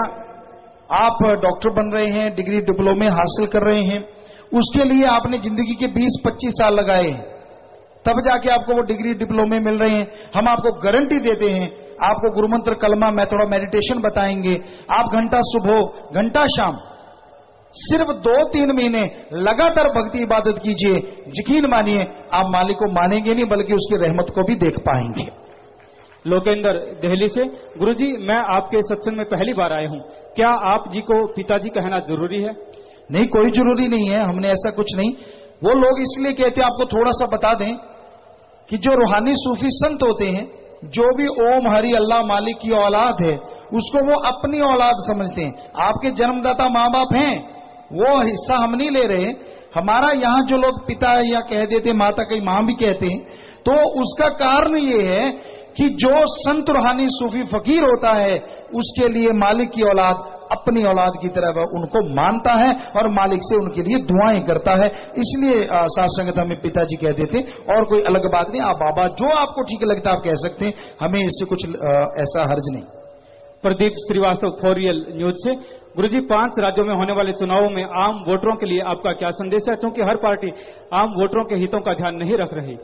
आप डॉक्टर बन रहे हैं, डिग्री डिप्लोमे हासिल कर रहे हैं, उसके लिए आपने जिंदगी के बीस पच्चीस साल लगाए हैं, तब जाके आपको वो डिग्री डिप्लोमे मिल रहे हैं। हम आपको गारंटी देते हैं, आपको गुरुमंत्र कलमा मेथड ऑफ मेडिटेशन बताएंगे। आप घंटा सुबह घंटा शाम सिर्फ दो तीन महीने लगातार भक्ति इबादत कीजिए, यकीन मानिए आप मालिक को मानेंगे नहीं बल्कि उसकी रहमत को भी देख पाएंगे। लोकेंद्र दिल्ली से, गुरुजी मैं आपके सत्संग में पहली बार आया हूं, क्या आप जी को पिताजी कहना जरूरी है? नहीं, कोई जरूरी नहीं है, हमने ऐसा कुछ नहीं। वो लोग इसलिए कहते हैं, आपको थोड़ा सा बता दें कि जो रूहानी सूफी संत होते हैं, जो भी ओम हरि अल्लाह मालिक की औलाद है उसको वो अपनी औलाद समझते हैं। आपके जन्मदाता माँ बाप हैं, वो हिस्सा हम नहीं ले रहे। हमारा यहां जो लोग पिता या कह देते, माता कई मां भी कहते हैं, तो उसका कारण ये है कि जो संत रूहानी सूफी फकीर होता है उसके लिए मालिक की औलाद अपनी औलाद की तरह वह उनको मानता है और मालिक से उनके लिए दुआएं करता है। इसलिए साथ संगत हमें पिताजी कह देते, और कोई अलग बात नहीं। आप बाबा जो आपको ठीक लगता है आप कह सकते हैं, हमें इससे कुछ आ, ऐसा हर्ज नहीं। प्रदीप श्रीवास्तव फोरियल न्यूज से, गुरुजी पांच राज्यों में होने वाले चुनावों में आम वोटरों के लिए आपका क्या संदेश है, क्योंकि हर पार्टी आम वोटरों के हितों का ध्यान नहीं रख रही?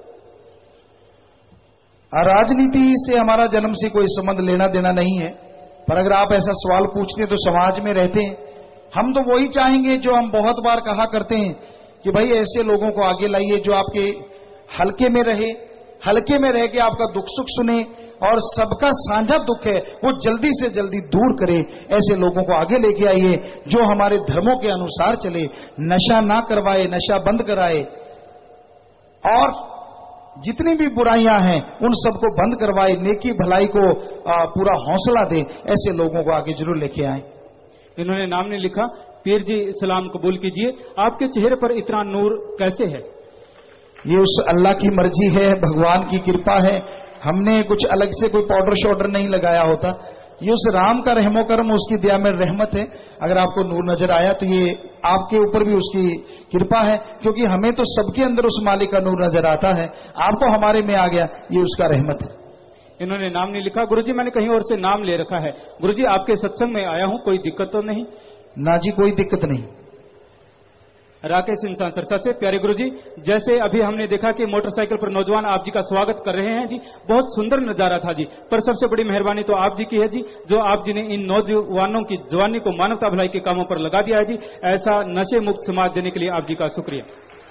राजनीति से हमारा जन्म से कोई संबंध लेना देना नहीं है, पर अगर आप ऐसा सवाल पूछते हैं तो समाज में रहते हैं, हम तो वही चाहेंगे जो हम बहुत बार कहा करते हैं कि भाई ऐसे लोगों को आगे लाइए जो आपके हल्के में रहे, हल्के में रह के आपका दुख सुख सुने और सबका साझा दुख है वो जल्दी से जल्दी दूर करे। ऐसे लोगों को आगे लेके आइए जो हमारे धर्मों के अनुसार चले, नशा ना करवाए, नशा बंद कराए और जितनी भी बुराइयां हैं उन सबको बंद करवाए, नेकी भलाई को आ, पूरा हौसला दे। ऐसे लोगों को आगे जरूर लेके आए। इन्होंने नाम नहीं लिखा, पीर जी सलाम कबूल कीजिए, आपके चेहरे पर इतना नूर कैसे है? ये उस अल्लाह की मर्जी है, भगवान की कृपा है। हमने कुछ अलग से कोई पाउडर शॉडर नहीं लगाया होता, ये उस राम का रहमो करम, उसकी दया में रहमत है। अगर आपको नूर नजर आया तो ये आपके ऊपर भी उसकी कृपा है, क्योंकि हमें तो सबके अंदर उस मालिक का नूर नजर आता है, आपको हमारे में आ गया, ये उसका रहमत है। इन्होंने नाम नहीं लिखा, गुरुजी मैंने कहीं और से नाम ले रखा है, गुरुजी आपके सत्संग में आया हूं, कोई दिक्कत तो नहीं? ना जी, कोई दिक्कत नहीं। राकेश इंसान सरसा से। प्यारे गुरु जी, जैसे अभी हमने देखा कि मोटरसाइकिल पर नौजवान आप जी का स्वागत कर रहे हैं जी, बहुत सुंदर नजारा था जी, पर सबसे बड़ी मेहरबानी तो आप जी की है जी, जो आप जी ने इन नौजवानों की जवानी को मानवता भलाई के कामों पर लगा दिया है जी। ऐसा नशे मुक्त समाज देने के लिए आप जी का शुक्रिया।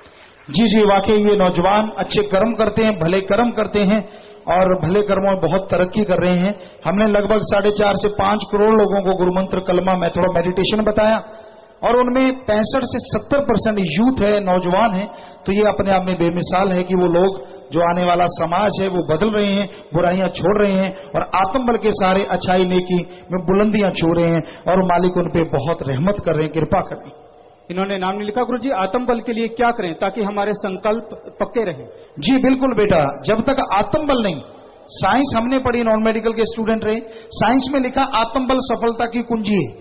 जी जी, वाकई ये नौजवान अच्छे कर्म करते हैं, भले कर्म करते हैं और भले कर्मों में बहुत तरक्की कर रहे हैं। हमने लगभग साढ़े चार से पांच करोड़ लोगों को गुरु मंत्र, कलमा, मेथड, मेडिटेशन बताया और उनमें पैंसठ से सत्तर परसेंट यूथ है, नौजवान है। तो ये अपने आप में बेमिसाल है कि वो लोग जो आने वाला समाज है वो बदल रहे हैं, बुराइयां छोड़ रहे हैं और आत्मबल के सारे अच्छाई नेकी में बुलंदियां छू रहे हैं और मालिक उन पे बहुत रहमत कर रहे हैं, कृपा कर रहे हैं। इन्होंने नाम नहीं लिखा। गुरु जी, आत्मबल के लिए क्या करें ताकि हमारे संकल्प पक्के रहें? जी बिल्कुल बेटा, जब तक आत्मबल नहीं, साइंस हमने पढ़ी, नॉन मेडिकल के स्टूडेंट रहे, साइंस में लिखा आत्मबल सफलता की कुंजी है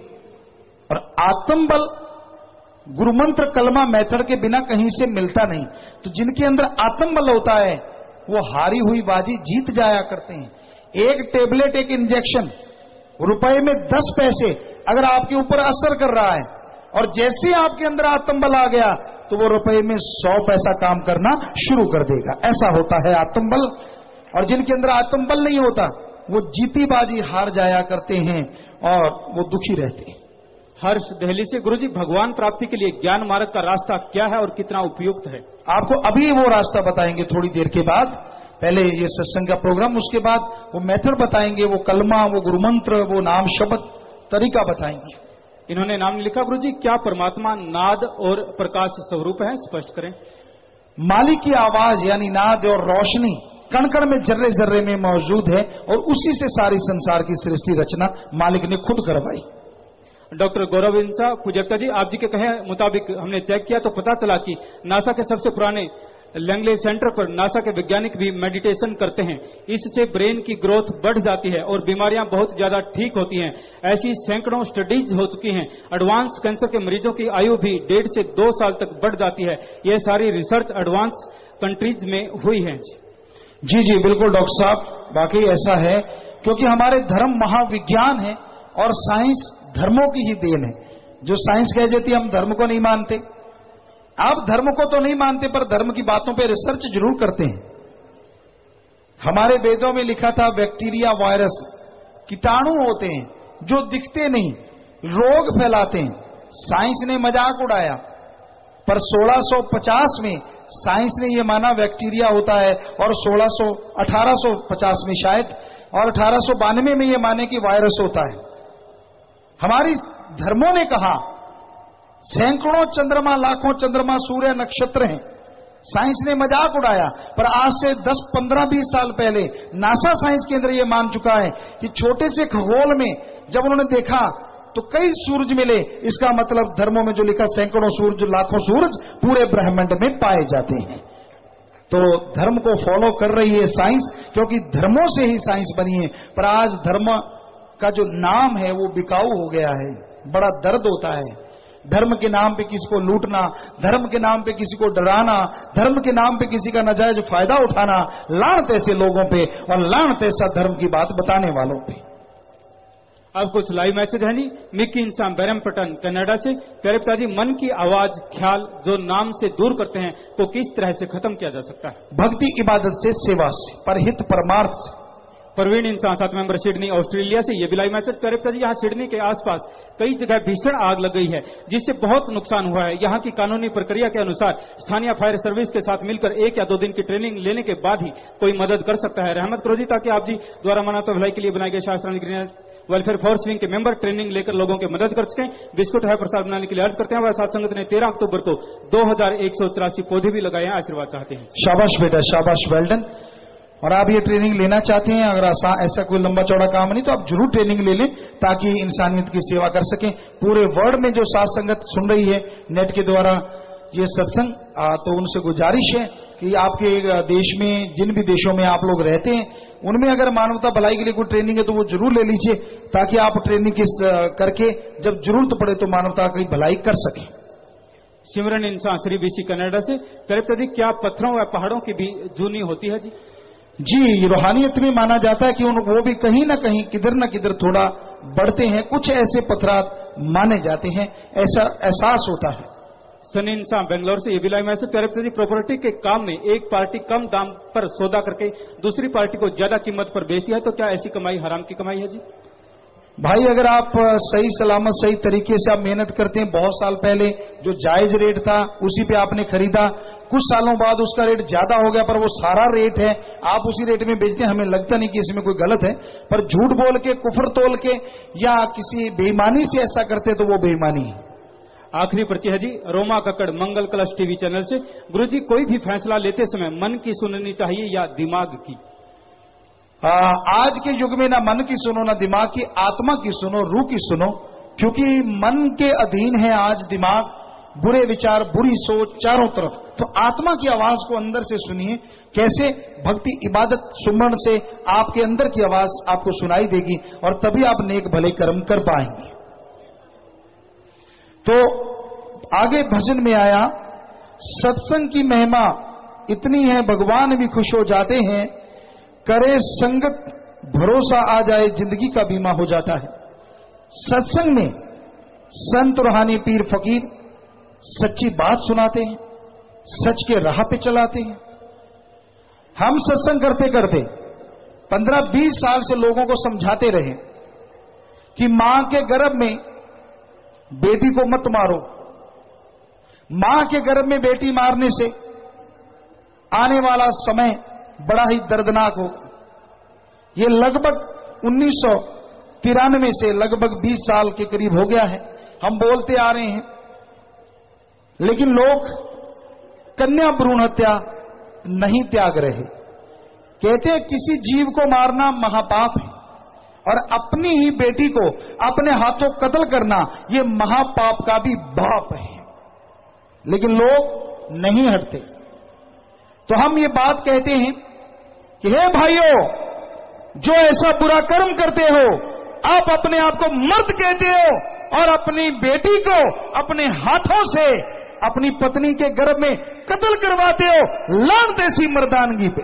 और आत्मबल गुरुमंत्र, कलमा, मेथड के बिना कहीं से मिलता नहीं। तो जिनके अंदर आत्मबल होता है वो हारी हुई बाजी जीत जाया करते हैं। एक टेबलेट, एक इंजेक्शन रुपए में दस पैसे अगर आपके ऊपर असर कर रहा है और जैसे आपके अंदर आत्मबल आ गया तो वो रुपए में सौ पैसा काम करना शुरू कर देगा। ऐसा होता है आत्मबल। और जिनके अंदर आत्मबल नहीं होता वो जीती बाजी हार जाया करते हैं और वो दुखी रहते हैं। हर्ष दिल्ली से। गुरुजी, भगवान प्राप्ति के लिए ज्ञान मार्ग का रास्ता क्या है और कितना उपयुक्त है? आपको अभी वो रास्ता बताएंगे थोड़ी देर के बाद। पहले ये सत्संग का प्रोग्राम, उसके बाद वो मेथड बताएंगे, वो कलमा, वो गुरुमंत्र, वो नाम शब्द तरीका बताएंगे। इन्होंने नाम लिखा। गुरुजी, क्या परमात्मा नाद और प्रकाश स्वरूप है? स्पष्ट करें। मालिक की आवाज यानी नाद और रोशनी कण कण में, जर्रे जर्रे में मौजूद है और उसी से सारी संसार की सृष्टि रचना मालिक ने खुद करवाई। डॉक्टर गौरव इंसा पूजकता जी, आप जी के कहे मुताबिक हमने चेक किया तो पता चला कि नासा के सबसे पुराने लैंगले सेंटर पर नासा के वैज्ञानिक भी मेडिटेशन करते हैं। इससे ब्रेन की ग्रोथ बढ़ जाती है और बीमारियां बहुत ज्यादा ठीक होती हैं। ऐसी सैकड़ों स्टडीज हो चुकी हैं। एडवांस कैंसर के मरीजों की आयु भी डेढ़ से दो साल तक बढ़ जाती है। यह सारी रिसर्च एडवांस कंट्रीज में हुई है। जी जी बिल्कुल डॉक्टर साहब, वाकई ऐसा है क्योंकि हमारे धर्म महाविज्ञान है और साइंस धर्मों की ही देन है। जो साइंस कह देती है हम धर्म को नहीं मानते। आप धर्म को तो नहीं मानते पर धर्म की बातों पे रिसर्च जरूर करते हैं। हमारे वेदों में लिखा था बैक्टीरिया, वायरस, कीटाणु होते हैं जो दिखते नहीं, रोग फैलाते हैं। साइंस ने मजाक उड़ाया पर सोलह सौ पचास में साइंस ने यह माना बैक्टीरिया होता है और सोलह सौ अठारह सौ पचास में शायद और अठारह सौ बानवे में यह माने कि वायरस होता है। हमारी धर्मों ने कहा सैकड़ों चंद्रमा, लाखों चंद्रमा, सूर्य, नक्षत्र हैं। साइंस ने मजाक उड़ाया पर आज से दस पंद्रह बीस साल पहले नासा साइंस केंद्र यह मान चुका है कि छोटे से खगोल में जब उन्होंने देखा तो कई सूरज मिले। इसका मतलब धर्मों में जो लिखा सैकड़ों सूरज, लाखों सूरज पूरे ब्रह्मांड में पाए जाते हैं। तो धर्म को फॉलो कर रही है साइंस क्योंकि धर्मों से ही साइंस बनी है। पर आज धर्म का जो नाम है वो बिकाऊ हो गया है। बड़ा दर्द होता है धर्म के नाम पे किसी को लूटना, धर्म के नाम पे किसी को डराना, धर्म के नाम पे किसी का नाजायज फायदा उठाना। लानत ऐसे लोगों पे और लानत ऐसा धर्म की बात बताने वालों पे। अब कुछ लाइव मैसेज है जी। मिक्की इंसान बैरमपटन कनाडा से। प्यारे पिताजी, मन की आवाज, ख्याल जो नाम से दूर करते हैं को किस तरह से खत्म किया जा सकता है? भक्ति, इबादत से, सेवा से, परहित, परमार्थ से। परवीन इंसान सात मेंबर सिडनी ऑस्ट्रेलिया से। ये भी लाइव मैसेज। प्यारे पिताजी, यहाँ सिडनी के आसपास कई जगह भीषण आग लग गई है जिससे बहुत नुकसान हुआ है। यहाँ की कानूनी प्रक्रिया के अनुसार स्थानीय फायर सर्विस के साथ मिलकर एक या दो दिन की ट्रेनिंग लेने के बाद ही कोई मदद कर सकता है। रहमत करो जी ताकि आप जी द्वारा मानवता भलाई के लिए बनाए गए शास्त्रानुग्रह वेलफेयर फोर्स विंग के मेंबर ट्रेनिंग लेकर लोगों की मदद कर सकें। बिस्कुट है प्रसाद बनाने के लिए अर्ज करते हैं। वह सात संगत ने तेरह अक्टूबर को दो हजार एक सौ चौरासी पौधे भी लगाए हैं। आशीर्वाद चाहते हैं। शाबाश बेटा, शाबाश, वेल्डन। और आप ये ट्रेनिंग लेना चाहते हैं, अगर ऐसा कोई लंबा चौड़ा काम नहीं तो आप जरूर ट्रेनिंग ले लें ताकि इंसानियत की सेवा कर सकें। पूरे वर्ल्ड में जो साथ संगत सुन रही है नेट के द्वारा ये सत्संग, तो उनसे गुजारिश है कि आपके देश में, जिन भी देशों में आप लोग रहते हैं, उनमें अगर मानवता भलाई के लिए कोई ट्रेनिंग है तो वो जरूर ले लीजिए ताकि आप ट्रेनिंग किस करके जब जरूरत पड़े तो मानवता की भलाई कर सकें। सिमरन इंसान श्री बीसी कनाडा से। तरफ क्या पत्थरों व पहाड़ों की भी जूनी होती है जी? जी, रूहानियत में माना जाता है कि उन वो भी कहीं ना कहीं किधर न किधर थोड़ा बढ़ते हैं। कुछ ऐसे पत्थरात माने जाते हैं, ऐसा एहसास होता है। सनिन्सा बेंगलोर से ये भी लाइव मैसेज कह रहे थे, प्रॉपर्टी के काम में एक पार्टी कम दाम पर सौदा करके दूसरी पार्टी को ज्यादा कीमत पर बेचती है, तो क्या ऐसी कमाई हराम की कमाई है जी? भाई अगर आप सही सलामत सही तरीके से आप मेहनत करते हैं, बहुत साल पहले जो जायज रेट था उसी पे आपने खरीदा, कुछ सालों बाद उसका रेट ज्यादा हो गया पर वो सारा रेट है आप उसी रेट में बेचते हैं, हमें लगता नहीं कि इसमें कोई गलत है। पर झूठ बोल के, कुफर तोल के या किसी बेईमानी से ऐसा करते तो वो बेईमानी है। आखिरी पर्ची है जी रोमा कक्कड़ मंगल कलश टीवी चैनल से। गुरुजी, कोई भी फैसला लेते समय मन की सुननी चाहिए या दिमाग की? आ, आज के युग में ना मन की सुनो ना दिमाग की, आत्मा की सुनो, रूह की सुनो, क्योंकि मन के अधीन है आज दिमाग, बुरे विचार, बुरी सोच चारों तरफ। तो आत्मा की आवाज को अंदर से सुनिए, कैसे भक्ति इबादत सुमरण से आपके अंदर की आवाज आपको सुनाई देगी और तभी आप नेक भले कर्म कर पाएंगे। तो आगे भजन में आया, सत्संग की महिमा इतनी है भगवान भी खुश हो जाते हैं, करे संगत भरोसा आ जाए जिंदगी का बीमा हो जाता है। सत्संग में संत रूहानी पीर फकीर सच्ची बात सुनाते हैं, सच के राह पे चलाते हैं। हम सत्संग करते करते पंद्रह बीस साल से लोगों को समझाते रहे कि मां के गर्भ में बेटी को मत मारो, मां के गर्भ में बेटी मारने से आने वाला समय बड़ा ही दर्दनाक होगा। ये लगभग उन्नीस सौ तिरानवे से लगभग बीस साल के करीब हो गया है, हम बोलते आ रहे हैं, लेकिन लोग कन्या भ्रूण हत्या नहीं त्याग रहे। कहते हैं किसी जीव को मारना महापाप है और अपनी ही बेटी को अपने हाथों कत्ल करना ये महापाप का भी बाप है, लेकिन लोग नहीं हटते। तो हम ये बात कहते हैं कि हे भाइयों, जो ऐसा बुरा कर्म करते हो, आप अपने आप को मर्द कहते हो और अपनी बेटी को अपने हाथों से अपनी पत्नी के गर्भ में कत्ल करवाते हो, लानत ऐसी मर्दानगी पे।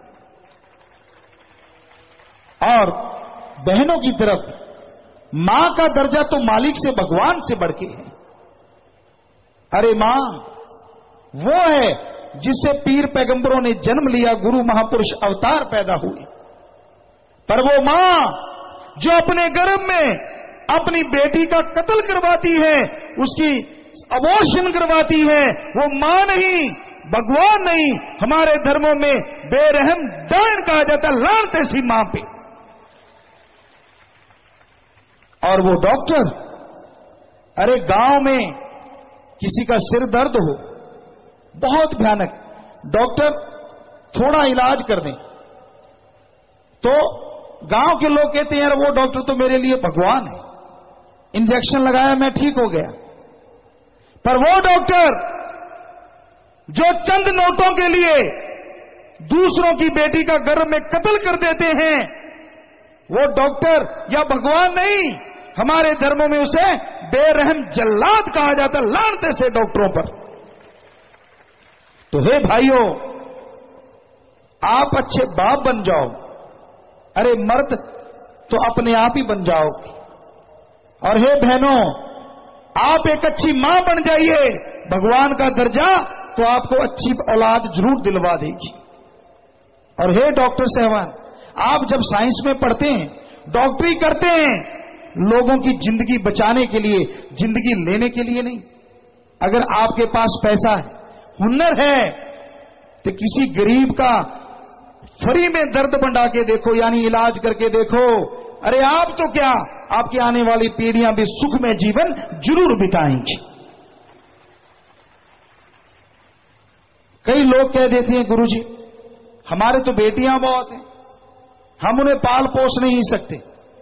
और बहनों की तरफ मां का दर्जा तो मालिक से, भगवान से बढ़ के है। अरे मां वो है जिससे पीर पैगंबरों ने जन्म लिया, गुरु महापुरुष अवतार पैदा हुए। पर वो मां जो अपने गर्भ में अपनी बेटी का कत्ल करवाती है, उसकी अबॉर्शन करवाती है, वो मां नहीं, भगवान नहीं, हमारे धर्मों में बेरहम डायन कहा जाता है, लानत ऐसी मां पे। और वो डॉक्टर, अरे गांव में किसी का सिर दर्द हो बहुत भयानक, डॉक्टर थोड़ा इलाज कर दें तो गांव के लोग कहते हैं यार वो डॉक्टर तो मेरे लिए भगवान है, इंजेक्शन लगाया मैं ठीक हो गया। पर वो डॉक्टर जो चंद नोटों के लिए दूसरों की बेटी का गर्भ में कत्ल कर देते हैं, वो डॉक्टर या भगवान नहीं, हमारे धर्मों में उसे बेरहम जल्लाद कहा जाता, लानत से डॉक्टरों पर। तो हे भाइयों, आप अच्छे बाप बन जाओ, अरे मर्द तो अपने आप ही बन जाओ। और हे बहनों, आप एक अच्छी मां बन जाइए, भगवान का दर्जा तो आपको अच्छी औलाद जरूर दिलवा देगी। और हे डॉक्टर साहबान, आप जब साइंस में पढ़ते हैं, डॉक्टरी करते हैं, लोगों की जिंदगी बचाने के लिए, जिंदगी लेने के लिए नहीं। अगर आपके पास पैसा है, हुनर है, तो किसी गरीब का फ्री में दर्द बंटा के देखो, यानी इलाज करके देखो। अरे आप तो क्या, आपकी आने वाली पीढ़ियां भी सुख में जीवन जरूर बिताएंगी। कई लोग कह देते हैं गुरुजी हमारे तो बेटियां बहुत हैं, हम उन्हें पाल पोस नहीं सकते।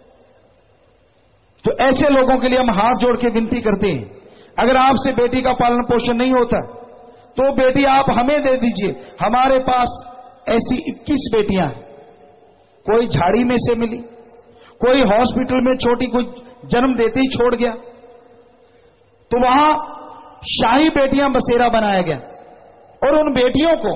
तो ऐसे लोगों के लिए हम हाथ जोड़ के विनती करते हैं, अगर आपसे बेटी का पालन पोषण नहीं होता तो बेटी आप हमें दे दीजिए। हमारे पास ऐसी इक्कीस बेटियां हैं, कोई झाड़ी में से मिली, कोई हॉस्पिटल में छोटी कोई जन्म देते ही छोड़ गया, तो वहां शाही बेटियां बसेरा बनाया गया और उन बेटियों को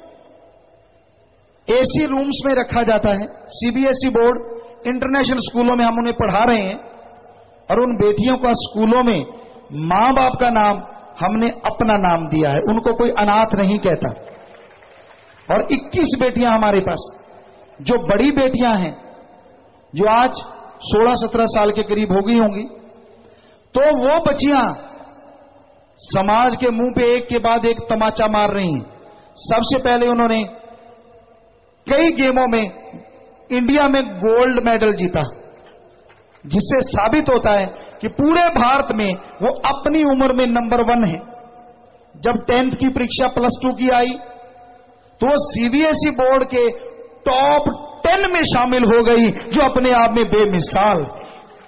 एसी रूम्स में रखा जाता है। सीबीएसई बोर्ड इंटरनेशनल स्कूलों में हम उन्हें पढ़ा रहे हैं और उन बेटियों का स्कूलों में मां बाप का नाम हमने अपना नाम दिया है, उनको कोई अनाथ नहीं कहता। और इक्कीस बेटियां हमारे पास, जो बड़ी बेटियां हैं, जो आज सोलह सत्रह साल के करीब हो गई होंगी, तो वो बच्चियां समाज के मुंह पे एक के बाद एक तमाचा मार रही हैं। सबसे पहले उन्होंने कई गेमों में इंडिया में गोल्ड मेडल जीता, जिससे साबित होता है कि पूरे भारत में वो अपनी उम्र में नंबर वन है। जब टेंथ की परीक्षा प्लस टू की आई तो वो सीबीएसई बोर्ड के टॉप टेन में शामिल हो गई, जो अपने आप में बेमिसाल है।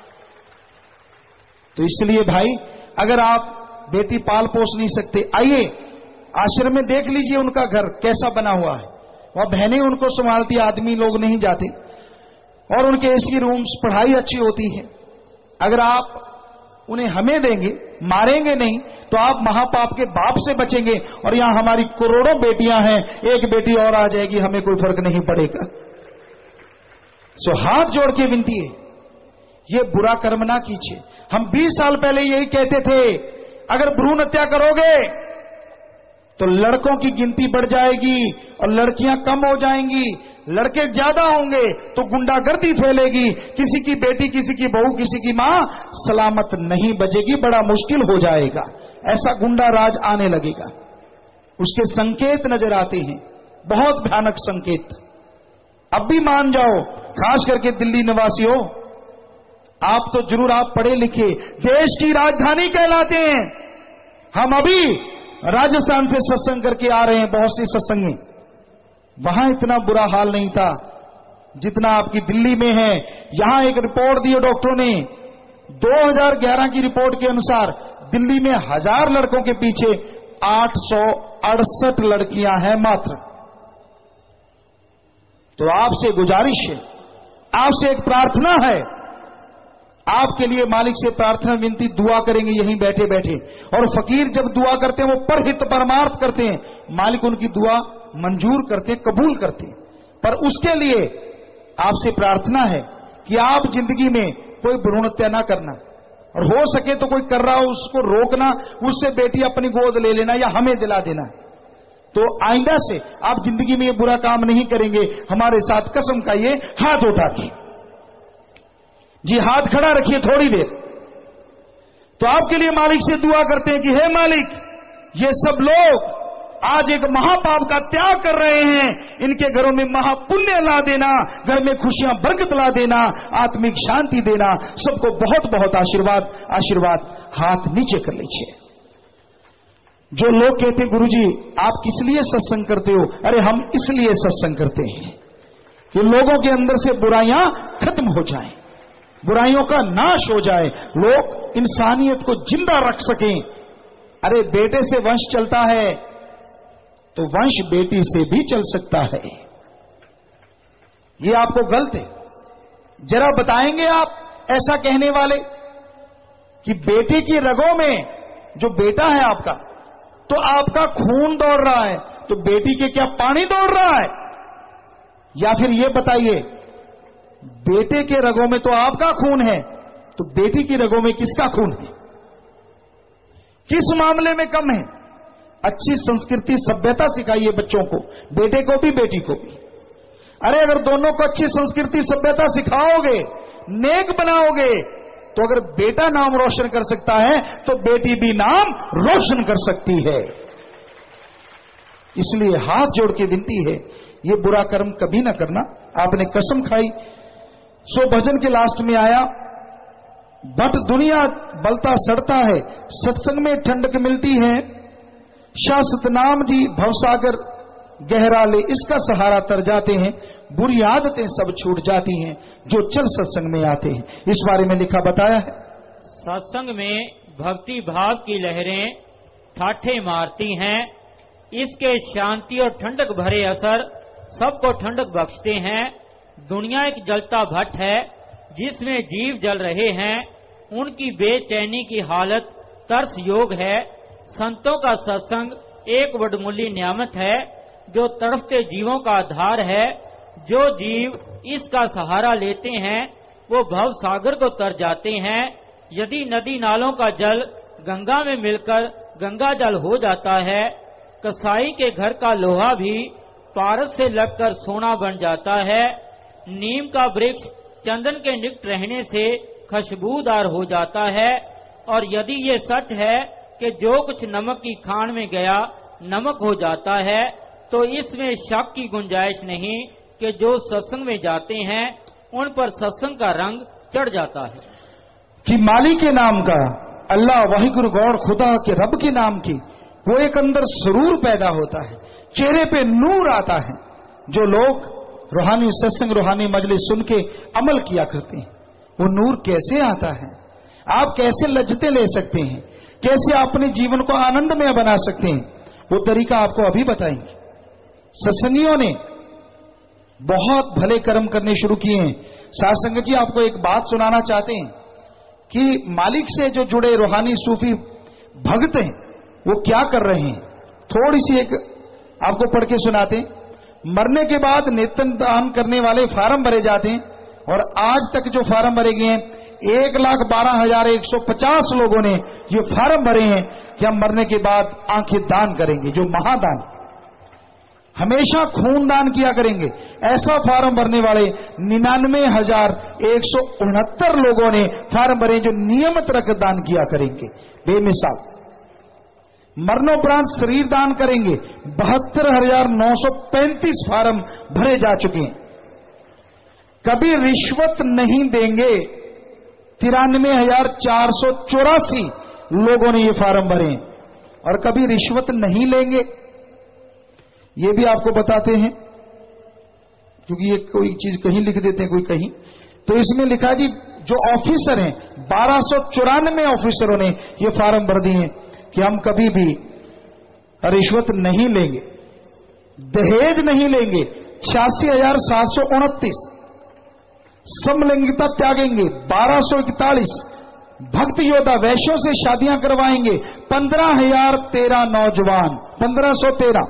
तो इसलिए भाई, अगर आप बेटी पाल पोस नहीं सकते, आइए आश्रम में देख लीजिए उनका घर कैसा बना हुआ है। वह बहनें उनको संभालती, आदमी लोग नहीं जाते, और उनके एसी रूम्स, पढ़ाई अच्छी होती है। अगर आप उन्हें हमें देंगे, मारेंगे नहीं, तो आप महापाप के बाप से बचेंगे। और यहां हमारी करोड़ों बेटियां हैं, एक बेटी और आ जाएगी, हमें कोई फर्क नहीं पड़ेगा। सो हाथ जोड़ के विनती है, ये बुरा कर्म ना कीजिए। हम बीस साल पहले यही कहते थे, अगर भ्रूण हत्या करोगे तो लड़कों की गिनती बढ़ जाएगी और लड़कियां कम हो जाएंगी, लड़के ज्यादा होंगे तो गुंडागर्दी फैलेगी, किसी की बेटी, किसी की बहू, किसी की मां सलामत नहीं बचेगी, बड़ा मुश्किल हो जाएगा, ऐसा गुंडा राज आने लगेगा। उसके संकेत नजर आते हैं, बहुत भयानक संकेत। अब भी मान जाओ, खास करके दिल्ली निवासियों, आप तो जरूर आप पढ़े लिखे, देश की राजधानी कहलाते हैं। हम अभी राजस्थान से सत्संग करके आ रहे हैं, बहुत सी सत्संगें, वहां इतना बुरा हाल नहीं था जितना आपकी दिल्ली में है। यहां एक रिपोर्ट दी डॉक्टरों ने, दो हज़ार ग्यारह की रिपोर्ट के अनुसार दिल्ली में हजार लड़कों के पीछे आठ सौ अड़सठ लड़कियां हैं मात्र। तो आपसे गुजारिश है, आपसे एक प्रार्थना है, आपके लिए मालिक से प्रार्थना विनती दुआ करेंगे यहीं बैठे बैठे। और फकीर जब दुआ करते हैं वो परहित परमार्थ करते हैं, मालिक उनकी दुआ मंजूर करते, कबूल करते। पर उसके लिए आपसे प्रार्थना है कि आप जिंदगी में कोई भ्रूण हत्या ना करना, और हो सके तो कोई कर रहा हो उसको रोकना, उससे बेटी अपनी गोद ले लेना या हमें दिला देना। तो आइंदा से आप जिंदगी में ये बुरा काम नहीं करेंगे, हमारे साथ कसम खाइए, हाथ उठा के जी, हाथ खड़ा रखिए थोड़ी देर। तो आपके लिए मालिक से दुआ करते हैं कि हे मालिक, ये सब लोग आज एक महापाप का त्याग कर रहे हैं, इनके घरों में महापुण्य ला देना, घर में खुशियां बरकत ला देना, आत्मिक शांति देना, सबको बहुत बहुत आशीर्वाद आशीर्वाद। हाथ नीचे कर लीजिए। जो लोग कहते हैं गुरुजी आप किस लिए सत्संग करते हो, अरे हम इसलिए सत्संग करते हैं कि लोगों के अंदर से बुराइयां खत्म हो जाएं, बुराइयों का नाश हो जाए, लोग इंसानियत को जिंदा रख सकें। अरे बेटे से वंश चलता है तो वंश बेटी से भी चल सकता है। ये आपको गलत है। जरा बताएंगे आप ऐसा कहने वाले कि बेटे की रगों में जो बेटा है आपका, तो आपका खून दौड़ रहा है, तो बेटी के क्या पानी दौड़ रहा है? या फिर ये बताइए, बेटे के रगों में तो आपका खून है, तो बेटी की रगों में किसका खून है? किस मामले में कम है? अच्छी संस्कृति सभ्यता सिखाइए बच्चों को, बेटे को भी बेटी को भी। अरे अगर दोनों को अच्छी संस्कृति सभ्यता सिखाओगे, नेक बनाओगे, तो अगर बेटा नाम रोशन कर सकता है तो बेटी भी नाम रोशन कर सकती है। इसलिए हाथ जोड़ के विनती है, ये बुरा कर्म कभी ना करना। आपने कसम खाई। सो भजन के लास्ट में आया, बट दुनिया बलता सड़ता है, सत्संग में ठंडक मिलती है, शाश्वत नाम जी भवसागर गहरा ले, इसका सहारा तर जाते हैं, बुरी आदतें सब छूट जाती हैं जो चल सत्संग में आते हैं। इस बारे में लिखा बताया है, सत्संग में भक्ति भाव की लहरें ठाठे मारती हैं, इसके शांति और ठंडक भरे असर सबको ठंडक बख्शते हैं। दुनिया एक जलता भट्ट है जिसमें जीव जल रहे हैं, उनकी बेचैनी की हालत तरस योग है। संतों का सत्संग एक वडमूली नियामत है जो तड़पते जीवों का आधार है। जो जीव इसका सहारा लेते हैं वो भव सागर को तर जाते हैं। यदि नदी नालों का जल गंगा में मिलकर गंगा जल हो जाता है। कसाई के घर का लोहा भी पारस से लगकर सोना बन जाता है। नीम का वृक्ष चंदन के निकट रहने से खुशबूदार हो जाता है। और यदि ये सच है कि जो कुछ नमक की खान में गया नमक हो जाता है, तो इसमें शक की गुंजाइश नहीं कि जो सत्संग में जाते हैं उन पर सत्संग का रंग चढ़ जाता है। कि मालिक के नाम का, अल्लाह वाहिगुरु गौर खुदा के रब के नाम की वो एक अंदर सुरूर पैदा होता है, चेहरे पे नूर आता है। जो लोग रूहानी सत्संग रूहानी मजलिस सुन के अमल किया करते हैं, वो नूर कैसे आता है, आप कैसे लज्जतें ले सकते हैं, कैसे अपने जीवन को आनंदमय बना सकते हैं, वो तरीका आपको अभी बताएंगे। सत्संगियों ने बहुत भले कर्म करने शुरू किए हैं। साध संगत जी, आपको एक बात सुनाना चाहते हैं कि मालिक से जो जुड़े रूहानी सूफी भक्त हैं वो क्या कर रहे हैं। थोड़ी सी एक आपको पढ़ के सुनाते। मरने के बाद नेत्र दान करने वाले फार्म भरे जाते हैं, और आज तक जो फार्म भरे गए हैं एक लाख बारह हजार एक सौ पचास लोगों ने ये फार्म भरे हैं कि हम मरने के बाद आंखें दान करेंगे, जो महादान, हमेशा खून दान किया करेंगे। ऐसा फार्म भरने वाले निन्यानवे हजार एक सौ उनहत्तर लोगों ने फार्म भरे जो नियमित रक्तदान किया करेंगे, बेमिसाल। मरणोपरांत शरीर दान करेंगे, बहत्तर हजार नौ सौ पैंतीस फार्म भरे जा चुके हैं। कभी रिश्वत नहीं देंगे, तिरानवे हजार चार सौ चौरासी लोगों ने ये फार्म भरे हैं। और कभी रिश्वत नहीं लेंगे, ये भी आपको बताते हैं, क्योंकि ये कोई चीज कहीं लिख देते हैं कोई कहीं, तो इसमें लिखा जी जो ऑफिसर हैं बारह सौ चौरानवे ऑफिसरों ने ये फार्म भर दिए कि हम कभी भी रिश्वत नहीं लेंगे, दहेज नहीं लेंगे। छियासी हजार सात सौ उनतीस समलैंगिकता त्यागेंगे, बारह सौ इकतालीस भक्त योद्धा वैश्यों से शादियां करवाएंगे, पंद्रह हजार तेरह नौजवान, पंद्रह सौ तेरह,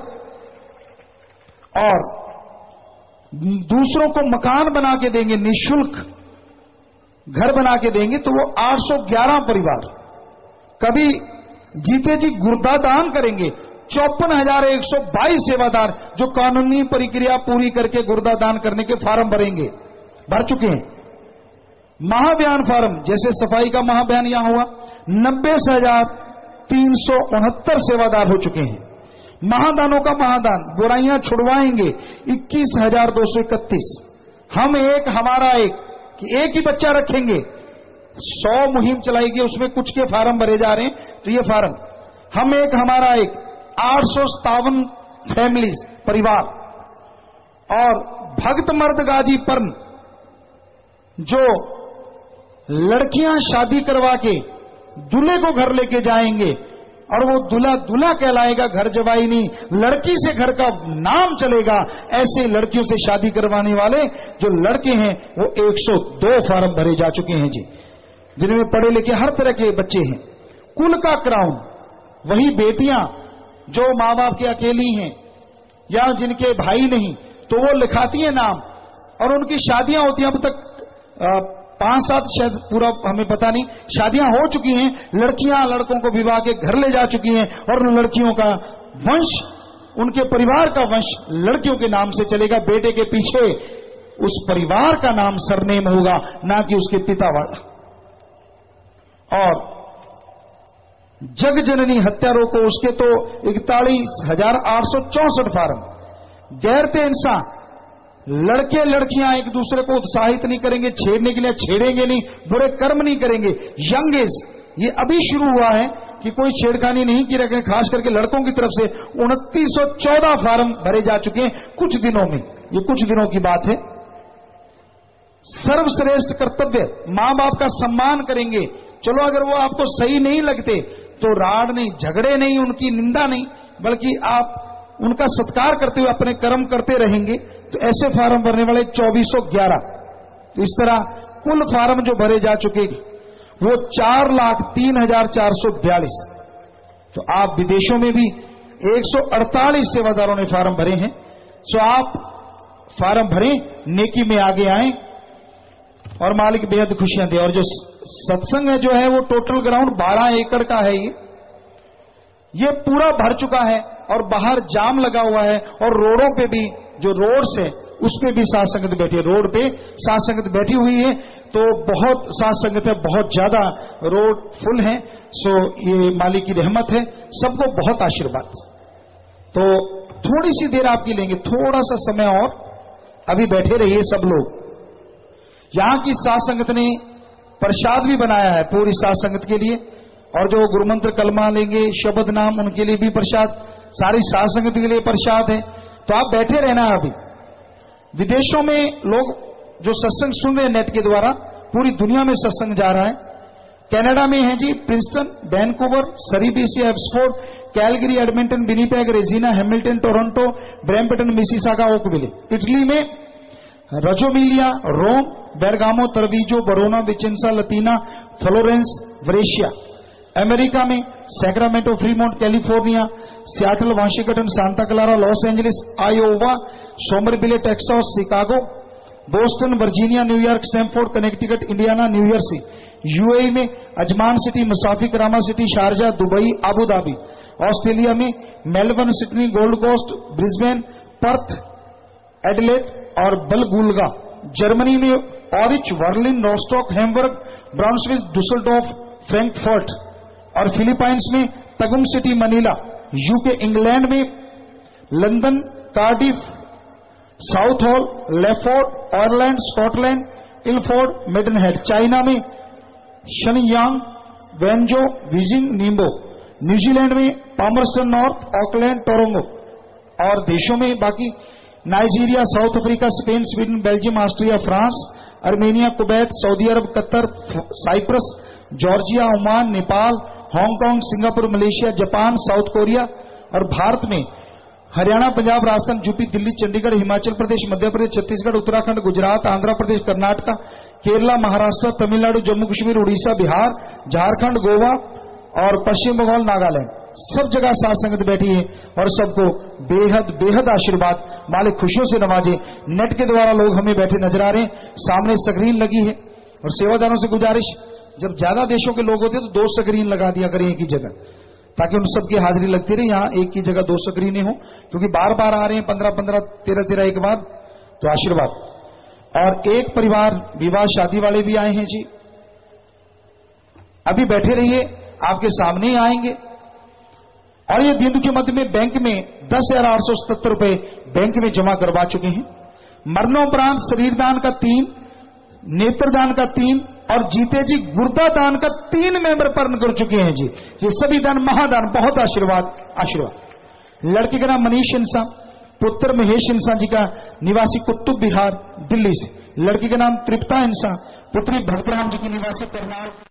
और दूसरों को मकान बना के देंगे, निःशुल्क घर बना के देंगे, तो वो आठ सौ ग्यारह परिवार। कभी जीते जी गुर्दा दान करेंगे, चौपन हजार एक सौ बाईस सेवादार जो कानूनी प्रक्रिया पूरी करके गुर्दा दान करने के फार्म भरेंगे, भर चुके हैं। महाभियान फार्म, जैसे सफाई का महाभियान यहां हुआ, नब्बे हजार तीन सौ उनहत्तर सेवादार हो चुके हैं। महादानों का महादान, बुराइयां छुड़वाएंगे, इक्कीस हजार दो सौ इकतीस। हम एक हमारा एक, कि एक ही बच्चा रखेंगे, सौ मुहिम चलाएगी, उसमें कुछ के फार्म भरे जा रहे हैं, तो ये फार्म हम एक हमारा एक, आठ सौ सतावन फैमिलीज परिवार। और भक्त मर्द गाजी पर्न, जो लड़कियां शादी करवा के दूल्हे को घर लेके जाएंगे, और वो दूल्हा दूल्हा कहलाएगा, घर जवाई नहीं, लड़की से घर का नाम चलेगा। ऐसे लड़कियों से शादी करवाने वाले जो लड़के हैं वो एक सौ दो फार्म भरे जा चुके हैं जी, जिनमें पढ़े लिखे हर तरह के बच्चे हैं। कुल का क्राउन, वही बेटियां जो माँ बाप की अकेली हैं या जिनके भाई नहीं, तो वो लिखाती है नाम, और उनकी शादियां होती हैं। अब तक पांच सात शायद पूरा हमें पता नहीं शादियां हो चुकी हैं, लड़कियां लड़कों को विवाह के घर ले जा चुकी हैं, और उन लड़कियों का वंश, उनके परिवार का वंश लड़कियों के नाम से चलेगा। बेटे के पीछे उस परिवार का नाम सरनेम होगा, ना कि उसके पिता वाला। और जग जननी हत्या रोको, उसके तो इकतालीस हजार आठ सौ चौसठ फार्म। गैरते इंसान, लड़के लड़कियां एक दूसरे को उत्साहित नहीं करेंगे, छेड़ने के लिए छेड़ेंगे नहीं, बुरे कर्म नहीं करेंगे। यंग एज, ये अभी शुरू हुआ है कि कोई छेड़खानी नहीं की रखें, खास करके लड़कों की तरफ से उनतीस सौ चौदह फार्म भरे जा चुके हैं कुछ दिनों में, ये कुछ दिनों की बात है। सर्वश्रेष्ठ कर्तव्य, मां बाप का सम्मान करेंगे। चलो अगर वो आपको सही नहीं लगते तो राड नहीं, झगड़े नहीं, उनकी निंदा नहीं, बल्कि आप उनका सत्कार करते हुए अपने कर्म करते रहेंगे। तो ऐसे फार्म भरने वाले चौबीस सौ ग्यारह। तो इस तरह कुल फार्म जो भरे जा चुके वो चार लाख तीन हजार चार सौ बयालीस। तो आप विदेशों में भी एक सौ अड़तालीस सेवादारों ने फार्म भरे हैं। सो आप फार्म भरें, नेकी में आगे आए और मालिक बेहद खुशियां दे। और जो सत्संग है जो है वो टोटल ग्राउंड बारह एकड़ का है। ये ये पूरा भर चुका है और बाहर जाम लगा हुआ है और रोडों पे भी जो रोड्स है उस पे भी साध संगत बैठी है, रोड पे साध संगत बैठी हुई है। तो बहुत साध संगत है, बहुत ज्यादा रोड फुल है। सो ये मालिक की रहमत है, सबको बहुत आशीर्वाद। तो थोड़ी सी देर आपकी लेंगे, थोड़ा सा समय और, अभी बैठे रहिए सब लोग। यहां की साध संगत ने प्रसाद भी बनाया है पूरी साध संगत के लिए, और जो गुरुमंत्र कलमा लेंगे, शब्द नाम, उनके लिए भी प्रसाद, सारी साध संगत के लिए प्रसाद है। तो आप बैठे रहना। अभी विदेशों में लोग जो सत्संग सुन रहे हैं नेट के द्वारा, पूरी दुनिया में सत्संग जा रहा है। कनाडा में है जी Princeton, Vancouver, Surrey BC, Oxford, Calgary, Edmonton, Winnipeg, Regina, Hamilton, Toronto, Brampton, Mississauga, Oakville. Italy में Reggio Emilia, Rome, Bergamo, Treviso, Verona, Vicenza, Latina, Florence, Brescia. America में Sacramento, Fremont, California, Seattle, Washington, Santa Clara, Los Angeles, Iowa, Somerville, Texas, Chicago, Boston, Virginia, New York, Stamford, Connecticut, Indiana, New Jersey. UAE में Ajman city, Mussafah, Rama city, Sharjah, Dubai, Abu Dhabi. Australia में Melbourne, Sydney, Gold Coast, Brisbane, Perth, Adelaide और बलगुलगा। जर्मनी में Aurich, Berlin, Rostock, Hamburg, Braunschweig, Dusseldorf, Frankfurt. और फिलीपाइंस में Tagum city, Manila. UK England में लंदन, कार्डिफ, साउथ हॉल, लेफोर्ड, ऑरलैंड, स्कॉटलैंड, इलफोर्ड, मिडनहेड। चाइना में Shenyang, Wenzhou, Beijing, Ningbo. New Zealand में पामरस्टन नॉर्थ, ऑकलैंड, टोरंगो। और देशों में बाकी Nigeria, South Africa, Spain, Sweden, Belgium, Austria, France, Armenia, Kuwait, Saudi Arab, Qatar, Cyprus, Georgia, Oman, Nepal, Hong Kong, Singapore, Malaysia, Japan, South Korea. और भारत में हरियाणा, पंजाब, राजस्थान, यूपी, दिल्ली, चंडीगढ़, हिमाचल प्रदेश, मध्य प्रदेश, छत्तीसगढ़, उत्तराखंड, गुजरात, आंध्र प्रदेश, कर्नाटक, केरला, महाराष्ट्र, तमिलनाडु, जम्मू कश्मीर, उड़ीसा, बिहार, झारखंड, गोवा और पश्चिम बंगाल, नागालैंड। सब जगह साध संगत बैठी है और सबको बेहद बेहद आशीर्वाद मालिक खुशियों से नवाजे। नेट के द्वारा लोग हमें बैठे नजर आ रहे हैं, सामने स्क्रीन लगी है। और सेवादारों से गुजारिश, जब ज्यादा देशों के लोग होते तो दो स्क्रीन लगा दिया करें एक ही जगह, ताकि उन सबकी हाजिरी लगती रहे। यहां एक ही जगह दो स्क्रीनें हो, क्योंकि बार बार आ रहे हैं, पंद्रह पंद्रह तेरह तेरह एक बार, तो आशीर्वाद। और एक परिवार विवाह शादी वाले भी आए हैं जी, अभी बैठे रहिए, आपके सामने ही आएंगे। और ये दिन के मध्य में बैंक में दस हजार आठ सौ सतहत्तर रुपए बैंक में जमा करवा चुके हैं। मरणोपरांत शरीर दान का तीन, नेत्र दान का तीन और जीते जी गुर्दा दान का तीन मेंबर पर्ण कर चुके हैं जी। ये सभी दान महादान, बहुत आशीर्वाद आशीर्वाद। लड़के का नाम मनीष इंसान, पुत्र महेश इंसान जी का, निवासी कुतुब बिहार, दिल्ली से। लड़की का नाम तृप्ता इंसान, पुत्री भक्तराम जी की, निवासी करनाल।